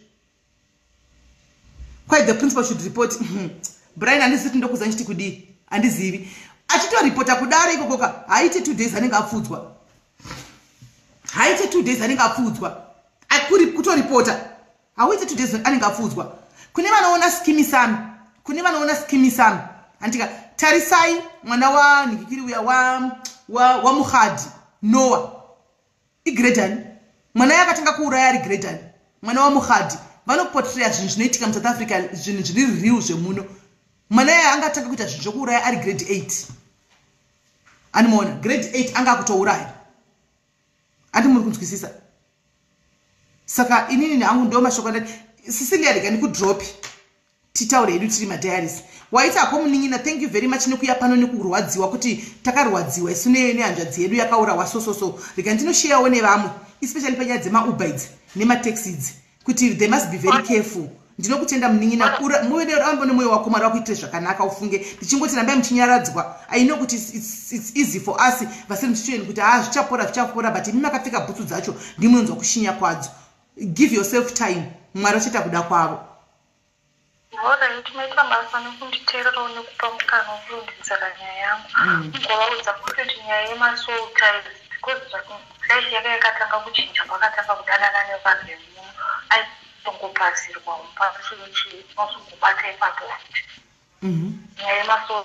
quite the principal should report Brian andiziti ndokuza nchiti kudii handizivi achitoripota kudaro ikokoka haite 2 days anenge afudzwa haite 2 days anenge afudzwa kutoripota hauiti 2 days anenge afudzwa. Kune vanoona skimi sami andika tarisai mwana wa nikikiri uya wa Mukhadi Noah igredani mwana yakatanga kuuraya ari gredani mwana wa Mukhadi vanoportreya zvinhu zvinoitika muSouth Africa zvinhu zviri real zvemuno mwana yaya angatanga kuita zvinhu zvokuuraya ari grade 8 animona grade 8 anga kutouraya andi muri kunzwisisa. Saka inini hangu ndo mashoko ndati Cecilia rega nikudrop titaure hedu tiri madiaries waita komunin'ina. Thank you very much nekuya pano nekurwadziwa kuti takarwadziwa isu nehanzvadzi yedu yakaurawa so rega ndinosharewo nevamwe especially panyaya dzemauber idzi nemataxi idzi kuti they must be very careful. Ndinokutenda munin'ina murambo nemwoyo wako mari wakuitire zvakanaka ufunge ndichingoti rambai muchinyaradzwa. I know kuti it's easy for us vasiri muchitweni kuti zvichapora but imi makapfeka bhutsu dzacho ndimunonzwa kushinya kwadzo. Give yourself time. Mwari achita kuda kwavo. Alright, maita basa nekunditeererawo nekupa mukana wokurongedzera nyaya yangu. Ngovaudza kuti nyaya yemasoul ties because life yake yakatanga kuchinja kwakatanga kudanana nevanhu vemuno aitongopazirwa mupachii nosungobata ipapo futi. Nyaya yemasoul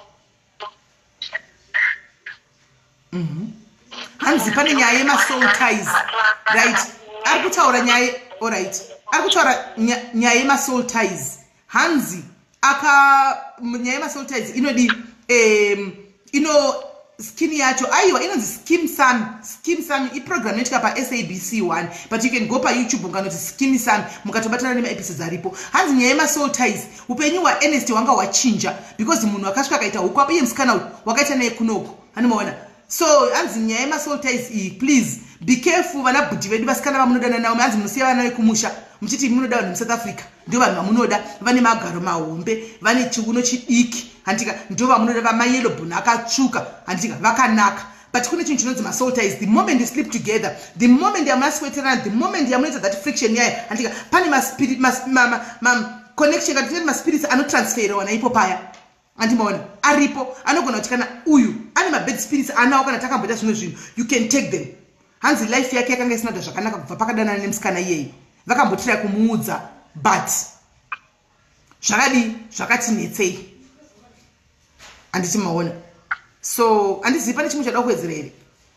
hanzi pane nyaya yemasoul ties right ari kutaura nyaya alright ari kutaura nyaya yemasoul ties hanzi nyaya yemasoul ties inodi skin yacho aiwa inonzi skim sam iprogram inoitika paSABC 1 but you can go paYouTube unganoti skim sam mukatobatana nemaepisodes aripo. Hanzi nyaya yemasoul ties upenyu hwaErnest hwanga hwachinja because munhu akasvika akaita hukwapa iye musikana uyu wakaita naye kunoko hanimaona. So hanzi nyaya yemasoul ties iyi please be careful. Vana bhudhi vedu vasikana vamunodana navo hanzi munosiya vana vekumusha muchiti munoda vanhu muSouth Africa ndio vanhu vamunoda vane magaro mahombe vane chiuno chidiki handika ndio vamunoda vamayellow bone akatsvuka handika vakanaka. But kune chinhu chinonzi masoul ties. The moment you sleep together, the moment yamunasweterana, the moment yamunoita that friction yaya handika pane maspirit connection kana kuti maspirits anotransferawa naipo paya andimaona aripo anogona kuti kana uyu ane mabad spirits anawo kana takamboita zvimwe zvinhu you can take them. Hanzi life yake yakanga isina zvakanaka kubva pakadanana nemusikana iyeyi vakambotira kumuudza but zvakati netsei handiti maona. So handizivi pane chimwe chada kuwedzera here.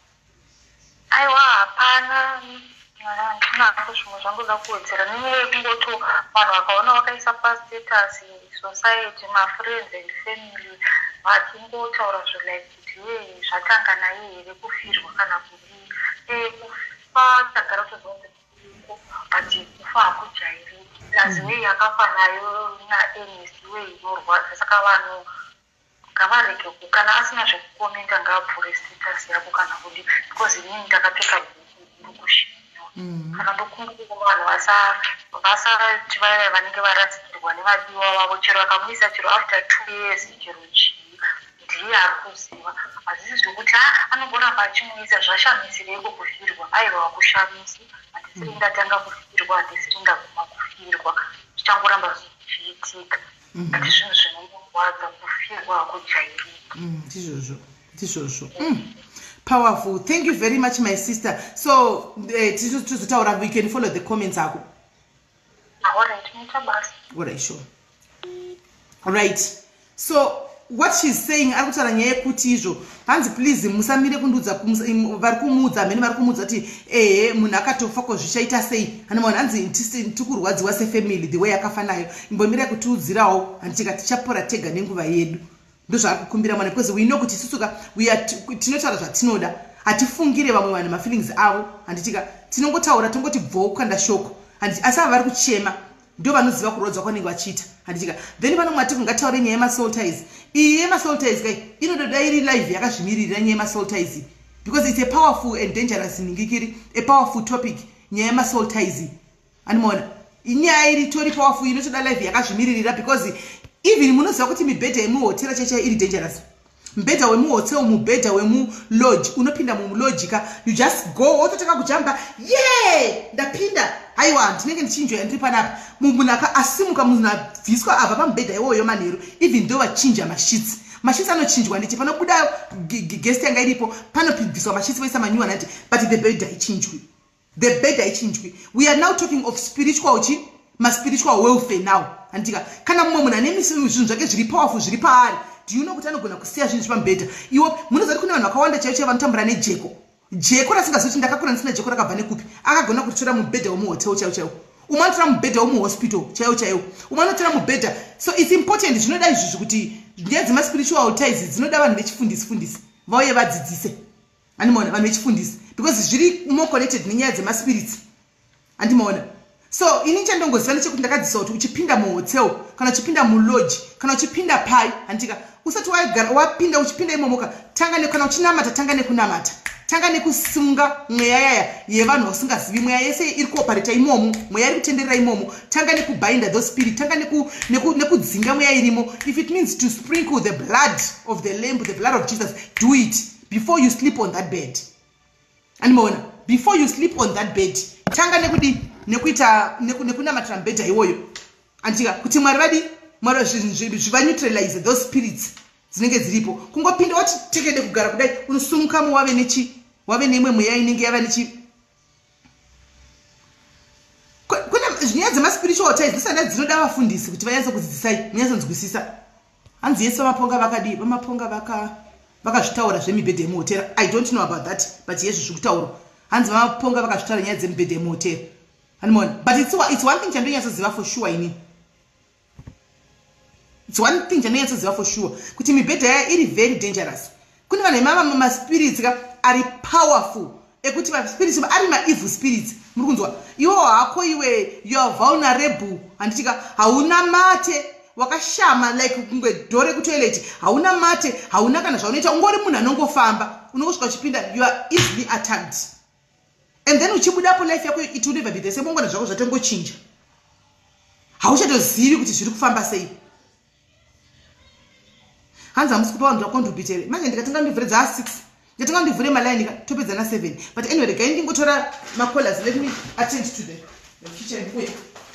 Aiwa hapana ndinazvo zvimwe zvangoda kuwedzera nenyaya yekungoti vanhu vakaona vakaisa pastatus society mafriends and family vachingotaura zvolike kuti zvatanga naye here kufirwa kana kudii kufa tagara kutozonzi but kufa hakujairi lazi wei yakafa nayo naErnest wei inorwadza saka vanhu ngavarege kana asina zvekukomenta ngaapfure status yako kana kudi because inini ndakapfeka kushinwa kana ndokumbuka vanhu vasati vaya vanenge varatsikirwa nevadiwa vavo chero vakamuisa chero after 2 years chero chii ndiye ari kuziva hazisi zvekuti anongoramba achimuisa zvashamisireko kufirwa aiva wakushamisi handisiri ndatanga kufirwa handisiri ndaguma kufirwa zvichangoramba zvichiitika ati zvinhu zvinomurwadza kufirwa hakujairika ndizvozvo. Powerful. Thank you very much my sister. So tizotaura we can follow the comments ako. Alright, mutabasa. Alright, sure. Alright. So what she's saying ari kutaura nyaya yekuti izvo hanzi please musamire kundudza vari kumuudza mhene vari kumuudza kuti munhu akatofa ko zvichaita sei hanimaona hanzi tikurwadziwa sefamily the way akafa nayo imbomira kutiudzirawo handitika tichapora tega nenguva yedu ndozvaari kukumbira mwana because we know kuti isusuka tinotaura zvatinoda hatifungire vamwe vanhu mafeelings avo handitika tinongotaura tongoti bvoo kukanda shoko asi ava vari kuchema ndio vanoziva kurodzwa kwanenge vachiita handitika then pano mwati kungataure nyaya yemasoul ties. Iyi yemasoul ties kai inododa iri live yakazvimirira nyaya yemasoul ties because it's a powerful and dangerous ningikiri a powerful topic nyaya yemasoul ties animona inyaya iri tori powerful inotoda live yakazvimiririra because even munoziva kuti mibhedha yemuhotera chaichai iri dangerous. Mbedha wemuhotel mubhedha wemulodge unopinda mumulodgika you just go wototaka kujamba ndapinda haiwa ndinenge ndichinjoya ndiri panapa munhu asimuka munhu abviswa abva pamubhedha iwoyo manheru even ndo vachinja mashitsi anochinjwa nditi panobuda guest yanga iripo panobviswa mashitsi voisa manyuwa nati but the bed haichinjwi the bed haichinjwi. We are now talking of spiritual spiritual welfare now. Andika kana mumwe munhu ane zvinhu zvake zviri powerful zviri paari, do you know kuti anogona kusiya zvinhu zvipamubhedha? Iwo munozati kune vanhu vakawanda chaivo vanotambura nejeko. Jeko rasingazivi kuti ndakakura ndisina jeko rakabva nekupi, akagona kutora mubhedha womuhotel chaiwo. Umwe anotora mubhedha womuhospital chaiwo. Umwe anotora mubhedha. So it's important. Zvinoda izvozvo kuti nyaya dzemaspiritual ties dzinoda vanhu vechifundisi vauye vadzidzise. Andimaona vanhu vechifundisi because zviri more connected nenyaya dzemaspirits. Andimaona. So ini chandongoziva nechekuti ndakadzisa kuti uchipinda muhotel kana uchipinda mulodge kana uchipinda pai andika usati wapinda uchipinda imomoka tanga nekana uchinamata tanga nekunamata tanga nekusunga mweya yaya yevanhu vasingazivi mweya yese iri kuoperata imomo mweya iri kutenderera imomo tanga nekubinda those spirit tanga nekudzinga mweya irimo. If it means to sprinkle the blood of the lamb, the blood of Jesus, do it before you sleep on that bed. Andimaona, before you sleep on that bed tanga nekudi nekunamatira mubhedha iwoyo andika kuti mwari vadi mwari zviva neutralize those spirits dzinenge dziripo. Kungopinda wati tekede kugara kudai unosumukamo wave neimwe mweya inenge yava nechi. Kune nyaya dzemaspiritual ties dzisana dzinoda vafundisi kuti vanyatsa kudzidzisai munyatsonzwisisa. Hanzi yese vamaponga vakadi vamaponga vakazvitaura zvemibhedha yemuhotera. I don't know about that, but yezvo zvikutaura hanzi vamaponga vakazvitaura nyaya dzemibhedha yemuhotera. But it's one thing chandonyatsoziva for sure ini. It's one thing chandonyatsoziva for sure kuti mibhedha yaya iri very dangerous. Kune vanhu maspirits ari powerful ekuti maspirits ari maevil spirits. Muri kunzwa iwo hako iwe you are vulnerable anditika hauna mate wakashama like kungwe dore kutoilet hauna mate hauna kana zvaunoita ungori munhu anongofamba unosvika uchipinda you are easily attacked. And then uchibudapo life yako it will never be the same. Ungona zvako zvatongochinja hauchatozivi kuti zviri kufamba sei. Hanzi hamusi kupa vanhu vakontributere manje ndikatenga ndivhure dza6 ndikatenga ndivhure maline topedza na 7. But anyway regai ndingotora macallers. Let me attend to the kitchen quick.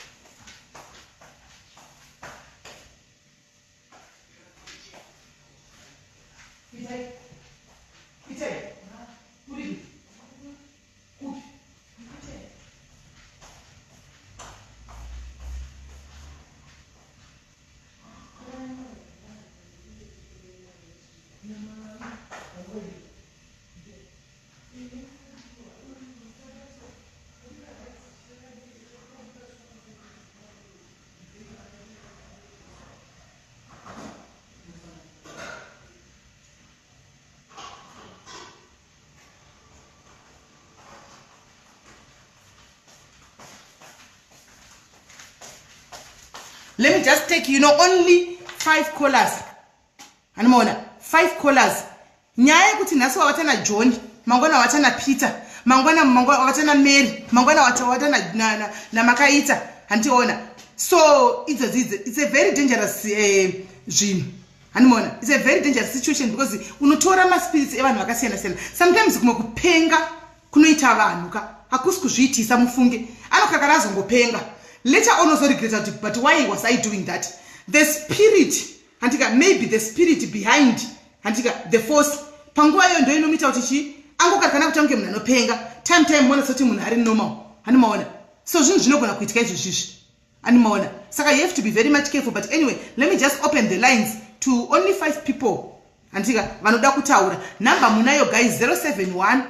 Let me just take, only 5 callers. Anamona, 5 callers. Nyaya kuti naso watana John, mangwana watana Peter, mangwana watana Mary, mangwana watana na Makaita, antiona. So it's a very dangerous dream. Anamona, it's a very dangerous situation because unotora ma spirits evanhu vakasiyana siyana. Sometimes kupenga kunoita vanhu hakusi kuzviitisa mufunge. Anokagara azongopenga. Later on also regretted, but why was I doing that? The spirit, antika, maybe the spirit behind, antika, the force, panguwa yo ndo inomita utichi, angoka kana kutange mna nopenga, time mwana soti muna hari normal, animaona. So zvinhu zvinogona kuitika izvo zvishi, animaona. Saka you have to be very much careful, but anyway, let me just open the lines to only 5 people, antika, vanoda kutaura. Number munayo guys, 071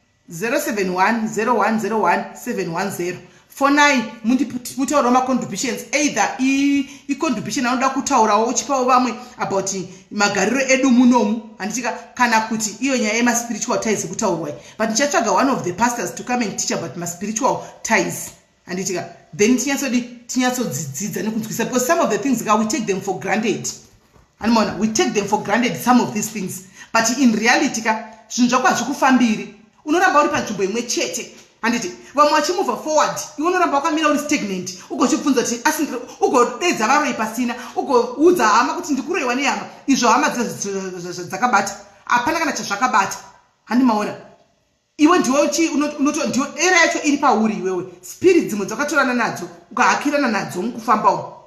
0101 710. For now, mutaura ma contributions either contribution anoda kutaurawo uchipawo vamwe about magariro edu munomu anditika kana kuti iyo nyaya yema spiritual ties kutaurwa. But ndichatsvaga one of the pastors to come and teach about my spiritual ties anditika then tinyatsodzidzidza nekunzwisisa because some of the things we take them for granted. Animona, we take them for granted some of these things, but in reality zvinhu zvako hazvikufambiri. Unoramba uri panzvimbo imwe chete. Anditi vamwe vachimova forward iwe unoramba wakamira uri stagnant ugochibvunza kuti ugodedza varoi pasina ugoudza hama kuti ndikuroiwa nehama izvo hama dzakabata hapana kana chazvakabata. Handimaona iwe ndiwo era yacho iri pauri iwewe spirit dzimwe dzakatorana nadzo ukahakirana nadzo mukufambawo.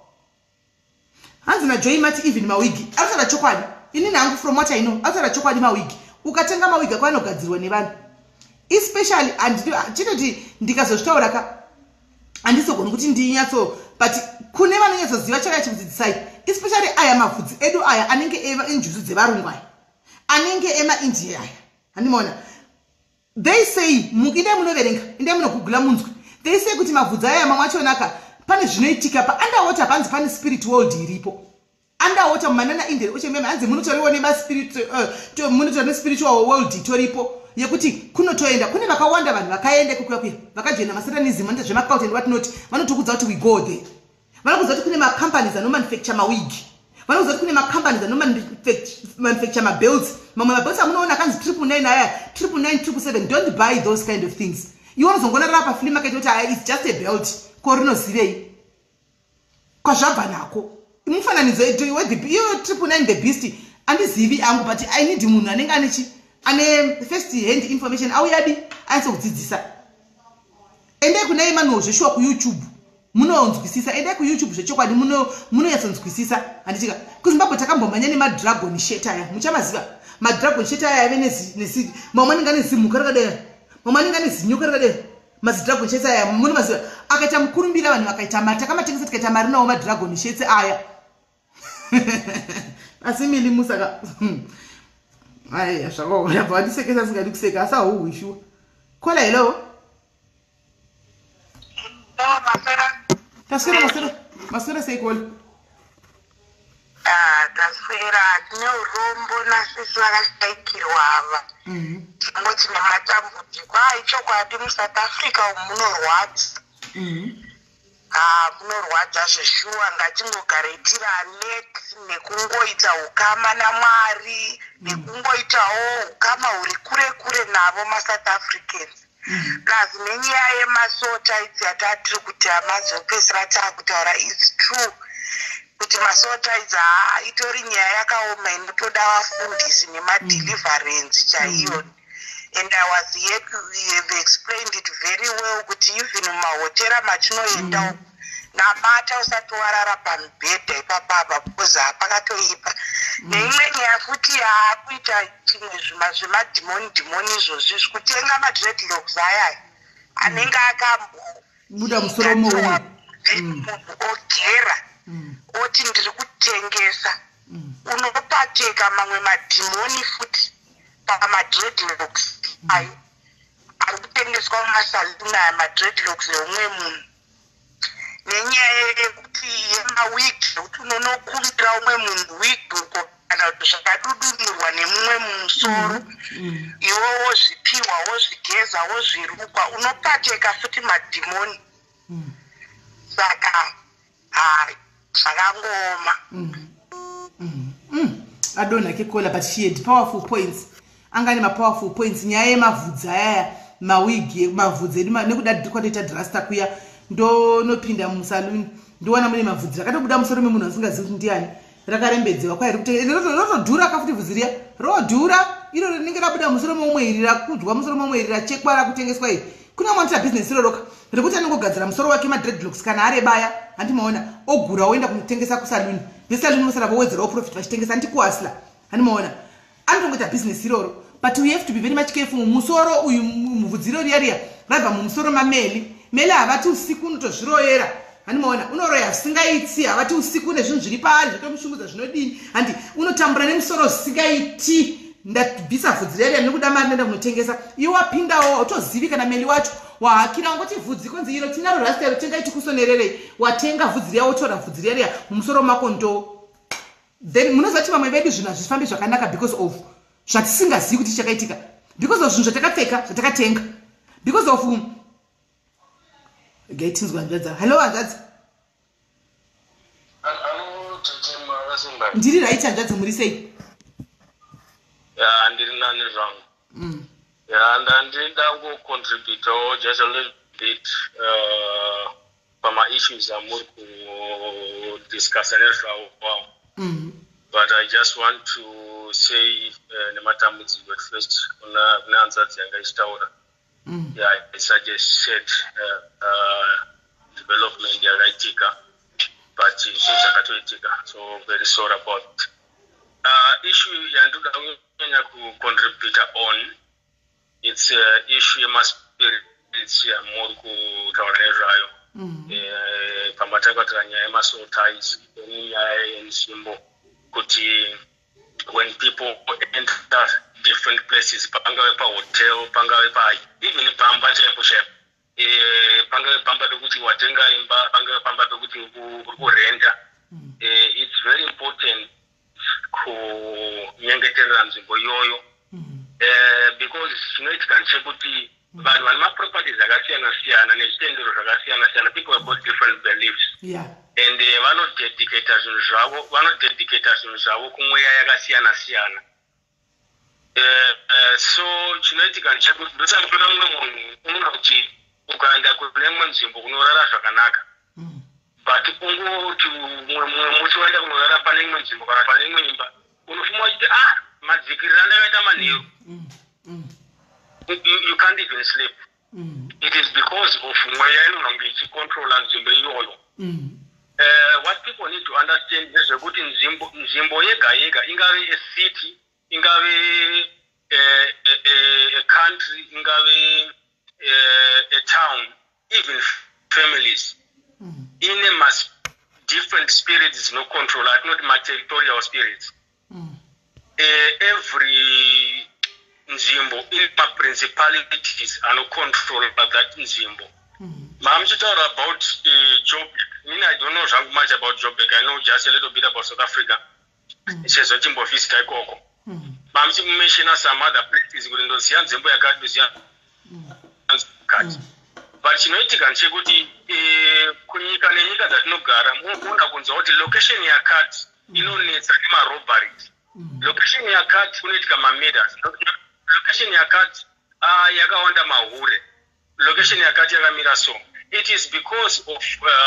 Hanzi naJoy mati even mawigi ausara chokwadi inini hangu from what I know ausara chokwadi mawigi ukatenga mawigi ako anogadzirwa nevanhu especially chitoti ndikazozvitaura handizogoni kuti ndinyatso but kune vanonyatsoziva chakachidzidzisai especially aya mavhudzi edu aya anenge eva injuzu dzevarungu aya anenge emaindia aya handimaona they say inde munoverenga inde munogugula munzwi they say kuti mavhudzi aya mamwe achonaka pane zvinoitika paunderwater panzi pane spirit world iripo underwater mumanana india uchemema hanzi munotoriwo munotori nespiritual world toripo yekuti kunotoenda kune vakawanda vanhu vakaenda kukuya vakajoina masatanism anoita zvemacult and what not vanotokudza kuti we go there vanokudza kuti kune macompanies anomanufacture mawig vanokudza kuti kune macompanies anomanufacture mabelts mamwe mabelts amunoona kanzi 999 aya 999 don't buy those kind of things iwe unozongonarara paflea market kuti it's just a belt ko rinozivei kwazvabva nako mufananidzo iyo 999 the beast andizivi angu but I need munhu anenge ane first hand information auyadi aitsokudzidzisa endai kunai manual zveshuwa kuyoutube munonzwisisa endai kuyoutube zvechokwadi munoyatsonzwisisa handitika kuzimbabwe takambomhanya nemadragon shet aya muchamaziva madragon shet aya ave nesidi mamwe anenge ane zimhuka rakadai mamwe anenge ane zinyoka rakadai madragon shet aya munomaziva akaita mukurumbira vanhu vakaita mari takamatengesa tikaita mari nawo madragon shet aya asi mili musaka aya zvakaonabva wandisekesa singadi kuseka asi hauhwishuwa kola hello taswera maswera sei kola taswera tine urombo nasisi vakashaikirwa ava tingoti nematambudziko chokwadi musouth africa munorwadza munorwadza zveshuwa ngatingogaretirane nekungoita ukama namwari nekungoitawo ukama huri kure kure navo masouth africans plus nenyaya yemasota idzi yatatiri kuti amazopedzisira taakutaura its true kuti masota idzi itori nyaya yakaoma inotoda vafundisi nemadeliverance chaiyo and I was here to have explained it very well kuti even mumahotera matinoenda namata usati warara pamubhedha ipapapa because hapakatoipa neimwe nyaya futi yaakuita chimwe zvemadhimoni izvozvi kutenga madreadlocks ayaya anenge akambobuda musoro mumwe munhu ogera oti ndiri kutengesa unopateka mamwe madhimoni futi pamadreadlocks ayo ari kutengeswa mumasaluni aya madreadlocks eumwe munhu nenyaya yekuti yemawigi kuti unonokumbira umwe munhu wigi uko kana kuti zvakadudurwa nemumwe musoro iwo wozvipiwa wozvigeza wozvirukwa unopateka futi madhimoni saka zvakangoma adonhake kola but she had powerful points angane mapowerful points nyaya yemavhudzi ayaya mawigi mavhudzi edu nekuda kwatoita drasta kuya ndonopinda musaluni ndiwana mune mavhudzi rakatobuda musoro memunhu asingazivi kuti ndiani rakarembedzewa kwai rotodhura kafuti vhudzi riya rodhura iro rinenge rabuda musoro momwe iri rakudzwa musoro momwe iri rachekwa rakutengeswa iri kune mwanita bhizinesi iroroka rekuti anongogadzira musoro wake madreadlocks kana arebaya handimaona ogura oenda kunotengesa kusaluni vesaluni vosara vowedzerawo profit vachitengesa ndikuhasla handimaona anotongoita bhizinesi iroro but we have to be very much careful musoro uyu muvhudziro riya rabva mumusoro mameli mele havati usiku unotozviroyera handimaona unoroya zvisingaiti havati usiku nezvinhu zviri paari zvatomushungudza zvinodini handi unotambura nemusoro zvisingaiti ndabvisa vhudzi riya nekuda mari nenda kunotengesa iwe wapindawo hautozivi kana meli wacho wahakira wangoti vhudzi konzi iro tinaro rasta iro tengai tikusonererei watenga vhudzi riya wotora vhudzi riya mumusoro mako ndo then munozati vamwe vedu zvinhu hazvifambi zvakanaka because of zvatisingazivi kuti chakaitika because of zvinhu zvatakapfeka zvatakatenga because of gaitinzwa hanzvadza hello hanzvadza ndiri right hanzvadza muri sei ndiri nani zvangu ndandida kucontributawo just a little bit pama-issues amuri kudiscussa nezvawo kwawo but I just want to say nematambudziko at first kune hanzvadzi yanga ichitaura I suggested development yakaitika but chinhu chakatoitika so very sorry about it. Issue yandoda kunyanya kucontributa on it's issue yemaspirits yamuri kutaura nezvayo. Pamatakatira nyaya yemasoul ties nyaya yenzvimbo kuti when people enter different places, pangave pahotel, pangave even pamba chaipo chaipo, pangave pamba pekuti watenga imba, pangave pamba pekuti uri kurenda, it's very important kunyengeterera nzvimbo iyoyo, because chinoitika ndechekuti vanhu vane maproperties akasiyana siyana nezvitendero zvakasiyana siyana, people have got different beliefs, and vanodedicata zvinhu zvavo kumweya yakasiyana siyana. So chinoitika ndechekuti ndosamupeka mumwe munhu unoona kuti ukaenda kune imwe nzvimbo kunorara zvakanaka, but ungoti mumwe musi waenda kunorara pane imwe nzvimbo kana pane imwe imba, unofuma uchiti madzikirira ndakaita manheru, you can't even sleep. It is because of mweya inonge ichicontrola nzvimbo iyoyo. What people need to understand is kuti nzvimbo yega yega, ingave a city, ingave a country, ingave a town, even families, in a different spirits no control, not materitorial spirits. Every nzvimbo in principalities and control that nzvimbo. I'm talking about Job. I don't know much about Job. I know just a little bit about South Africa. It says a Jimbo visit I go. I'm mention some other places within those Zimbo but you know it can say good kunika nenika that no gara muna kunza what location ya cut you know needs a robbery. Location ya cut kunika mamedas. Location ya cut yakaonda mahure. Location ya cut yakamira so. It is because of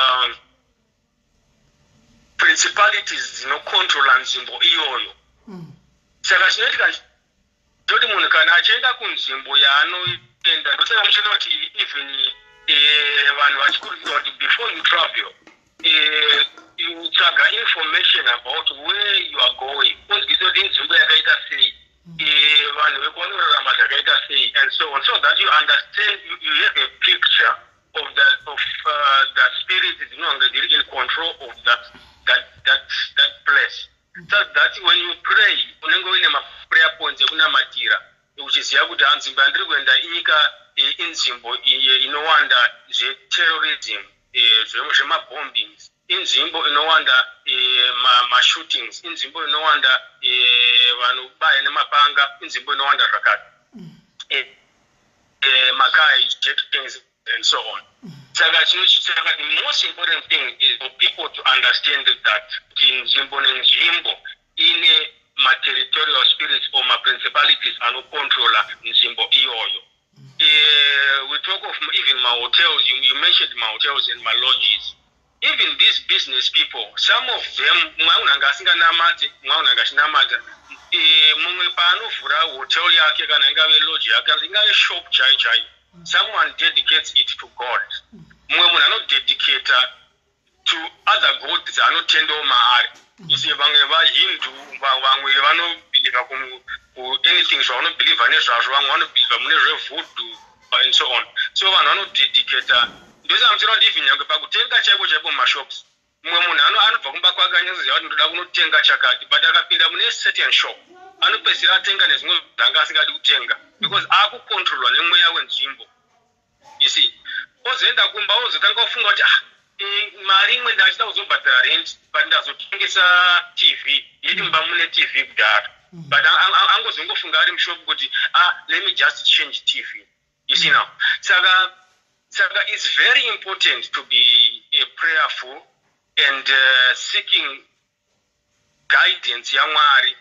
principalities no control nzvimbo iyoyo. Saka chinoitika ndoti munhu kana achienda kunzvimbo yaanoenda ndosaka muchona kuti even vanhu vachikurudzirwa kuti before you travel you tsvaga information about where you are going, unzwisisa kuti nzvimbo yakaita sei, vanhu vekuvanorarama zvakaita sei, and so on, so that you understand, you have a picture of the spirit dzinonge dziri in control of that place, so that when you pray unenge uine maprayer points ekunamatira uchiziva kuti nzvimbo yandiri kuenda inyika inzvimbo inowanda zveterrorism, zvemabombings, inzvimbo inowanda mashootings, inzvimbo inowanda vanhu baya nemapanga, inzvimbo inowanda zvakati makai jettings and so on. Saka the most important thing is for people to understand that nzvimbo nenzvimbo ine territorial spirits or principalities anocontrola nzvimbo iyoyo. We talk of even my hotels, you mentioned my hotels and my lodges. Even these business people, some of them, mwaunanga asinganamati, mwaunanga achinamata, mumwe paanovhura hotel yake kana ingave lodge yake kana ingave shop chaiyo, someone dedicates it to God. Mumwe munhu anodedicata to other gods anotendawo maari. Isi vamwe vahindu, vamwe vanobhiliva anything zvavanobhiliva nezvazvo, vamwe vanobhiliva mune zvevoodoo and so on. So vanhu vanodedicata, ndosamutsira kuti even nyange pakutenga chaipo chaipo mumashops, mumwe munhu anobva kumba kwake anyazoziva kuti ndoda kunotenga chakati, but akapinda mune certain shop anopedzisira atenga nezvimwe zvanga asingadi kutenga because akukontrolwa nemweya wenzvimbo. You see, ozoenda kumba ozotanga kufunga kuti mari imwe ndachida kuzobhadhara rent but ndazotengesa TV yeti mba mune TV kudhara, but angozongofunga ari mushopu kuti let me just change TV. You see now, Saka it's very important to be prayerful and seeking guidance yamwari,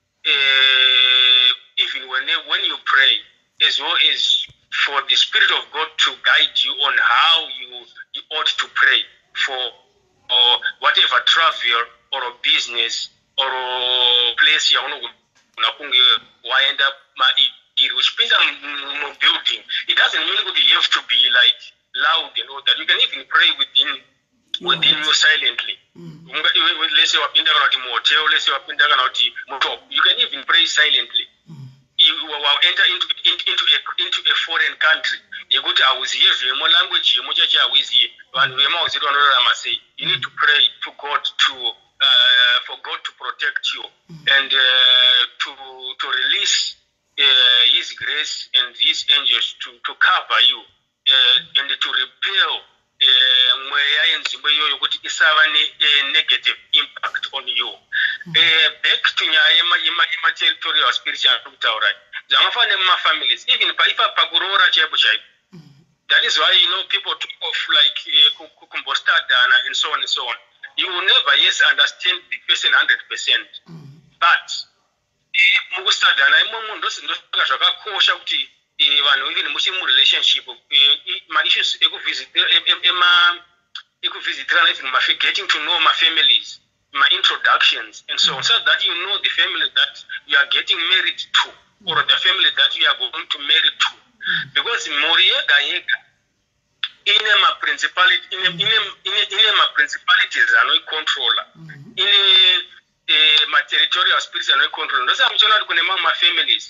even when you pray, as well as for the Spirit of God to guide you on how you ought to pray for whatever travel or a business or a place you want to wind up uchipinda building. It doesn't mean that you have to be like loud and all that. You can even pray within you silently. Let's say wapinda kana kuti hotel, let's say wapinda kana kuti top. You can even pray silently. enter into a foreign country yekuti auziye zvemo language yemo chachi auziye vanhu vemauziro vanorarama sei. You need to pray to God for God to protect you and to release his grace and his angels to cover you and to repel mweya yenzimbo iyoyo kuti isava negative impact on you. Back to nyaya yema-territorial spiritual kutaura dzamafana nemafamilies even paipa pakuroora chaipo chaipo. That is why people talk of like kumbostadana and so on and so on. You will never understand the person 100%. But mukustadana imomo ndosaka zvakakosha kuti vanhu even muchimu relationship ma-issues ekuvizitirana even getting to know my families, my introductions and so on, so that you know the family that you are getting married to or the family that you are going to marry to. Because mori yega yega ine ma-principalities anoicontrola, ine ma-territorial spirits anoicontrola. Ndosa mchona kuti kune ma-families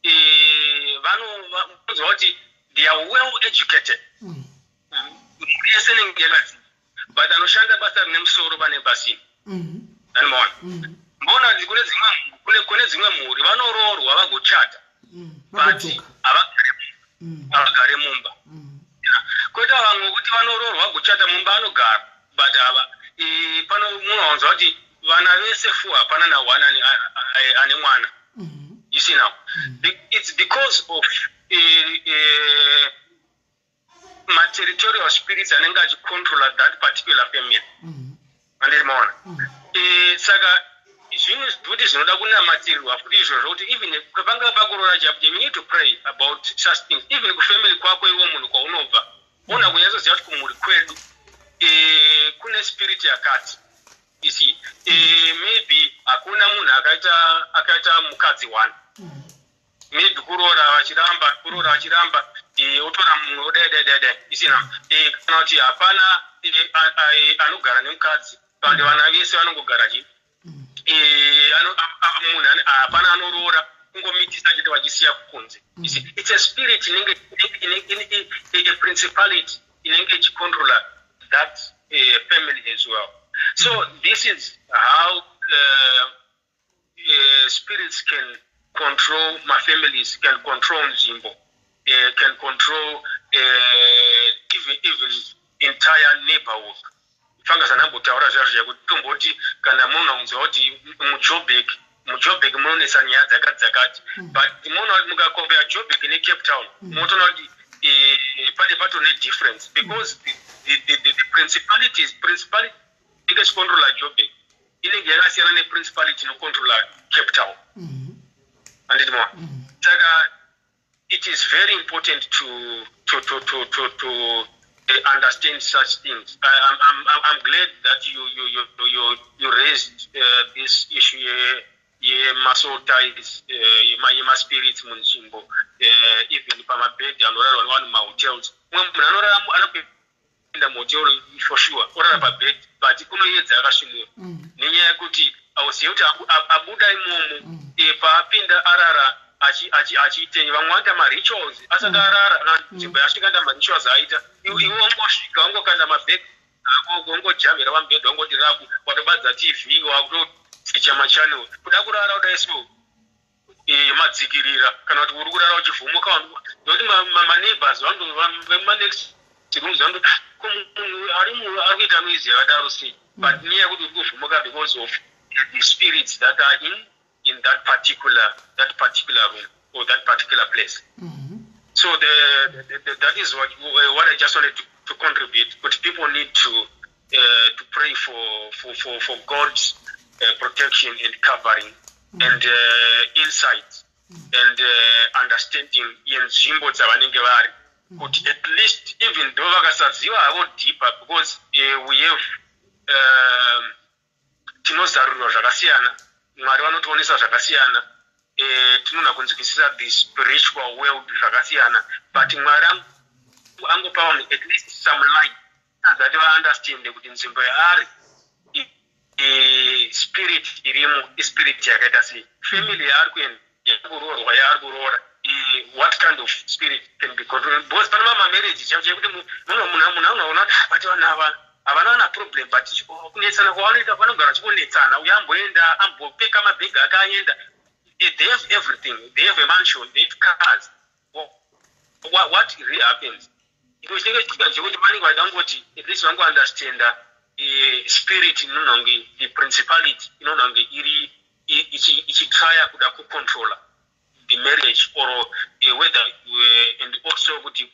vanonzwa kuti they are well educated, but anoshanda basa rine musoro pane basini. Anomaona mbona kune dzimwe mhuri vanoroorwa vagochata but havagare mumba. Koita vamwe kuti vanoroorwa vagochata mumba anogara but pano munowanzwa kuti vana vese fu hapana na1 ane mwana. You see now, it's because of my territorial spirits and engage control at that particular family. And then more. Saga what is not a material of this road, even if Kabanga Bagora job, we need to pray about such things. Even if family Kwakwe woman go over. One of the others that come with Kuna spirit a cat. You see, maybe akuna muna akaita mukadzi one. Maybe kurora wachiramba utora munhu dede. You see now, kana kuti hapana anogara nemukadzi kandi vana vese vanongogara chi munhu hapana anoroora kungomitisa chete vachisiya kukunze. You see, it's a spirit a principality inenge ichicontrola that family as well. So this is how spirits can control my families, can control Zimbo, can control even entire neighborhood. Fanga sana butaura zvaje kutomboti kana muna unzoti mujobek mune sanya dzakati but muna mukakombea Joburg ne Cape Town motona pade pato ne difference because the principality biggest control Joburg inenge yakasiyana ne principality no control Cape Town. And it more. It is very important to understand such things. I'm glad that you raised this issue. Muscle ties, my spirits, Munchimbo, even if I'm a bed and one of my hotels. When I'm in the motel for sure, or a bed, but you couldn't get the Rashimu. Nia Kuti, I was here to Abuda Momo, a Pinda Arara. Achite vamwanda marichos asagarara nzibashikanda marichos aita iwongoshika ngokanda mabek ngojamira vambedwa ngotirabu watobadza TV wakuto sichama channel kuda kurara udaismo madzikirira kana kuti uri kurara uchivhumuka ndokuti ma neighbors ma next rooms vandu ari kuita noise yakadaro sei but near kuti uri kuvhumuka because of the spirits that are in that particular room or that particular place. So that is what I just wanted to contribute. But people need to pray for God's protection and covering and insight and understanding in Zimbo Zavanenge Vari. But at least even though Vagasaziwa I won't deeper because we have Tinozaru Ragasiana. Mwari vanotoonesa zvakasiyana tinona kunzwisisa the spiritual world zvakasiyana but Mwari angopa vanhu at least some light that they understand kuti nzvimbo yaari spirit irimo spirit yakaita sei family yaari kuroorwa what kind of spirit can be controlled. Because pana mama marriage chaje kuti unaona but havana problem but kunetsana kwaanoita vanogara chikunetsana uyamboenda ambopeka mabhegi akaenda. They have everything. They have a mansion, they have cars. What really happens? At least I understand spirit, the principality, it's try to control the marriage or whether and also with the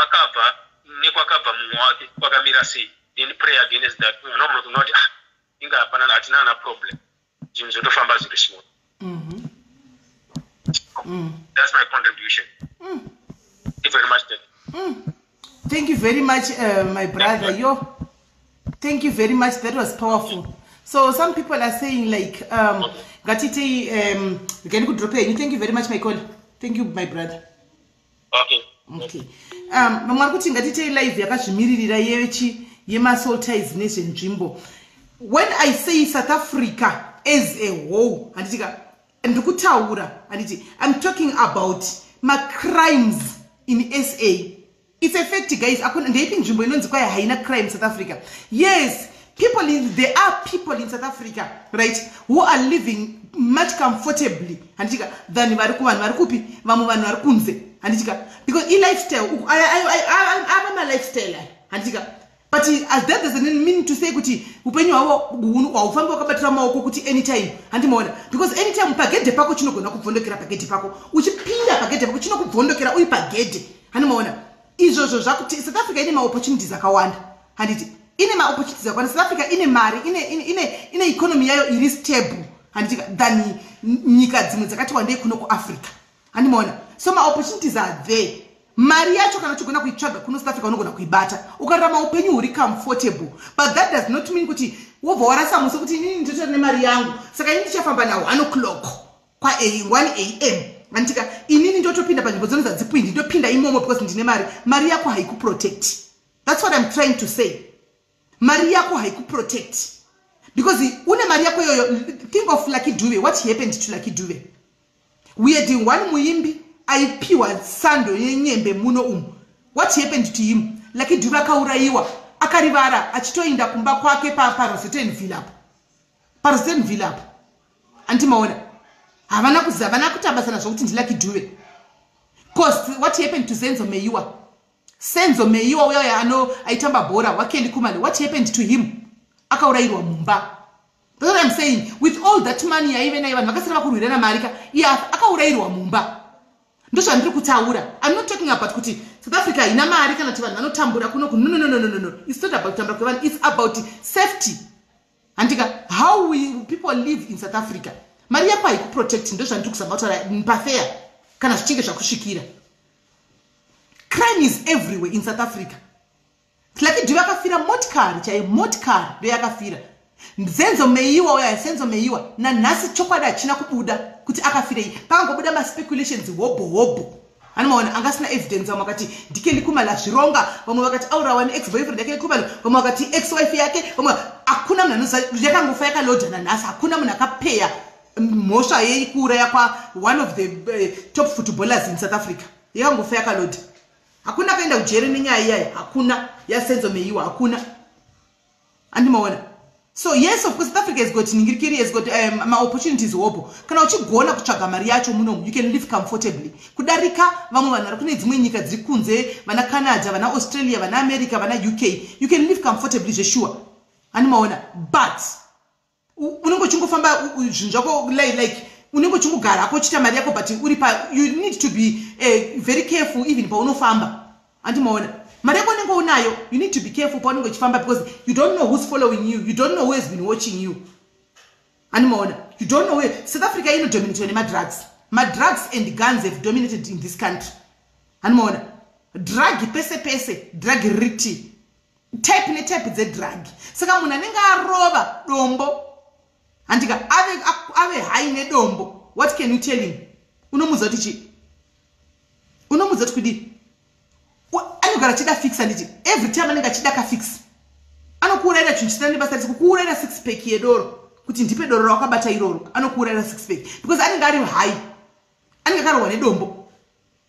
then pray against that. Not problem. Jim's very small. That's my contribution. Thank you very much. Thank you very much, my brother. Thank you very much. That was powerful. So some people are saying like, Gatite, can you drop it? Thank you very much, my call. Thank you, my brother. Okay. Mamakuti Gatite live yakashimiririra yechi yema Saltires Nation Jimbo. When I say South Africa as a whole, I'm talking about my crimes in SA. It's a fact, guys. Crime in South Africa. Yes, there are people in South Africa, right, who are living much comfortably than because in lifestyle, I am a lifestyle. But as that doesn't mean to say anytime because anytime pagede pako chinogona kuvhondokera pagede pako uchipinda pagede pako chinokuvhondokera uri pagede handimaona izvozvo zvakuti South Africa ine maopportunities akawanda handiti ine maopportunities akawanda. South Africa ine mari ine economy yayo iri stable handiti than nyika dzimwe dzakati wandei kuno kuAfrica handimaona. So maopportunities are there. Mari yacho kana uchigona kuitsvaga kuno South Africa unogona kuibata ukararama upenyu huri comfortable, but that does not mean kuti wobva warasamusa kuti inini ndinotora nemari yangu saka inini ndichafamba na 1 o'clock kwa 1 am antika inini ndotopinda panzvimbo dzone dzadzipwindi ndopinda imomo because ndine mari yako haikuprotect. That's what I'm trying to say. Mari yako haikuprotect because une mari yako yoyo. Think of Lucky Dube. What happened to Lucky Dube? We had one muimbi aipiwa sando yenyembe muno What happened to him? Lucky Dube akauraiwa akarivara achitoinda kumba kwake Parosetten Villa antimaona havana kutabasana zvokuti ndi Lucky Dube. Cause what happened to Senzo Meyiwa uyo aitamba bhora waKelly Khumalo? What happened to him? Akaurairwa mumba. That's what I'm saying. With all that money vanhu vakasara vakurwira namarika akaurairwa mumba. Ndozvandiri kutaura. I'm not talking about kuti South Africa haina mari kana kuti vanhu vanotambura kuno. No. It's not about kutambura kwevanhu. It's about safety. Andika how will people live in South Africa? Mari yako haikuprotect. Ndozvandiri kuzama kutaura pafea kana zvichinge zvakusvikira. Crime is everywhere in South Africa. Lucky Dube akafira motikari ndo yakafira. Senzo Meyiwa na nhasi chokwadi hachina kubuda kuti akafirei. Pakangobuda ma-speculations hobo. Anomaona angasina evidence. Vamwe vakati ndiKelly Khumalo azvironga, vamwe vakati aurawa ne-ex-boyfriend yaKelly Khumalo, vamwe vakati ex-wife yake, vamwe hakuna munhu anoziva. Yakangofa yakalodha nanhasi, hakuna munhu akapeya mhosva yeikuuraya kwa one of the top footballers in South Africa. Yakangofa yakalodha. Hakuna kaenda kujeri nenyaya iyayi, hakuna yaSenzo Meyiwa, hakuna. Andimaona. So yes, of course, South Africa has got ningirikiri, has got opportunities hobo. Kana uchigona kutsvaga mari yacho muno, you can live comfortably. Kudarika vamwe vanhu kune dzimwe nyika dziri kunze, vana Canada, vana Australia, vana America, vana UK, you can live comfortably, sure. Animaona. But unongo chingofamba zvinhu zvako like unongo chingogara kochita mari yako, but you need to be very careful even paunofamba. Andimaona. Mari yako unenge unayo, you need to be careful paunenge uchifamba because you don't know who's following you, you don't know who has been watching you. Andimaona. You don't know where. South Africa dominated by drugs. Drugs and guns have dominated in this country. Andimaona. Drug pese drug riti. Type the drug. Saka munhu anenge arova dombo. Andika ave haine dombo. What can you tell him? Unomudza kuti chi? Unomudza kuti anogara chida fix anditi. Every time anenge achida ka fix. Anokuuraira chinhu chitani basa risi kukuuraira 6 pack yedoro. Kuti ndipe doro rakabata iroro. Anokuuraira 6 pack because anenge ari high. Anenge akarohwa nedombo.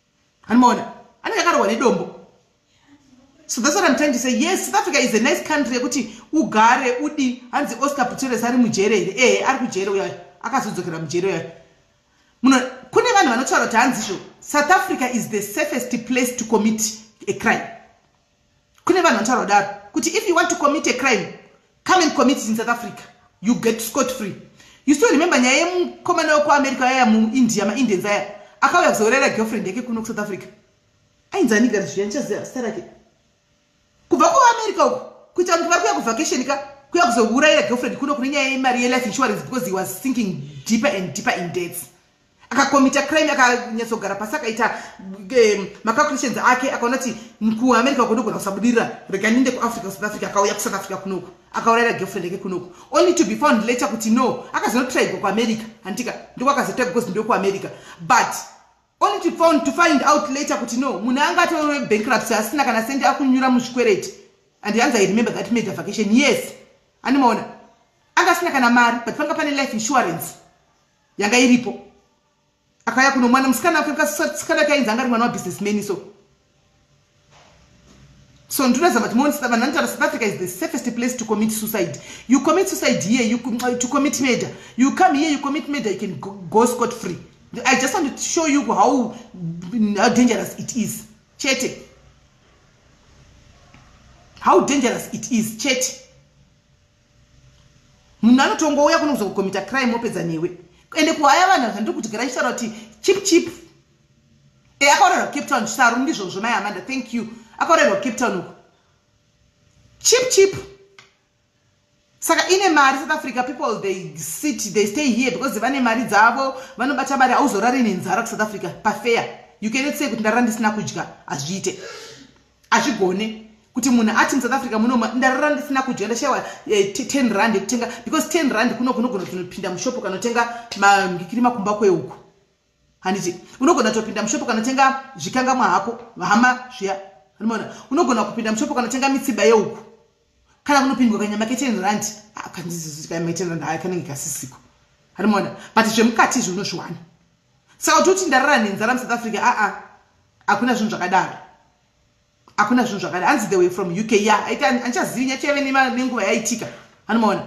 Anmona, anenge akarwa nedombo. So that's what I'm trying to say. Yes, South Africa is a nice country yekuti ugare udi hanzi Oscar Pistorius ari mujere ere. Ari kujere uya akazodzokera mujere uya. Muno kune vanhu vanotaura kuti hanzizvo South Africa is the safest place to commit a crime. Kune vanhu vanotaura kudaro kuti if you want to commit a crime, come and commit it in South Africa. You get scot free. You still remember nyaya yemukomana wekuAmerica yaya muIndia maIndians aya akauya kuzorera girlfriend yake kuno kuSouth Africa. Ainzaniga zviyanchaziva zita rake. Kubva kuAmerica uko kuita kuti vari kuya kuvacation kuya kuzourayira girlfriend kuno kune nyaya yemari yelife insurance because he was sinking deeper and deeper in debts. Akakomita crime akanyatsogara pasi akaita macalculations ake akaona kuti kuAmerica kunogona kusabudirira rega ninde kuAfrica South Africa akauya kuSouth Africa kunoko akaurayira girlfriend yake kunoko only to be found later kuti no akazonotry kuAmerica handika ndiko akazotry because ndiko kuAmerica but only to find out later kuti no munhu anga atorwe bankruptcy asina kana sendi akunyura muzvikwereti and yanza I remember that made a vacation yes animaona anga asina kana mari but panga pane life insurance yanga iripo akaya kuno mwana musikana akasikana kainza angari mwana wa businessman so ndinoza kuti monster vananta South Africa is the safest place to commit suicide. You commit suicide here, to commit murder. You come here, you commit murder, you can go scot free. I just want to show you how dangerous it is. Chete. How dangerous it is. Chete. Munano tongo uya kuno kuzokomita crime opedza newe. Ende kuhaya vanhu ndikutigara ishara kuti chip. Akaorerwa Cape Town saru ndizvo mai Amanda. Thank you. Akaorerwa Cape Town uko. Chip. Saka ine mari South Africa people they stay here because vane mari dzavo vanobata mari auzorari nenzara ku South Africa pa fair. You cannot say kuti ndarara ndisina kudya azviite. Azvigone kuti munhu ati South Africa muno ndarara ndisina kudya ndashawa 10 rand kutenga because 10 rand kunogona kunopinda mushopo kanotenga mangikiri makumbako euko. Handiti unogona topinda mushopo kanotenga zvikangamwa hako hama zviya. Unoona unogona kupinda mushopo kanotenga mitsiba yeuko. Kana kunopindwa kanyama ke 10 rand akandizi kanyama 10 rand akanenge kasisiko. Unoona but zvemukati zvinozviwana. Saka kuti ndarara nenzara mu South Africa akuna zvinhu zvakadaro. Akuna zvinhu zvakadaro. Hands the way from UK yeah anchazinya cheve nenguva yaitika. Unoona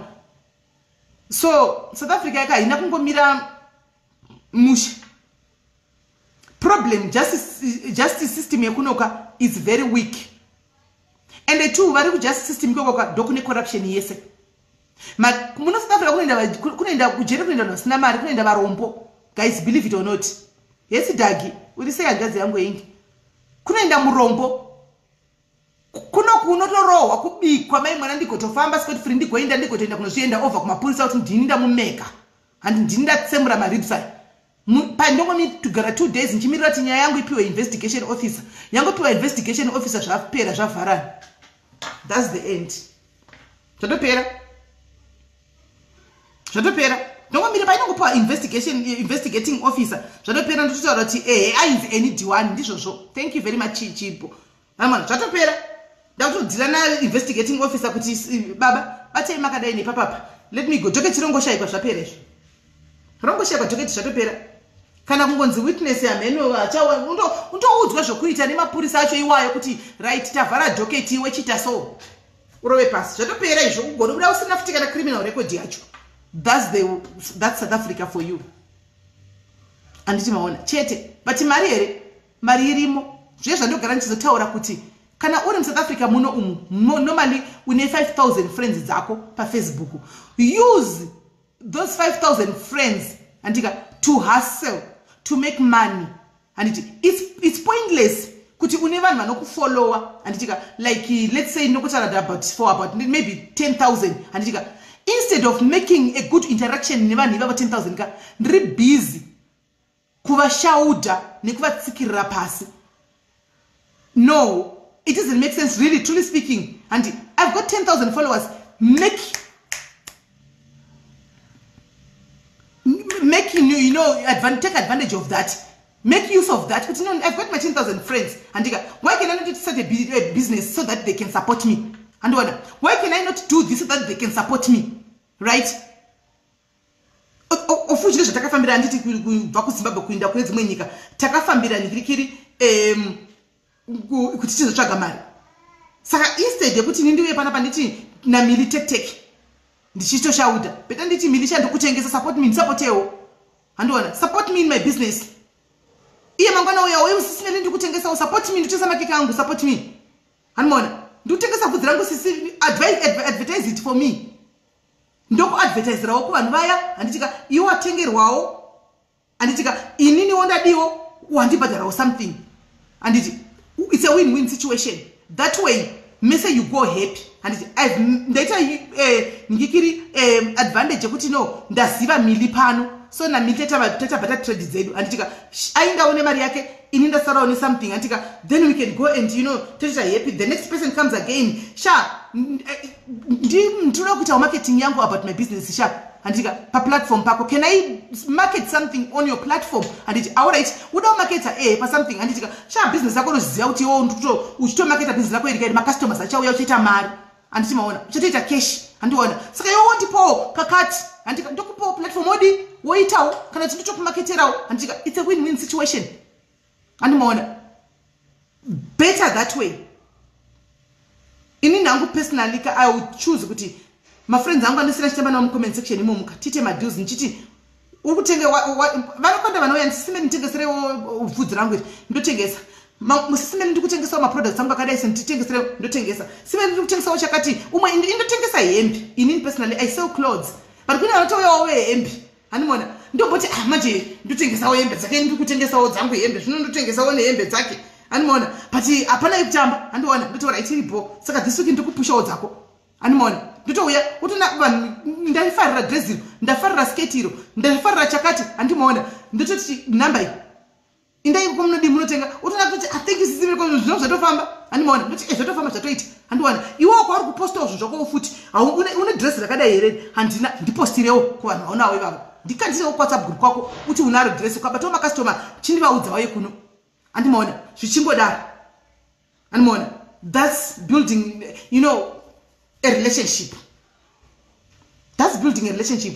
so South Africa yakaina kungomira musha. Problem justice system yakunoka is very weak. And the two vari kujustice system kokoka dokune corruption yese. Muno South Africa kunoenda kujere kunoenda vasina mari kunoenda varombo. Guys believe it or not. Yes dagi uri say agazi yangu yengi. Kunoenda murombo. Kunotorohwa kubikwa mai mwana ndikotofamba scot free ndigoenda ndigotoenda kunozvienda over kumapurisa kuti ndinda mumeka. Handi ndinda tsemura maribsai. Pandongomi tugara 2 days nchimirira kuti nyaya yangu ipiwe investigation officer. Yangu piwa investigation officer zvapera zvavharana. That's the end. Zvatopera. Ndongomira painongopiwa investigating officer. Zvatopera ndotaura kuti ainzi any D1 ndizvozvo. Thank you very much Chipo. Mama zvatopera. Ndakutodira na investigating officer kuti baba batei makadai nepapapa. Let me go. Joke chirongo shaikwa zvapera izvo. Rongo shaikwa joke zvatopera. Kana kungonzi witness yameno achawa undoudzwa zvokuita nemapurisa acho iwayo kuti right tavhara docket iwe chita so urove pasi zvatopera izvo ugone kuda usina futi kana criminal record yacho. That's South Africa for you. Anditi maona chete but mari irimo zve zvandogara ndichizotaura kuti kana uri South Africa muno normally une 5000 friends dzako pa Facebook. Use those 5000 friends andika to hustle to make money. And it's pointless kuti une vanhu vanokufollowa anditika like let's say nokutaura about maybe 10,000 anditika instead of making a good interaction nevanhu ivavo 10,000 ka ndiri busy kuvashauda nekuvatsikirira pasi. No, it doesn't make sense really truly speaking. And I've got 10,000 followers. Making take advantage of that. Make use of that. But I've got my 10,000 friends. And why can I not start a business so that they can support me? And why can I not do this so that they can support me? Right? Ofujile takafambira nditi kubva kuZimbabwe kuenda kune dzimwe nyika takafambira ndikiri kuti tizotsvaga mari. Saka instead yekuti ndiuye panapa nditi namili tek ndichitoshauda beta nditi mili chandikutengesa support me ndisapotewo. Handiona support me in my business. Iye mangwana uya wewe usisimele ndikutengesa support me nditesa makeke angu support me. Handiona ndikutengesa bvudzi rangu sisi advertise it for me. Ndoko advertise rawo ku vanhu vaya handitika iwo atengerwawo handitika inini wondadiwo wandibhadharawo something handiti it's a win-win situation. That way mese you go happy handiti ndaita ngikiri advantage yekuti no ndaziva mili pano so namili tatabata trade dzedu handitika aindaone mari yake ini ndasarawo ne something handitika then we can go and toita happy. The next person comes again ndinoda kuitawo marketing yangu about my business handika pa platform pako. Can I market something on your platform? Handiti alright uda marketa pa something handitika business yako unoziva kuti uchito marketa business yako irikaidi ma customers achauya uchiita mari handiti maona uchitoita cash handiona. Saka iwo wondipo kakati handika ndokupo platform odi woitawo kana tinotokumarketerawo handika it's a win-win situation handimaona. Better that way. Ini nangu personally I would choose kuti my friends angu andisira chitamba na mu comment section imo mukatite ma deals nchiti ukutenge vanokonda vanouya ndisime nditengesere bvudzi rangu ndotengesa musisimeni ndikutengesa ma products angu akadai senditengesere ndotengesa simeni ndikutengesa chakati umwe indotengesa hembe. Inini personally I sell clothes but kuna vanotouyawo hembe hanimona ndomboti manje ndotengesawo hembe dzake ndikutengesawo dzangu hembe zvino ndotengesawo nehembe dzake hanimona but hapana kutamba handiona ndotora itiripo saka this week ndikupushawo dzako hanimona ndotouya utona vanhu ndaifarira dress iro ndafarira skate iro ndafarira chakati handimaona ndototi number iyi indai komunodi munotenga utona kuti I think isisime ko zvino zvatofamba handimaona ndoti zvatofamba zvatoita handiona iwo kwa uri kupostawo zvinhu zvako futi une dress rakadai here handina ndipostirewo kuvanhu vaonawo ivavo ndikandisewo WhatsApp group kwako kuti unaro dress ukabatawo macustomer chindivaudza waye kuno handimaona zvichingodaro handimaona. That's building a relationship. That's building a relationship.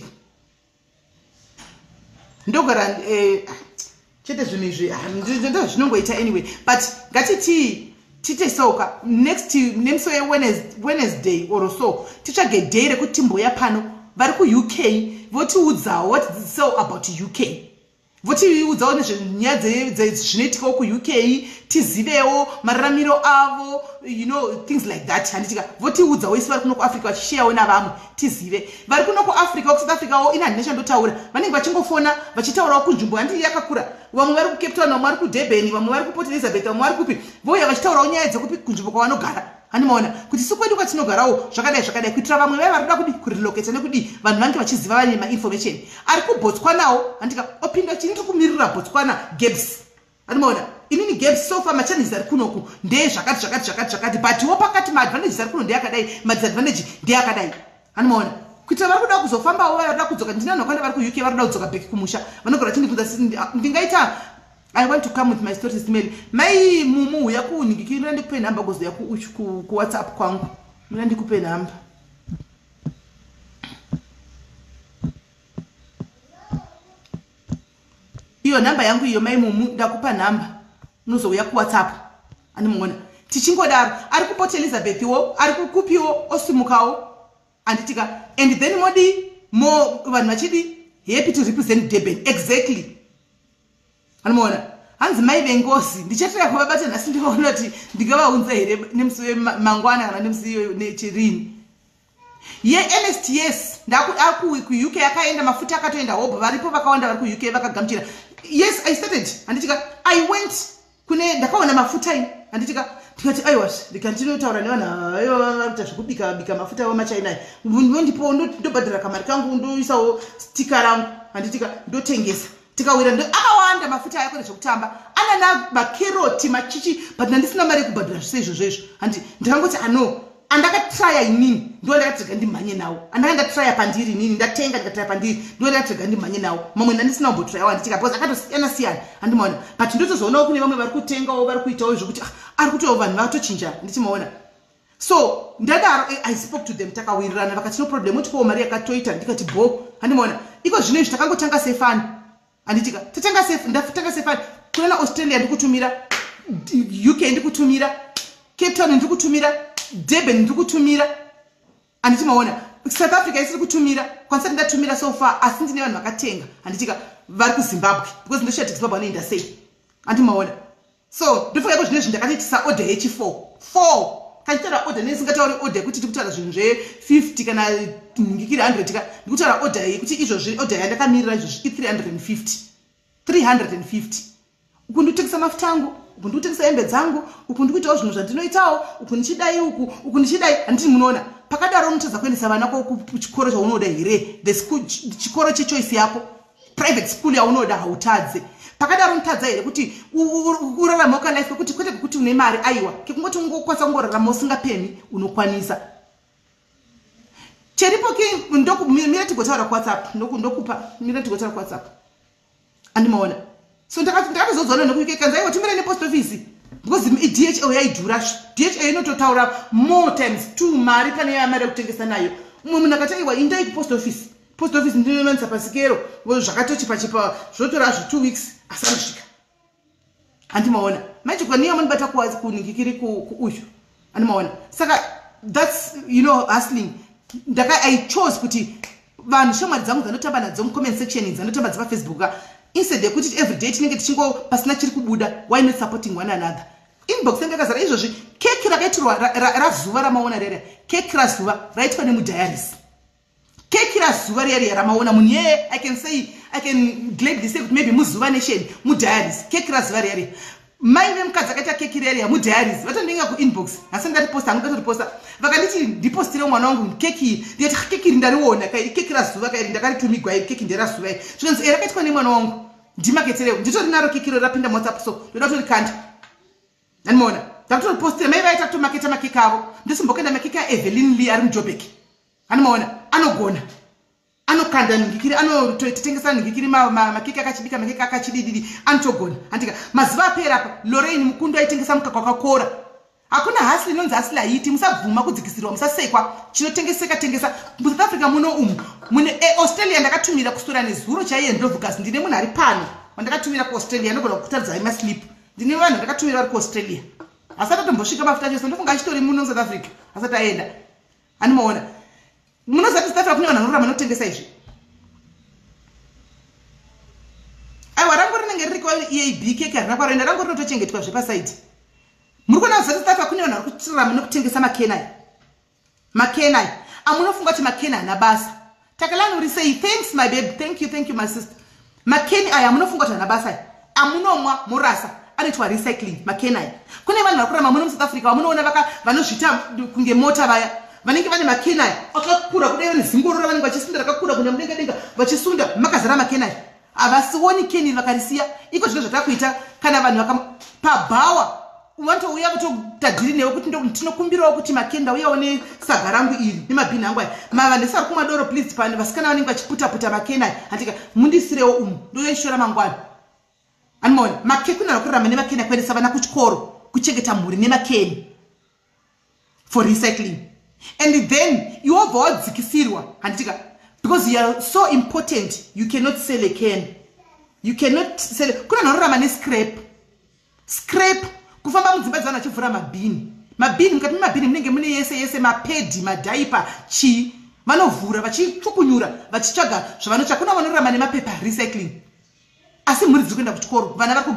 Ndogara chete zvinhu izvi ndo zvinongoita anyway but ngatiti tite soka next nemso Wednesday or so tichage day rekuti timboya pano vari ku UK votiudzawo what they say about UK. Votiudzawo nezvenyaya zvinoitikawo ku UK tizivewo mararamiro avo things like that handitika votiudzawo isi vari kuno kuAfrica vachishayawo navamwe tizive. Vari kuno kuAfrica kuSouth Africawo ina handina chandotaura vanenge vachingofona vachitaurawo kunzvimbo handii yakakura. Vamwe vari ku Cape Town, vamwe vari ku Durban, vamwe vari ku Port Elizabeth, vamwe vari kupi voya vachitaurawo nyaya dzekupi kunzvimbo kwavanogara handimaona kuti sikwedu kwatinogarawo zvakadai kuitira vamwe vaya vari kuda kurirelocate nekudi vanhu vange vachiziva vane mainformation. Ari kuBotswanawo handika opinda chini tikumirira Botswana Gabs handimaona. Inini Gabs so far machallenges ari kunoku ndeye zvakati but wo pakati maadvantages ari kuno ndeyakadai madisadvantage ndeyakadai handimaona. Kuitira vari kuda kuzofambawo vari kuda kudzoka ndina vanhu vakanda vari ku UK vari kuda kudzoka back kumusha vanogara chindibvunza ndingaita I want to come with my stories mail. Mai mumu yaku ningikira ndikupe number gozo yaku ku WhatsApp kwangu. Mina ndikupe number. Iyo number yangu iyo mai mumu ndakupa number. Unozouya ku WhatsApp. Animona. Tichingodaro ari ku Port Elizabeth wo ari kukupiwo osimukawo anditika and then modi mo vanhu vachidi happy to represent Durban exactly. Hanimona hanzi mai vengosi ndichatira kuvabata nhasi ndikaona kuti ndingavaunza here nemusi wemangwana kana nemusi nechirini NSTS ndaku ku UK akaenda mafuta akatoenda hobo varipo vakawanda vari ku UK vakagamuchira. Yes, I started handitika I went kune ndakaona mafuta ini handitika tikati aiwash ndikantinotaura nevanhu ayo vaita zvekubika mafuta wamachina ndondipo ndobhadhara kamari kangu ndoisawo stika rangu handitika ndotengesa tikawira akawanda mafuta ayako nezvekutamba anana makeroti machichi but handisina mari yekubhadhara zvise izvozvo handi ndakangoti andakatraya inini ndo ndakatirega ndimhanye nawo andakandatraya pandiri inini ndatenga ndikatraya pandiri ndo ndakatirega ndimhanye nawo mamwe ndandisina kumbotrayawo handitika because akatosiyana handimaona but ndotozoonawo kune vamwe vari kutengawo vari kuitawo zvokuti ari kutowo vanhu vatochinja ndichimaona. So ndadaro I spoke to them takawirirana vakati no problem utipowo mari yakatoita ndikati bo handimaona iko zvino izvi takangotanga sefani handitika tatanga safe ndafutanga sefani kuna Australia ndikutumira UK ndikutumira, Cape Town ndikutumira, Durban ndikutumira. Anditi maona South Africa isiri kutumira, concert ndatumira so far asi ndine vanhu vakatenga. Anditika vari kuZimbabwe because ndoshati Zimbabwe anoenda sei. Andi maona. So ndofunga kuti zvinezvi ndakati tisa order yechi4 kachitara order nesingatauri order yekuti tikutaura zvinhu zve50 kana ngikiri 100 ka ndikutaura order yekuti izvozvi order yandakamirira izvozvi i350 uku ndikutengesa mafuta angu, uku ndikutengesa hembe dzangu, uku ndikuitawo zvinhu zvandinoitawo, uku ndichidai, uku ndichidai. Handiti munoona pakadaro unotadza kuendesa vana kuchikoro chaunoda here, the school chikoro chechoice yako, private school yaunoda hautadze. Pakadaro unotadza here kuti urarama life kuti kwete kuti une mari aiwa kekungoti ungokwanisa kungorarama usingapemi unokwanisa. Cheripo ki mira tigotaura kuWhatsApp ndokupa mira tigotaura kuWhatsApp. Andimaona. So ndakazozwana nokuike kanzaiwa tumira nepost office because DHL yaidhura. DHL inototaura more times 2 mari pane yamari yekutengesa nayo. Mumwe munhu akataiwa indai kupost office. Post office ndinowanisa pasikero zvakatochipa zvotora 2 weeks asanosvika. Andimaona machiko niyo munibata kuningikiri kuuyu. Andimaona saka that's hustling. I chose kuti vanhu shamwari dzangu dzanotamba nadzo mucomment section dzanotamba dzipa Facebook instead yekuti every day tinenge tichingo pasina chiri kubuda, why not supporting one another. Inbox yangu yakazara izvozvi keki rakaitirwa razuva ramaona rere, keki razuva raitwa nemudiaries, keki razuva rere ramaona munhu yeye I can gladly say maybe muzuva nation mudiaries, keki razuva rere mai vemukadzi akaita keki rere yamudiaries vatondinga kuinbox asi ndatiposta hangu ndatotiposta vakanditi ndipostire mwana wangu keki ndiyati keki ndariona keki razuva kairi ndakaritumigwa keki nderazuva zvinonzi rakaitwa nemwana wangu ndimaketereo nditori naro keki ro rapinda WhatsApp so ndoda kutorikanda. Andimaona ndakutoripostira mai vaita kutomaketa makeki avo ndosimbokaenda makeki aEvelyn Lee ari muJoburg. Andimaona anogona anokanda ngikiri anototengesa ngikiri makeki akachibika makeki akachidididi anotogona. Andika mazuva apera apa Lorraine Mukundu aitengesa mukaka wakakora. Hakuna hasli inonzi hasli haiti, musabvuma kudzikisirwa, musasekwa chinotengeseka tengesa. South Africa muno mune Australia ndakatumira kustora nezuro chaiye ndovhukas ndine munhu ari pano wandakatumira kuAustralia ndogona kutaridza haima slip. Ndine vanhu ndakatumira vari kuAustralia asati atombosvika mafuta chose ndofunga achitori muno South Africa asati aenda. Andimaona munozati South Africa kune vanhu vanorarama nokutengesa izvi. Aiwa rangu rinenge riri kwaEAB keke harina kwaroenda rangu rinotochengetwa zvepasaidi. Muri kuona zati South Africa kune vanhu vari kutirarama nokutengesa makenai amunofunga kuti makeni hana basa. Takalani uri say thanks my babe, thank you my sister. Makeni aya amunofunga kuti hana basa amunomwa murasa anoitwa recycling makeni aya. Kune vanhu vari kurarama muno South Africa vamunoona vanozvita kunge mota vaya vanenge vane makeni aya akakura kudai vane zingoro ravanenge vachisunda rakakura kunya mudenga denga vachisunda makazara makeni aya havasioni keni vakarisiya. Iko zvino zvatakuita kana vanhu pabhawa unotouya kutodhadhiri newe kuti ndinokumbirawo kuti makenda uyawo nesaga rangu iri nemabhini angu aya vanhu sari kumadoro please pane vasikana vanenge vachiputaputa makena aya andika mundisirewo umu ndoishora mangwana. Andimaona makeni kunara kurarama nemakeni akuendesa vana kuchikoro kuchengeta mhuri nemakeni for recycling and then iwobva wadzikisirwa handitika because you are so important you cannot sell a can, you cannot sell. Kuna vanorarama nescrap kufamba mudzimba dzavana vachivhura mabhini mukati memabhini munenge mune yese mapedhi madhaipa chii vanovhura vachichukunyura vachitsvaga zvavanotsvaga. Kuna vanorarama nemapepa recycling asi mhuri dziri kuenda kuchikoro vana vari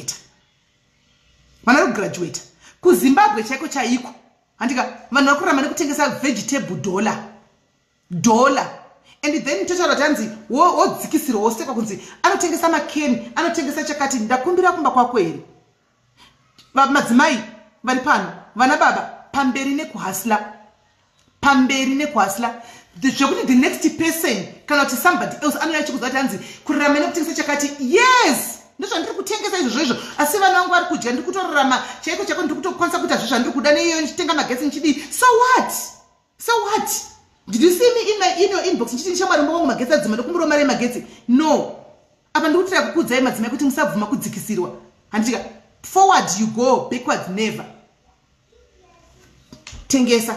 kugraduata kuZimbabwe chaiko handika vanhu vari kurarama nekutengesa vegetable dollar and then totaura tanzi wodzikisirwa wosekwa kunzi anotengesa makeni anotengesa chakati. Ndakumbira kumba kwako here madzimai vari pano vana baba pamberi nekuhasla zvekuti the next person kana kuti somebody else anouya chikuziva tanzi kurarama nekutengesa chakati. Yes ndozvandiri kutengesa izvozvo asi vana vangu vari kudya ndiri kutorarama chaiko chako ndiri kutokwanisa kuita zvo zvandiri kuda neiyo ndichitenga magetsi ndichidii. So what did you see me in your inbox ndichiti ndichamwari mbongo magetsi adzima ndokumbirawo mari yemagetsi? No, apa ndiri kutira kukudzai madzimai kuti musabvuma kudzikisirwa. Handika forward you go, backwards never. Tengesa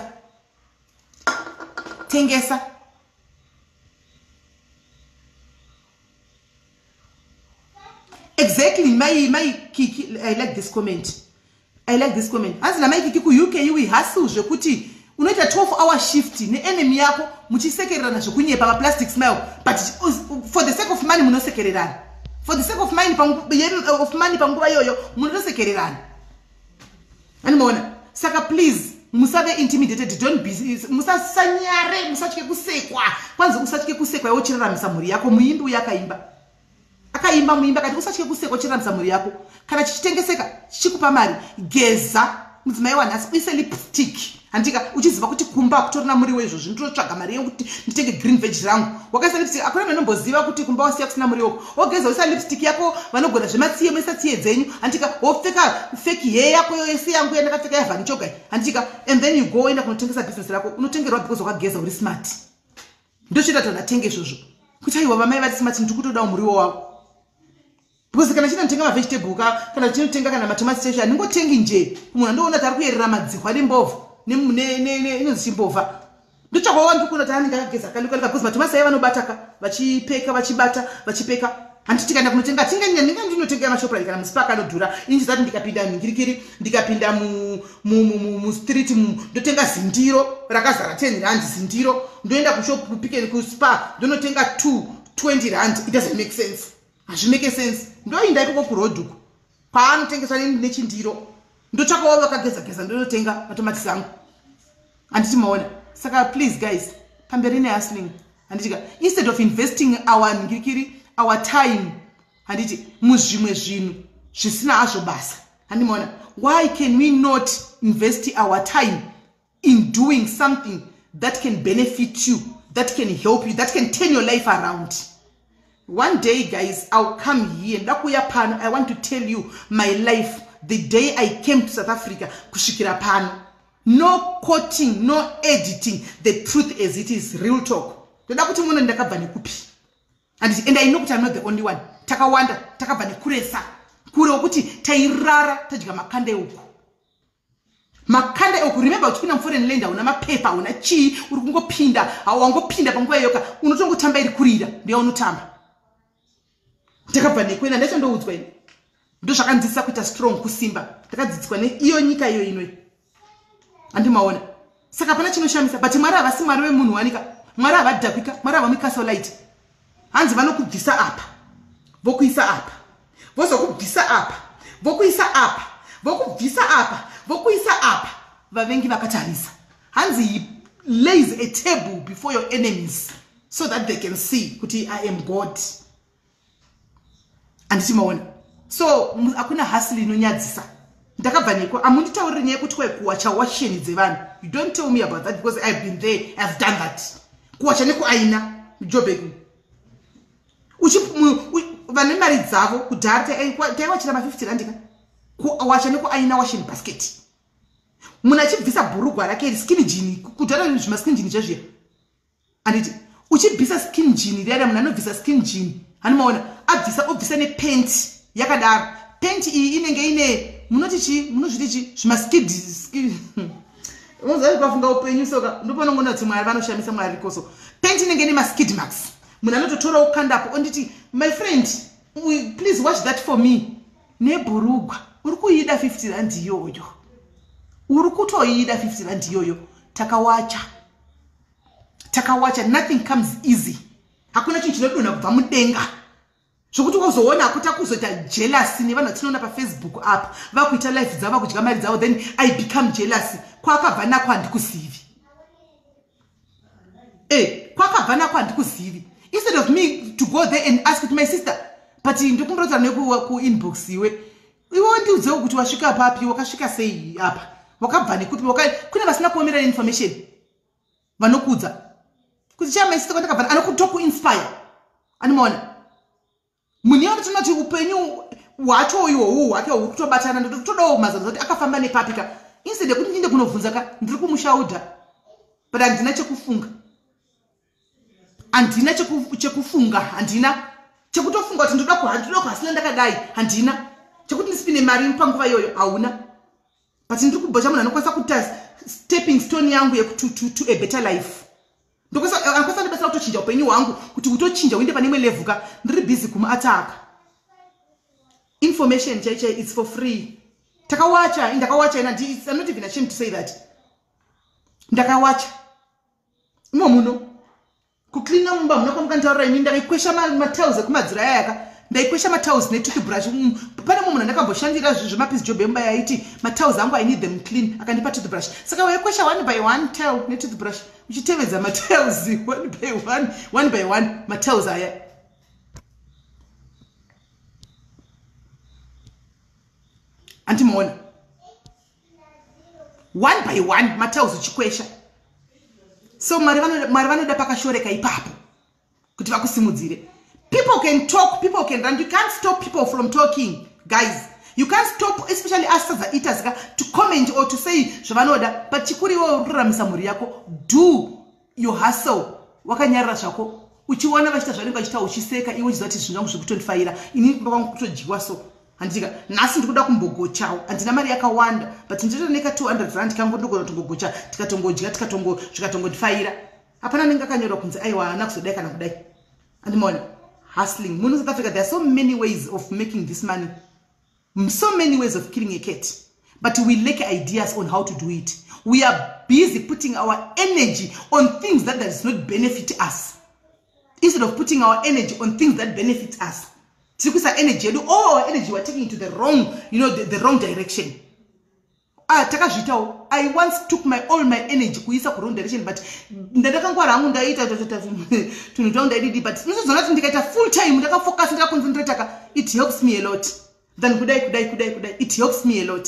exactly. My Kiki, I like this comment. I like this comment. Hanzi namaiki ku UK we hustle zvekuti unoita 12-hour shift neenemy yako muchisekererana zvekunyepa pa plastic smile, but for the sake of money munosekererana. For the sake of money panguva yoyo munosekererana. Animona. Saka please musave intimidated, don't be musasanyare, musachike kusekwa. Kwanza usachike kusekwa yochiraramisa muri yako muimbi uyakaimba. Akaimba muimba kati usachike kusekwa chiraramisa muri yako. Kana chichitengeseka chikupa mari geza mudzimai wanhasi uise lipstick. Andika uchiziva kuti kumba kutorina muri wezvo zvinotsvaga mari yekuti nditenge green veg rangu. Wakaisa lipstick akuna menomboziva kuti kumba wasiya kusina muri wako. Ogeza uisa lipstick yako vanogona zvematsiye mesa tsiye dzenyu. Andika wopfeka fake hair yako yose yangu yandakapfeka yavhani chogai. Andika and then you go enda kunotengesa business rako. Unotengerwa because wakageza uri smart. Ndochita kuti ndatenge izvozvo. Kuti aiwa vamai vari smart ndikutoda muriwo wako. Because kana chino tenga vegetable kana chino tenga kana matomati station ningotengi nje. Munhu andoona tari kuyerera madzikwa rimbovu. Inozichimbova ndochakwa ndikuna taninga kageza kaluka because matomasi aya vanobataka vachipeka vachipeka handiti kana kunotenga tinga ndinotenga mashoprite kana musipaka anodhura inji zati ndikapinda mingirikiri ndikapinda mu street ndotenga zindiro rakazara 10 rand zindiro ndoenda kushop Pick n Spa ndonotenga 20 rand. It doesn't make sense. Hazvimake sense. Ndoinda ikoko kurodhuku paanotengeswa nechindiro ndotsvakawo vakageza ndonotenga matomatisi angu handiti maona. Saka please guys pamberi nehustling handitika instead of investing our ngirikiri our time handiti muzvimwe zvinhu zvisina hazvo basa handimaona. Why can we not invest our time in doing something that can benefit you, that can help you, that can turn your life around? One day guys I'll come here and I want to tell you my life the day I came to South Africa kushikira pano. No quoting, no editing, the truth as it is, real talk. Toda kuti muno ndakabva nekupi. And I know kuti I'm not the only one. Takawanda, takabva nekuresa. Kure wokuti tairara tadya makande uku. Makande uku, remember uchipinda foreign land una mapepa una chi uri kungopinda awangopinda panguva yoka unotongotamba iri kurira ndiye unotamba. Takabva nekwenda ndacho ndoudzwa ini. Ndo zvakanzisa kuita strong kusimba. Takadzidziswa neiyo nyika iyo inoi. Andimaona. Saka pana chinoshamisa but Mwari havasi Mwari wemunhu wanika. Mwari havadhakwika, Mwari havamikaso light. Hanzi vanokubvisa apa. Vokuisa apa. Vozokubvisa apa. Vokuisa apa. Vokubvisa apa. Vokuisa apa. Vavengi vakatarisa. Hanzi he lays a table before your enemies so that they can see kuti I am God. Andimaona. So akuna hustle inonyadzisa. Ndakabva neko amunditaurire nyaya kuti kuwacha washeni dzevanhu. You don't tell me about that because I've been there, I've done that. Kuwacha neko aina Joburg. Vane mari dzavo kudhara taiwachira ma50 rand ka. Kuwacha neko aina washeni basket. Munhu achibvisa bhurugwa rake skin jean kudhara zvima skin jean zvazviya. Anditi uchibvisa skin jean riyana munhu anobvisa skin jean. Hanimaona obvisa ne paint yakadaro. Paint iyi inenge ine munozviti zvimaskid unozari kwafunga upenyu soka ndopanongona kuti Mwari vanoshamisa Mwari koso. Paint inenge ine maskid marks. Munhu anototora ukandapo onditi my friend please watch that for me. Nebhurugwa uri kuida 50 rand iyoyo. Uri kutoida 50 rand iyoyo. Takawacha nothing comes easy. Hakuna chinhu chinodonha kubva mudenga. Zvokuti uzoona kuti akuzoita jealous nevanhu vatinoona paFacebook apa vakuita life dzavo vakudya mari dzavo then I become jealous. Kwakabva nako handikuzivi. Kwakabva nako handikuzivi. Instead of me to go there and ask my sister, but ndikumbura neku inbox iwe ndiudzewo kuti wasvika papi, wakasvika sei apa, wakabva nekupi, kune vasina kuomera information vanokudza kuti my sister kwandakabva anokutoku inspire. Animaona munhu anotonati upenyu hwacho iwowo hwake hurikutobatana ndotodawo mazano kuti akafamba nepapika instead yekuti ndiende kunovhunza ka ndiri kumushaudha but handina chekufunga. Handina chekufunga, handina chekutofunga kuti ndoda kuhasina ndakadai, handina chekuti ndisipine mari panguva iyoyo hauna. But ndiri kubhocha munhu anokwanisa kuita stepping stone yangu to a better life. Anokwanisa ndibetsera kutochinja upenyu hwangu kuti utochinja uende pane imwe level ka ndiri busy kumuataka. Information chaichai it's for free. Takawacha, and I'm not even ashamed to say that. Ndakawacha. Momuno. Kuklina mumba, munakamukantara ini ndakaikwesha matauzi kumadzira yaka. Ndaikwesha matauzi netoothbrush. Pane mumuna ndakamboshandira zvemapisi job yemba yaiti matauzi angu I need them clean. Akandipa toothbrush. Saka waikwesha one by one tail netoothbrush. Uchitevedza matauzi one by one matauzi aya. Antimuona. One by one matauzi uchikwesha. So marivano da pakashoreka ipapo kuti vakusimudzire. People can talk, people can run. You can't stop people from talking, guys. You can't stop, especially us as the eaters, to comment or to say zvavanoda. But chikuri wo ruramisa muri yako, do your hustle. Wakanyarira zvako. Uchiwana vachita zvaringa vachita uchiseka iwe chizati zvinhu zviri kutondifaira. Ini baba kutojiwa so. Handika nasi ndikuda kumbogochawo. Andina mari yakawanda, but ndinotoneka 200 rand kangu ndogona kutongogocha, tikatongodya, tikatongofaira. Hapana ninga kanyorwa kunzi aiwa ana kuzodai kana kudai. Andimona. Hustling. In South Africa, there are so many ways of making this money. So many ways of killing a cat. But we lack ideas on how to do it. We are busy putting our energy on things that does not benefit us. Instead of putting our energy on things that benefit us. All our energy we're taking into the wrong, the wrong direction. I once took all my energy kuisa ku wrong direction, but ndakangwara hangu ndaita but full time ndakafocus ndakaconcentrate. It helps me a lot. Then kudai it helps me a lot.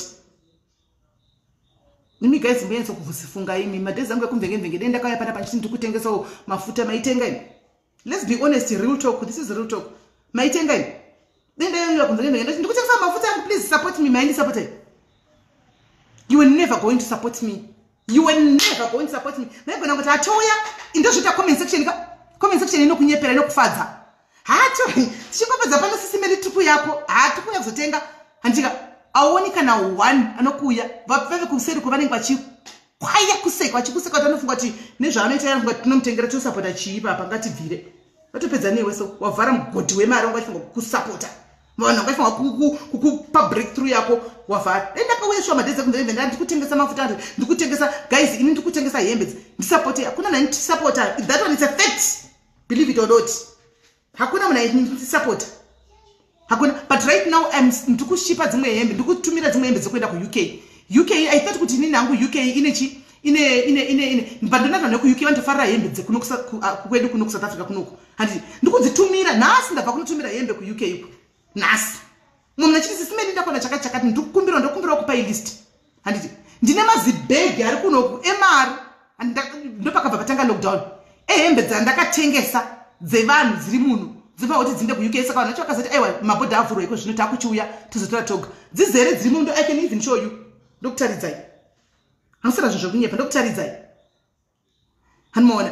Nimi guys mbenzo kuvusifunga imi madezi angu yakumvenge denda kaya pana panchini tukutengesa mafuta maitenga. Let's be honest, real talk. This is real talk. Maitenga. Denda yakumvenge ndikutengesa mafuta yangu, please support me, mind support me. You were never going to support me. You were never going to support me. Maybe I'm going to tell you in the comment section. Comment section no kunyepera no kufadza. Hacho chikopedza pano sisimeli tuku yako. Tukuya kuzotenga. Handika awoni kana one anokuya. Vapfeve kuseri kuvanenge vachi kwaya kuseka vachikuseka vanofunga kuti nezvaanoita yanofunga kuti tinomutengera tosapota chiipa apa ngativhire. Vatopedza newe so wavhara mugodhi wemari wangafunga kusapota. Mwana ngaifa kukupa breakthrough yako wafara. Ndakauya shwa madezi kunzenda ndikutengesa mafuta ndikutengesa guys ini ndikutengesa hembe ndisupport hakuna nani supporter. That one is a fact, believe it or not. Hakuna mna ndisupport hakuna, but right now I'm ndikushipa dzimwe hembe ndikutumira dzimwe hembe dzokwenda ku UK I thought kuti nini nangu UK ine mbandonata neku UK vantofarira hembe dzekunokusa kwedu kuno ku South Africa kunoko handi ndikudzitumira nhasi ndabva kunotumira hembe ku UK uko nasi mumna chisi simeni ndakona chakati ndokumbira kupa list handiti ndine mazibhegi ari kunoku emari ndopakabva patanga lockdown ehembe dzandakatengesa dzevanhu dziri muno dziva kuti dzinde ku UK. Saka vanacho vakazati aiwa mabhodha avhurwa iko zvino takuchiuya tozotora toga dzizere dziri muno. I can even show you. Ndokutaridzai hamusara zvinhu zvokunyepa, ndokutaridzai hanimuona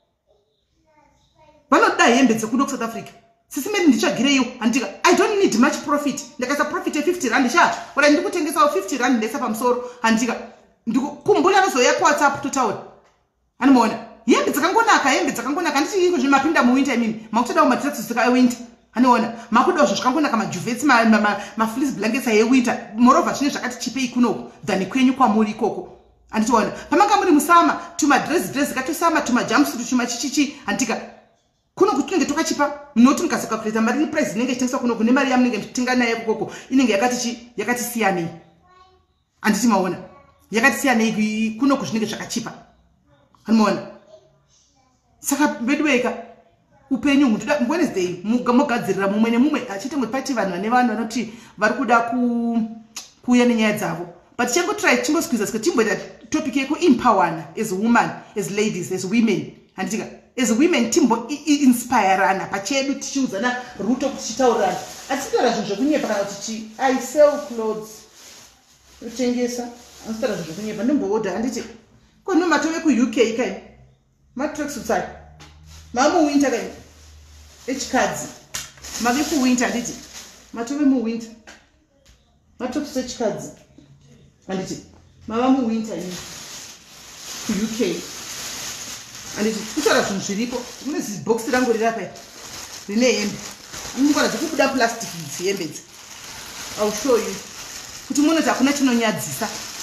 vanoda hembe dzekuno ku South Africa. Sisimeni ndichagireyo handika I don't need much profit. Ndakaisa profit ye 50 rand wala ndikutengesa 50 rand ndesa pamusoro handika ndikukumbula nozoya ku WhatsApp totaura hanimuona hembe dzakangonaka nditi iko zvimapinda muwinter imini makutodawo matracksuits dzekawinter haniona makudawo zvakangonaka majuvets mafleece blankets yewinter moreover zvine zvakati chipei kunoko than kwenyu kwamuri ikoko handitiona pamanga muri musama tumadress katosama tumajumpsuit tumachichichi handika kuno kutunenge tokachipa noti mukazokapureta mari price inenge ichitengeswa kuno kune mari yamunenge mtotenga naye kukoko inenge yakati siyanei handiti maona yakati siyanei kuno kuzvinenge zvakachipa hanimuona. Saka bedweka upenyu mutoda Wednesday mugadzirira mumwe nemumwe achite pati vanhu vane vanhu vanoti vari kuda kuuya nenyaya dzavo, but chingosqueeza sika timboita topic yeku empowerana as woman, as ladies, as women handika as women timbo inspirana pachedu tichiudzana ruto kuchitaurana atitaura zvinhu zvokunyepa kana kuti I sell clothes kutengesa asitaura zvinhu zvokunyepa ndimboorder handiti kono matove ku UK kai matracksuits ai mamu winter kai echikadzi mavi ku winter handiti matove mu winter matracksuits echikadzi handiti mava mu winter ni ku UK handiti kutaura zvinhu zviripo mune box rangu riri apa rine hembe anongora dzikubuda plastic hembe idzi. I'll show you kuti muone kuti hakuna chinonyadzisa.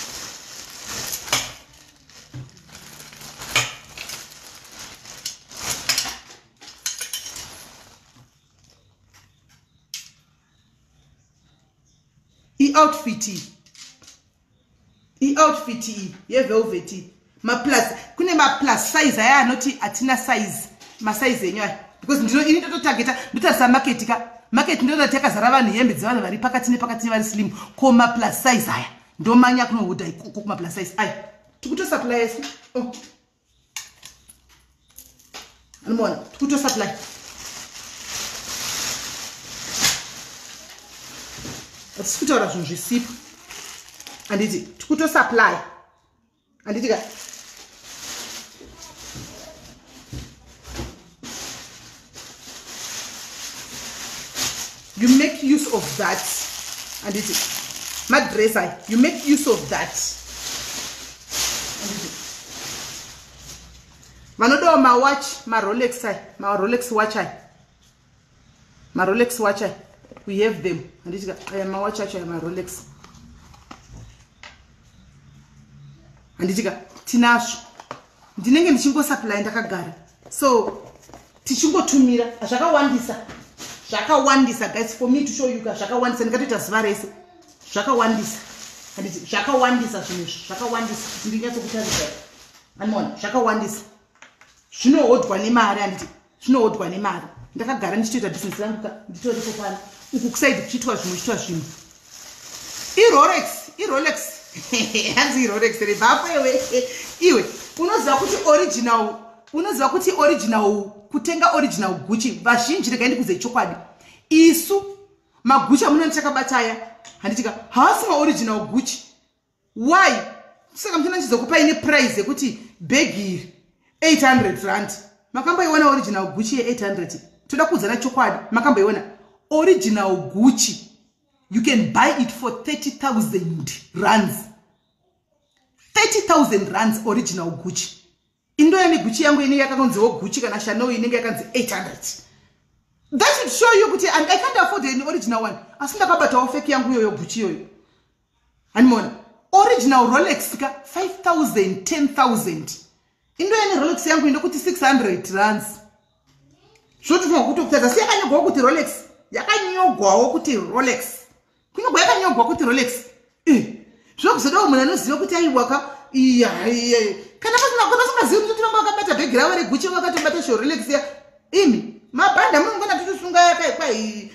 I-outfit ye-velvet ma-plus kune ma-plus size aya anoti atina size ma-size enyu aya because ini ndototageta ndotarisa market ka market ndototi yakazara vanhu hembe dzevanhu vari pakati nepakati nevari slim ko ma-plus size aya ndomanya kunohuda ikoko kuma-plus size aya tikutosupply esi anomaona tikutosupply hatisi kutaura zvinhu zvisipo handiti tikutosupply handiti ka you make use of that handiti madress aya you make use of that handiti vanodawo mawatch marolex aya marolex watch aya marolex watch aya we have them handiti ka aya mawatch acho aya marolex handitika tinazvo ndinenge ndichingosupply ndakagara so tichingotumira zvakawandisa guys for me to show you guys zvakawandisa ndikatoita zuva rese zvakawandisa handiti zvakawandisa zvinhu zvakawandisa ndinyatsokutaridza anoona zvakawandisa zvinohodwa nemari handiti zvinohodwa nemari ndakagara ndichitoita business rangu nditoripo pano uku kusaidi kuchiitwa zvinhu irolex hanzi irolex rebapo iwe unoziva kuti original kutenga original Gucci vazhinji regaindi kuze chokwadi isu maguchi amunonitakabata aya handitika haasi maoriginal Gucci why saka mtana chizokupai neprice yekuti begi 800 rand makamboiona original Gucci ye800 toda kuudzana chokwadi makamboiona original Gucci you can buy it for 30,000 rands 30,000 rands original Gucci indoya neguchi yangu inenge yakanziwo Gucci kana Chanel inenge yakanzi 800 that should show you kuti and I can't afford an original one asi ndakabatawo fake yangu yoyo Gucci yoyo animona original Rolex ka 5,000 10,000 indoya ne Rolex yangu indokuti 600 rands zvotifunga kuti kutaza si yakanyogwawo kuti Rolex yakanyogwawo kuti Rolex kunyogwa yakanyogwa kuti Rolex zvokuzodawo munhu anoziva kuti aiwaka kana pasingazivi kuti tinonga wakabata bhegi ravo reguchi wakatobata shorex ya imi mabhanda munongona titosunga yakaikwai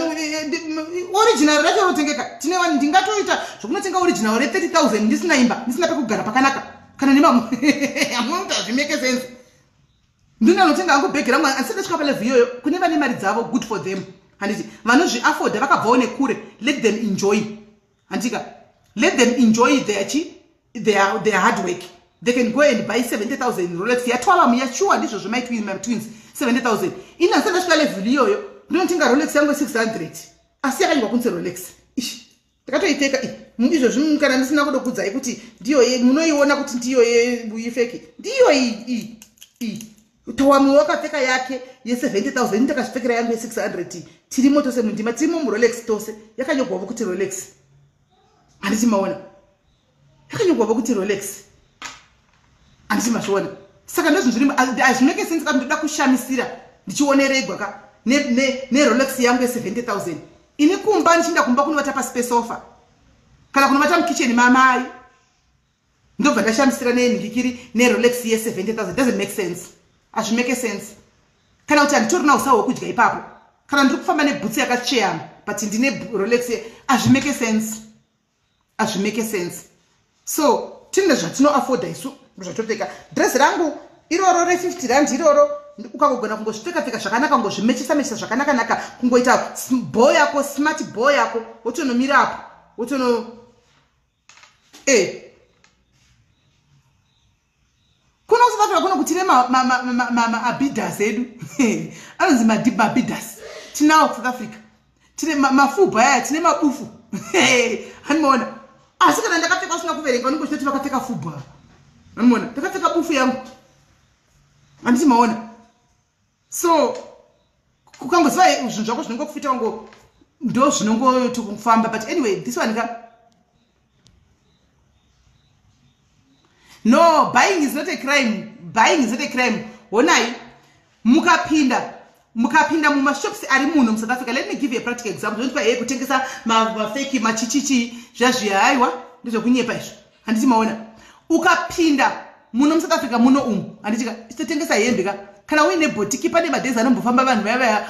original racho rotengeka tine vanhu ndingatoita zvokunotenga original re30,000 ndisina imba ndisina pekugara pakanaka kana nemunoita zvimeke sense ndinanotenga hangu bhegi rangu asidasvika palevu iyoyo kune vane mari dzavo good for them handiti vanozviafforda vakabvawo nekure let them enjoy handika let them enjoy their hard work. They can go and buy 70,000 Rolex. Ya twala mya sure ndizvo zvemai twins 70,000. Ina sanda swale video yo. Ndinotenga Rolex yangu 600. Asi yakanywa kunze Rolex. Ish. Takatoiteka izvo zvimukana ndisina kudokudza kuti ndiyo munoiona kuti ndiyo yefake. Ndiyo Towami wakapfeka yake ye 70,000 ndakazvipfekera yangu ye 600. Tirimo tose mundima tirimo mu Rolex tose. Yakanyogwa kuti Rolex. Handiti maona. Yakanyogwa kuti Rolex. Handiti mashona. Saka ndozvinhu zviri azvineke sense kana ndoda kushamisira ndichioneregwa ka ne Rolex yangu ye 70,000. Ini kumba ndichinda kumba kunovata pa space offer. Kana kunovata mukitchen mamai. Ndobva ndashamisira nendikiri ne Rolex ye 70,000 doesn't make sense. Azvimeke sense. Kana kuti anditorina usawo kudya ipapo. Kana ndiri kufamba nebhutsi yakacheyama but ndine Rolex azvimeke sense. Azvimeke sense. So tine zvatino afford isu zvatopfeka dress rangu iroro re 50 rand iroro ukangogona kungozvipfeka zvakanaka ngozvimechisa zvakanaka naka kungoita boy yako smart boy yako wotonomira apo wotono kuna usivakira kuna kuti ma Adidas edu anonzi ma Adidas tinawo South Africa tine mafuba aya tine mabufu haniona asi kana ndakapfeka usina kuverenga unongoti vakapfeka fuba haniona ndakapfeka bufu yangu handiti maona so kukangoziva zvinhu zvako zvinongokufita ngo ndo zvinongotokufamba but anyway this one ka No, buying is not a crime. Buying is not a crime. Honai, mukapinda mumashops ari muno South Africa. Let me give you a practical example. Don't buy kutengesa mafake machichichi zvazvihaiwa ndezvokunyepa izvo. Handiti maona. Ukapinda muno South Africa muno handitika totengesa hembe kana uine boutique pane madhezi anombofamba vanhu vaya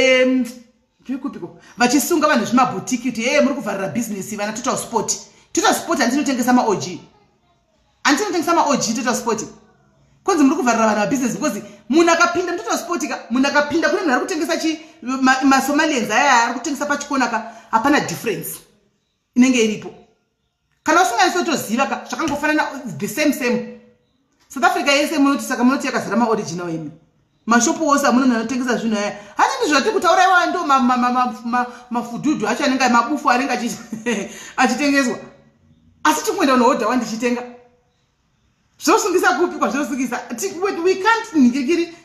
vachisunga vanhu zvimaboutique kuti muri kuvharira business vana Total Sport. Total Sport handinotengesa maOG. Handinotengesa maOG Total Sport. Konzi muri kuvharira vanhu vabusiness because munhu akapinda muTotal Sport munhu akapinda kune munhu ari kutengesa maSomalians aya ari kutengesa pachikona hapana difference inenge iripo. Kana usinganisi toziva zvakangofanana the same. South Africa yese munoti saka munoti yakazara maoriginal imi. Mashopu ose amunhu anotengesa zvinhu aya. Handiti zvati kutaura iwa ndo mafudhudhu acho anenge mabufu anenge achitengeswa. Asi chikwenda unohodha wandichitenga. Zvosungisa kupi kwazvosungisa? We can't ningekiri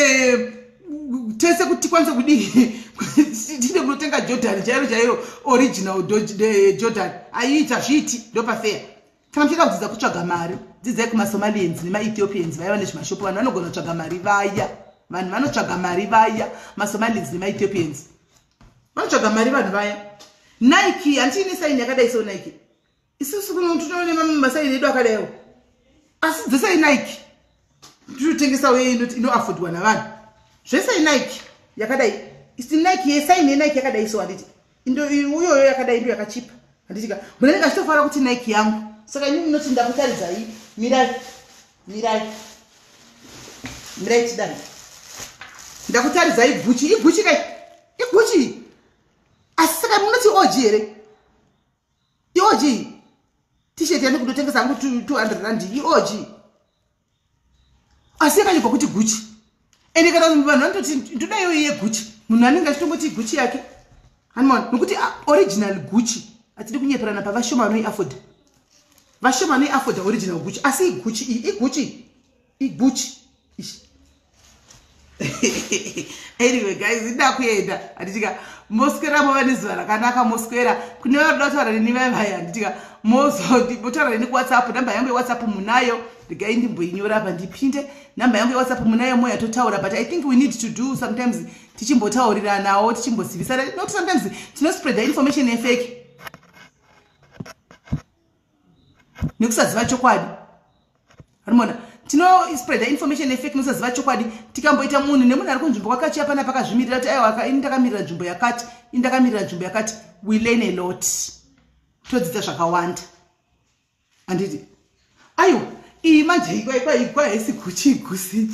tese kuti kwanze kudii tinde kunotenga Jordan jairo original Jordan aita zviti ndopa fair. Kana mchida kudzidza kutsvaga mari dzidzai kumaSomalians nemaEthiopians vaya vane zvimashopu vanhu vanogona kutsvaga mari vaya vanhu vanotsvaga mari vaya maSomalians nemaEthiopians vanotsvaga mari vanhu vaya. Nike handine saini yakadai so Nike isusu kunotoone masaini edu akadaiwo asi dzese Nike ndinotengesa we inoaffordwa navanhu zvese Nike yakadai isi Nike yesaini Nike yakadai so handiti uyoyo yakadai ndio yakachipa handitika munenge achitofara kuti Nike yangu saka inini ndinoti ndakutaridzai mirai chidani ndakutaridzai Gucci kai Gucci asi saka munoti OG here OG t-shirt yangu kutotengesa hangu 200 rand OG asi yakanyebva kuti Gucci ende kana vanhu vanototi ndodayo iye Gucci munhu anenge achitongoti Gucci yake hanimona nokuti original Gucci atidi kunyeperana pavashoma vanoiafforda vashoma vanoiafforda original Gucci asi Gucci anyway guys ndakuenda handitika moswera mova nezuva rakanaka moswera kune vanoda kutaura neni vaya handitika motaura neni kuWhatsApp namba yangu yeWhatsApp munayo regai ndimboinyora apa ndipinde namba yangu yeWhatsApp munayo moya totaura but I think we need to do sometimes tichimbotauriranawo tichimbozivisana not sometimes tinospreada information yefake nekusaziva chokwadi hanimona tinospreada information yefake nekusaziva chokwadi tikamboita munhu nemunhu ari kunzvimbo kwakachiya pana pakazvimirira kuti aiwa ini ndakamirira nzvimbo yakati ini ndakamirira nzvimbo yakati we learn a lot todzidza zvakawanda handiti ayo iyi manje ikwaisi Gucci gusi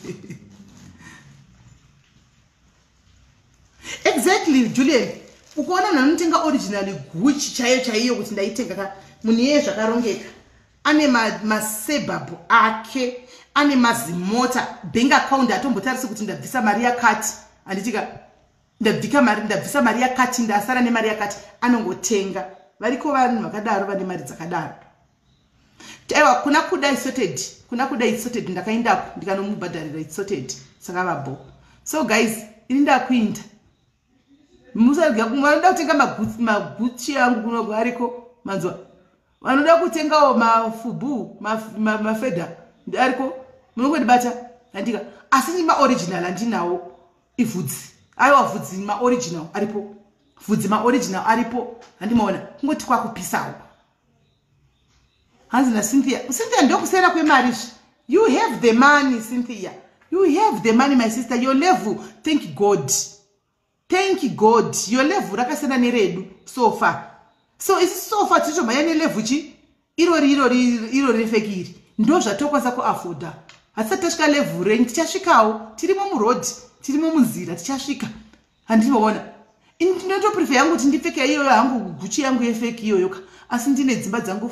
exactly Julian ukaona munhu anotenga original Gucci chaiyo kuti ndaitenga munhu iye zvakarongeka ane masebab ake ane mazimota bank account atombotarisi kuti ndabvisa mari yakati handitika ndabvisa mari yakati ndasara nemari yakati anongotenga variko vanhu vakadaro vane mari dzakadaro. Aiwa kuna kuda isorted ndakaendako ndikanomubhadharira isorted saka vabo. So guys ini ndakuinda musarya vanoda kutenga maguchi yangu kuno ariko manzwa vanoda kutengawo mafubu mafedha ariko munongondibata handika asi maoriginal handinawo ivhudzi aiwa vhudzi maoriginal aripo handimaona kungoti kwakupisawo hanzi naCynthia ndokusera kwemari you have the money Cynthia you have the money my sister your level thank God your level rakasiyana neredu so far so isi so far tichomhanya nelevel chi iro refekiri ndo zvatokwanisa kuafforda hatisati tasvika level renyu tichasvikawo tirimo muroad tirimo munzira tichasvika handinoona ndinotoprefer yangu kuti ndipfeke iyoyo hangu Gucci yangu yefeki iyoyo asi ndine dzimba dzangu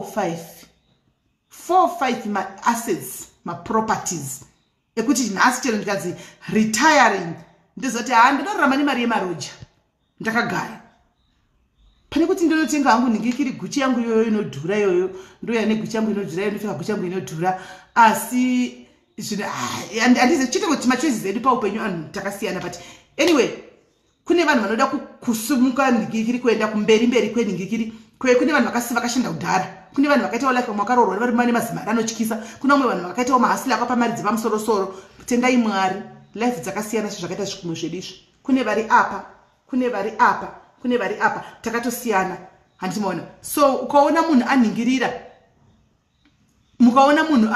4-5 ma-assets ma-properties ekuti nhasi chero ndikazi retiring ndizoti ndodorarama nemari yemaroja ndakagara pane kuti ndinotenga hangu ndingekiri Gucci yangu iyoyo inodhura iyoyo ndoyane Gucci yangu inodhura ndopfeka Gucci yangu inodhura asi handizi chete kuti machoices edu paupenyu anhu takasiyana but anyway kune vanhu vanoda kusumuka ndingikiri kuenda kumberi kweningikiri kune vanhu vakashinda kudhara, kune vanhu vakaitawo like mwakarorwa vari mane mazimari anotyisa, kuna vamwe vanhu vakaitawo mahasila akapa mari dzepamusoro-soro. Tendai Mwari, life dzakasiyana zvakaita zvikumwe zvedizvi. Kune vari apa, kune vari apa, kune vari apa, takatosiyana. Handimaona. So ukaona munhu anhingirira, mukaona munhu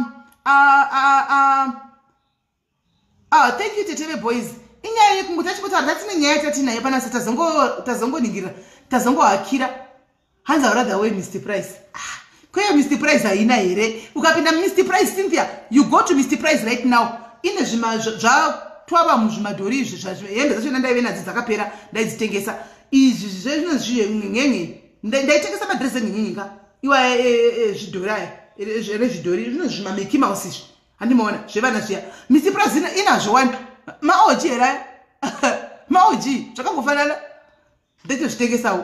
thank you Teteve boys. Inyaya yekunguta chikutaura tine nyaya tatinayo panasi tazongoningirira, tazongohakira. Hands are rather way Mr. Price. Kweyo Mr. Price haina here. Ukapinda Mr. Price Cynthia, you go to Mr. Price right now. Ine zvima zvatwava muzvimadhori izvi hembe dzacho ndaive nadzo dzakapera ndaidzitengesa. Izvi zvezvino zvinyenye ndaitengesa madress enyenyenga. Iwa zvidhori aya zvidhori zvino zvima Mickey Mouse izvi. Handimaona zvevana zviya. Mr. Price inazvo wani. Maoji era. Maoji zvakangofanana. Ndaitozvitengesawo.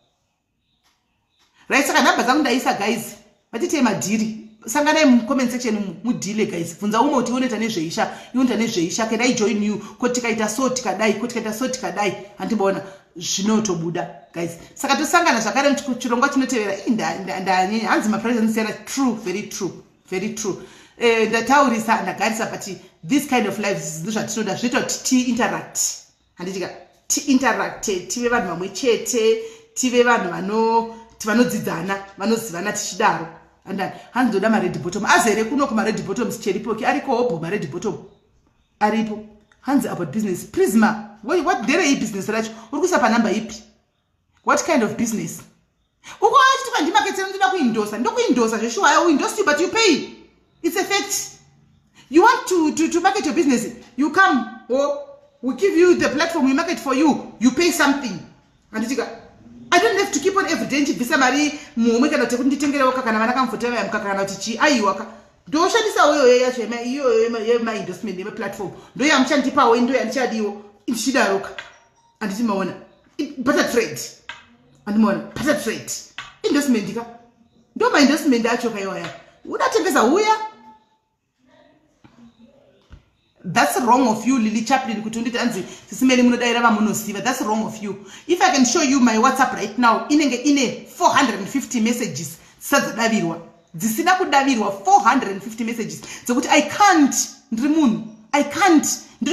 Right, saka nhamba dzangu ndaisa guys. Vatite madhiri. Sanganai mu comment section mudhile guys. Bvunza umwe kuti unoita nezveisha, unoita nezveisha, can I join you? Kuti kaita so tikadai, kuti kaita so tikadai. Handimboona zvinotobuda guys. Saka tosangana zvakare muchirongwa chinotevera. Ndanyenya hanzi ma presence era true, very true, very true. Ndataurisa ndagarisa but this kind of lives ndozvatinoda zvinoita kuti interact. Handitika interact, tive vanhu vamwe chete, tive vanhu vanodzidzana, vanozivana tichidaro. And hanzoda ma red bottom azere kuno kuma red bottoms cheripoki ariko hobo ma red bottom aripo. Hands about business. Prisma, what there is business racho urikusa pa number ipi? What kind of business? Uko achiti pa ndimarket ndinoda kuindosa, ndokuindosa zveshuwa I will endorse you but you pay. It's a fact. You want to market your business, you come or we give you the platform, we market for you, you pay something. Anditika I don't have to keep on every day nchibvisa mari mumwe kana kuti nditengere waka kana vana kamfuteva yamkaka kana kuti chi aiwaka. Ndoshandisa uyo yacho iyo ma endorsement ye platform. Ndo yamchandipa we ndo yandichadiwo ichidaroka. Anditi maona. Butter trade. Andimona butter trade. Endorsement ka. Ndo ma endorsement acho kaiwa ya. Unatengeza uya. That's wrong of you, Lily Chaplin. That's wrong of you. If I can show you my WhatsApp right now, in 450 messages. 450 messages. So I can't. I can't.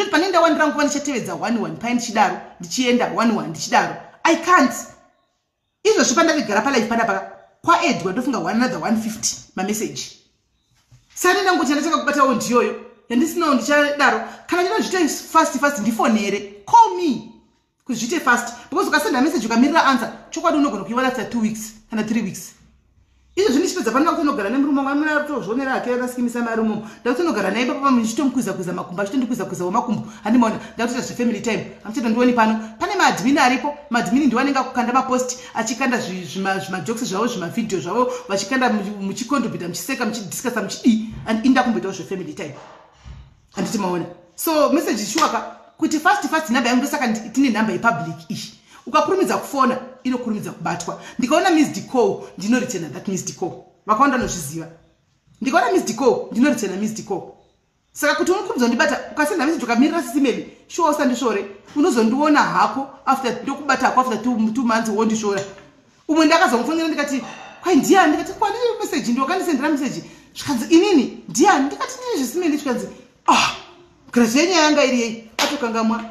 I can't. Izo shipanda vigara live papa. Kwa Edward dofunga another 150 my message. Sani nangu chanataka kupata ondiyoyo. And this no ndichadaro kana ndinoita fast ndifonere call me kuzvite fast because ukasenda message ukamirira answer chokwadi unogona kuiwana after 2 weeks kana 3 weeks. Izvo zvinishipedza panina kuti unogara nemurume wangu anotozvionera ake anasikimisa mari mumo ndakuti unogara naye papa muchitomukwiza makumbo achitondikwiza wemakumbo handimona ndakutoita zvefamily time amucheda ndioni pano pane maadmin aripo maadmin ndiwo anenge akukanda mapost achikanda zvimajokes zvavo zvimavidhio zvavo vachikanda muchikontribhuta muchiseka muchidiscasa muchidii and inda kumboitawo zvefamily time. Anditi maona. So message ishwaka kuti fast namba yangu ndosaka tine namba yepublic ishi. Ukakurumidza kufona inokurumidza kubatwa. Ndikaona missed call ndinoreturna that missed call. Vakaona nozviziva. Ndikaona missed call ndinoreturna missed call. Saka kuti unokurumidza ndibata ukasenda message ukamirira email sure usandishore unozondiona hako after ndokubata hako after 2 months wondishora. Umwe ndakazomufonera ndikati kwai ndiani ndikati kwani message ndokandisendera message zvikanzi inini ndiani ndikati ndine zvisimeli zvikanzi Krasenya yanga iri atokangamwa.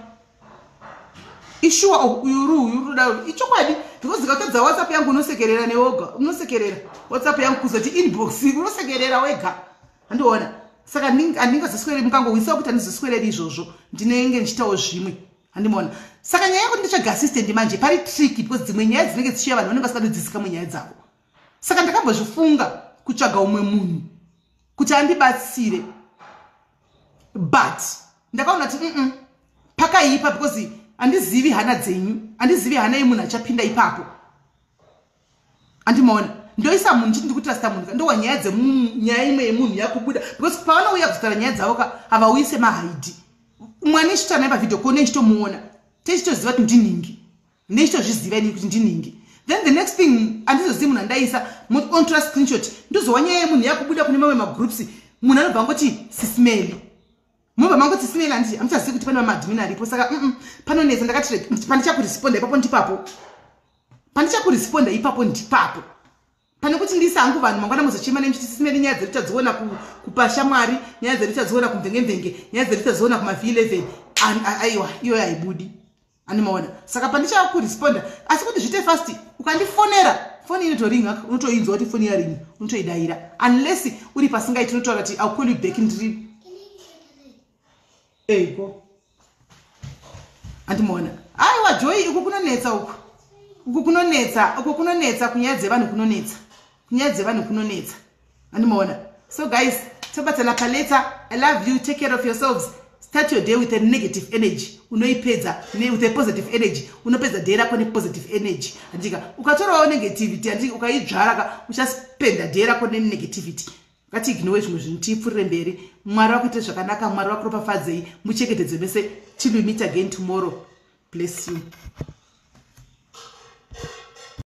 Ishua yuru down. Ichokwadi because zikatadza WhatsApp yangu unosekerera newoga. Unosekerera. WhatsApp yangu kuzoti inbox unosekerera wega. Andiona. Saka andinga ziswere mukango wisa kuti andizoswere izvozvo. Ndinenge ndichitawo zvimwe. Andimona. Saka nyaya yako ndichaga assistant manje pari tricky because dzimwe nyaya dzinenge dzichiya vanhu vanenge vasikadzidzika munyaya dzavo. Saka ndakambozvifunga kutsvaga umwe munhu kuti andibatsire. But ndakaona kuti pakaipa because andizivi hana dzenyu, andizivi hana yemunhu achapinda ipapo. Andimona ndoisa munhu chiti ndikutrasta munhu ndo wanyaya dzemunyaya imwe yemunhu yakubuda because pavanouya kuzotara nyaya dzavo havauise mahaidhi. Mwana ichita naye pavidhio call nechitomuona techitoziva kuti ndiningi nechitozviziva ini kuti ndiningi. Then the next thing andizozivi munhu andaisa on trust screenshot ndozowa nyaya yemunhu yakubuda kune mamwe magroups munhu anobva ngoti sisimeli. Mumba mangu tisimela ndi amchazivi kuti pane maadmin aripo saka panonesa ndakati pani chakuresponda ipapo ndipapo. pandichakuresponda ipapo ndipapo pane kuti ndisangu vanhu mangwana muzochema nemuchitisime nenyaya dzedu tadziona kupasha Mwari, nyaya dzedu tadziona kumvenge nyaya dzedu tadziona kuma-V11 aiwa iyo haibudi animaona. Saka pandichakuresponda asi kuti zvite fast ukandifonera foni inotoringa unotoinzwa kuti foni yaringi unotoidaira unless uri pasingaiti unotaura kuti I'll call you back ndiri ego andimona. Aiwa Joy uku kunonetsa uku kunonetsa kunyaya dzevanhu kunonetsa andimona. So guys, tobatana paleta. I love you. Take care of yourselves. Start your day with a negative energy. Unoipedza with a positive energy. Unopedza day rako ne positive energy. Andika ukatorawo negativity andika ukaidzvara uchaspenda day rako ne negativity. Ngati ignore zvimwe zvinhu tipfurire mberi. Mwari wakuite zvakanaka, Mwari wakuropafadzei, muchengetedze mese till we meet again tomorrow. Bless you.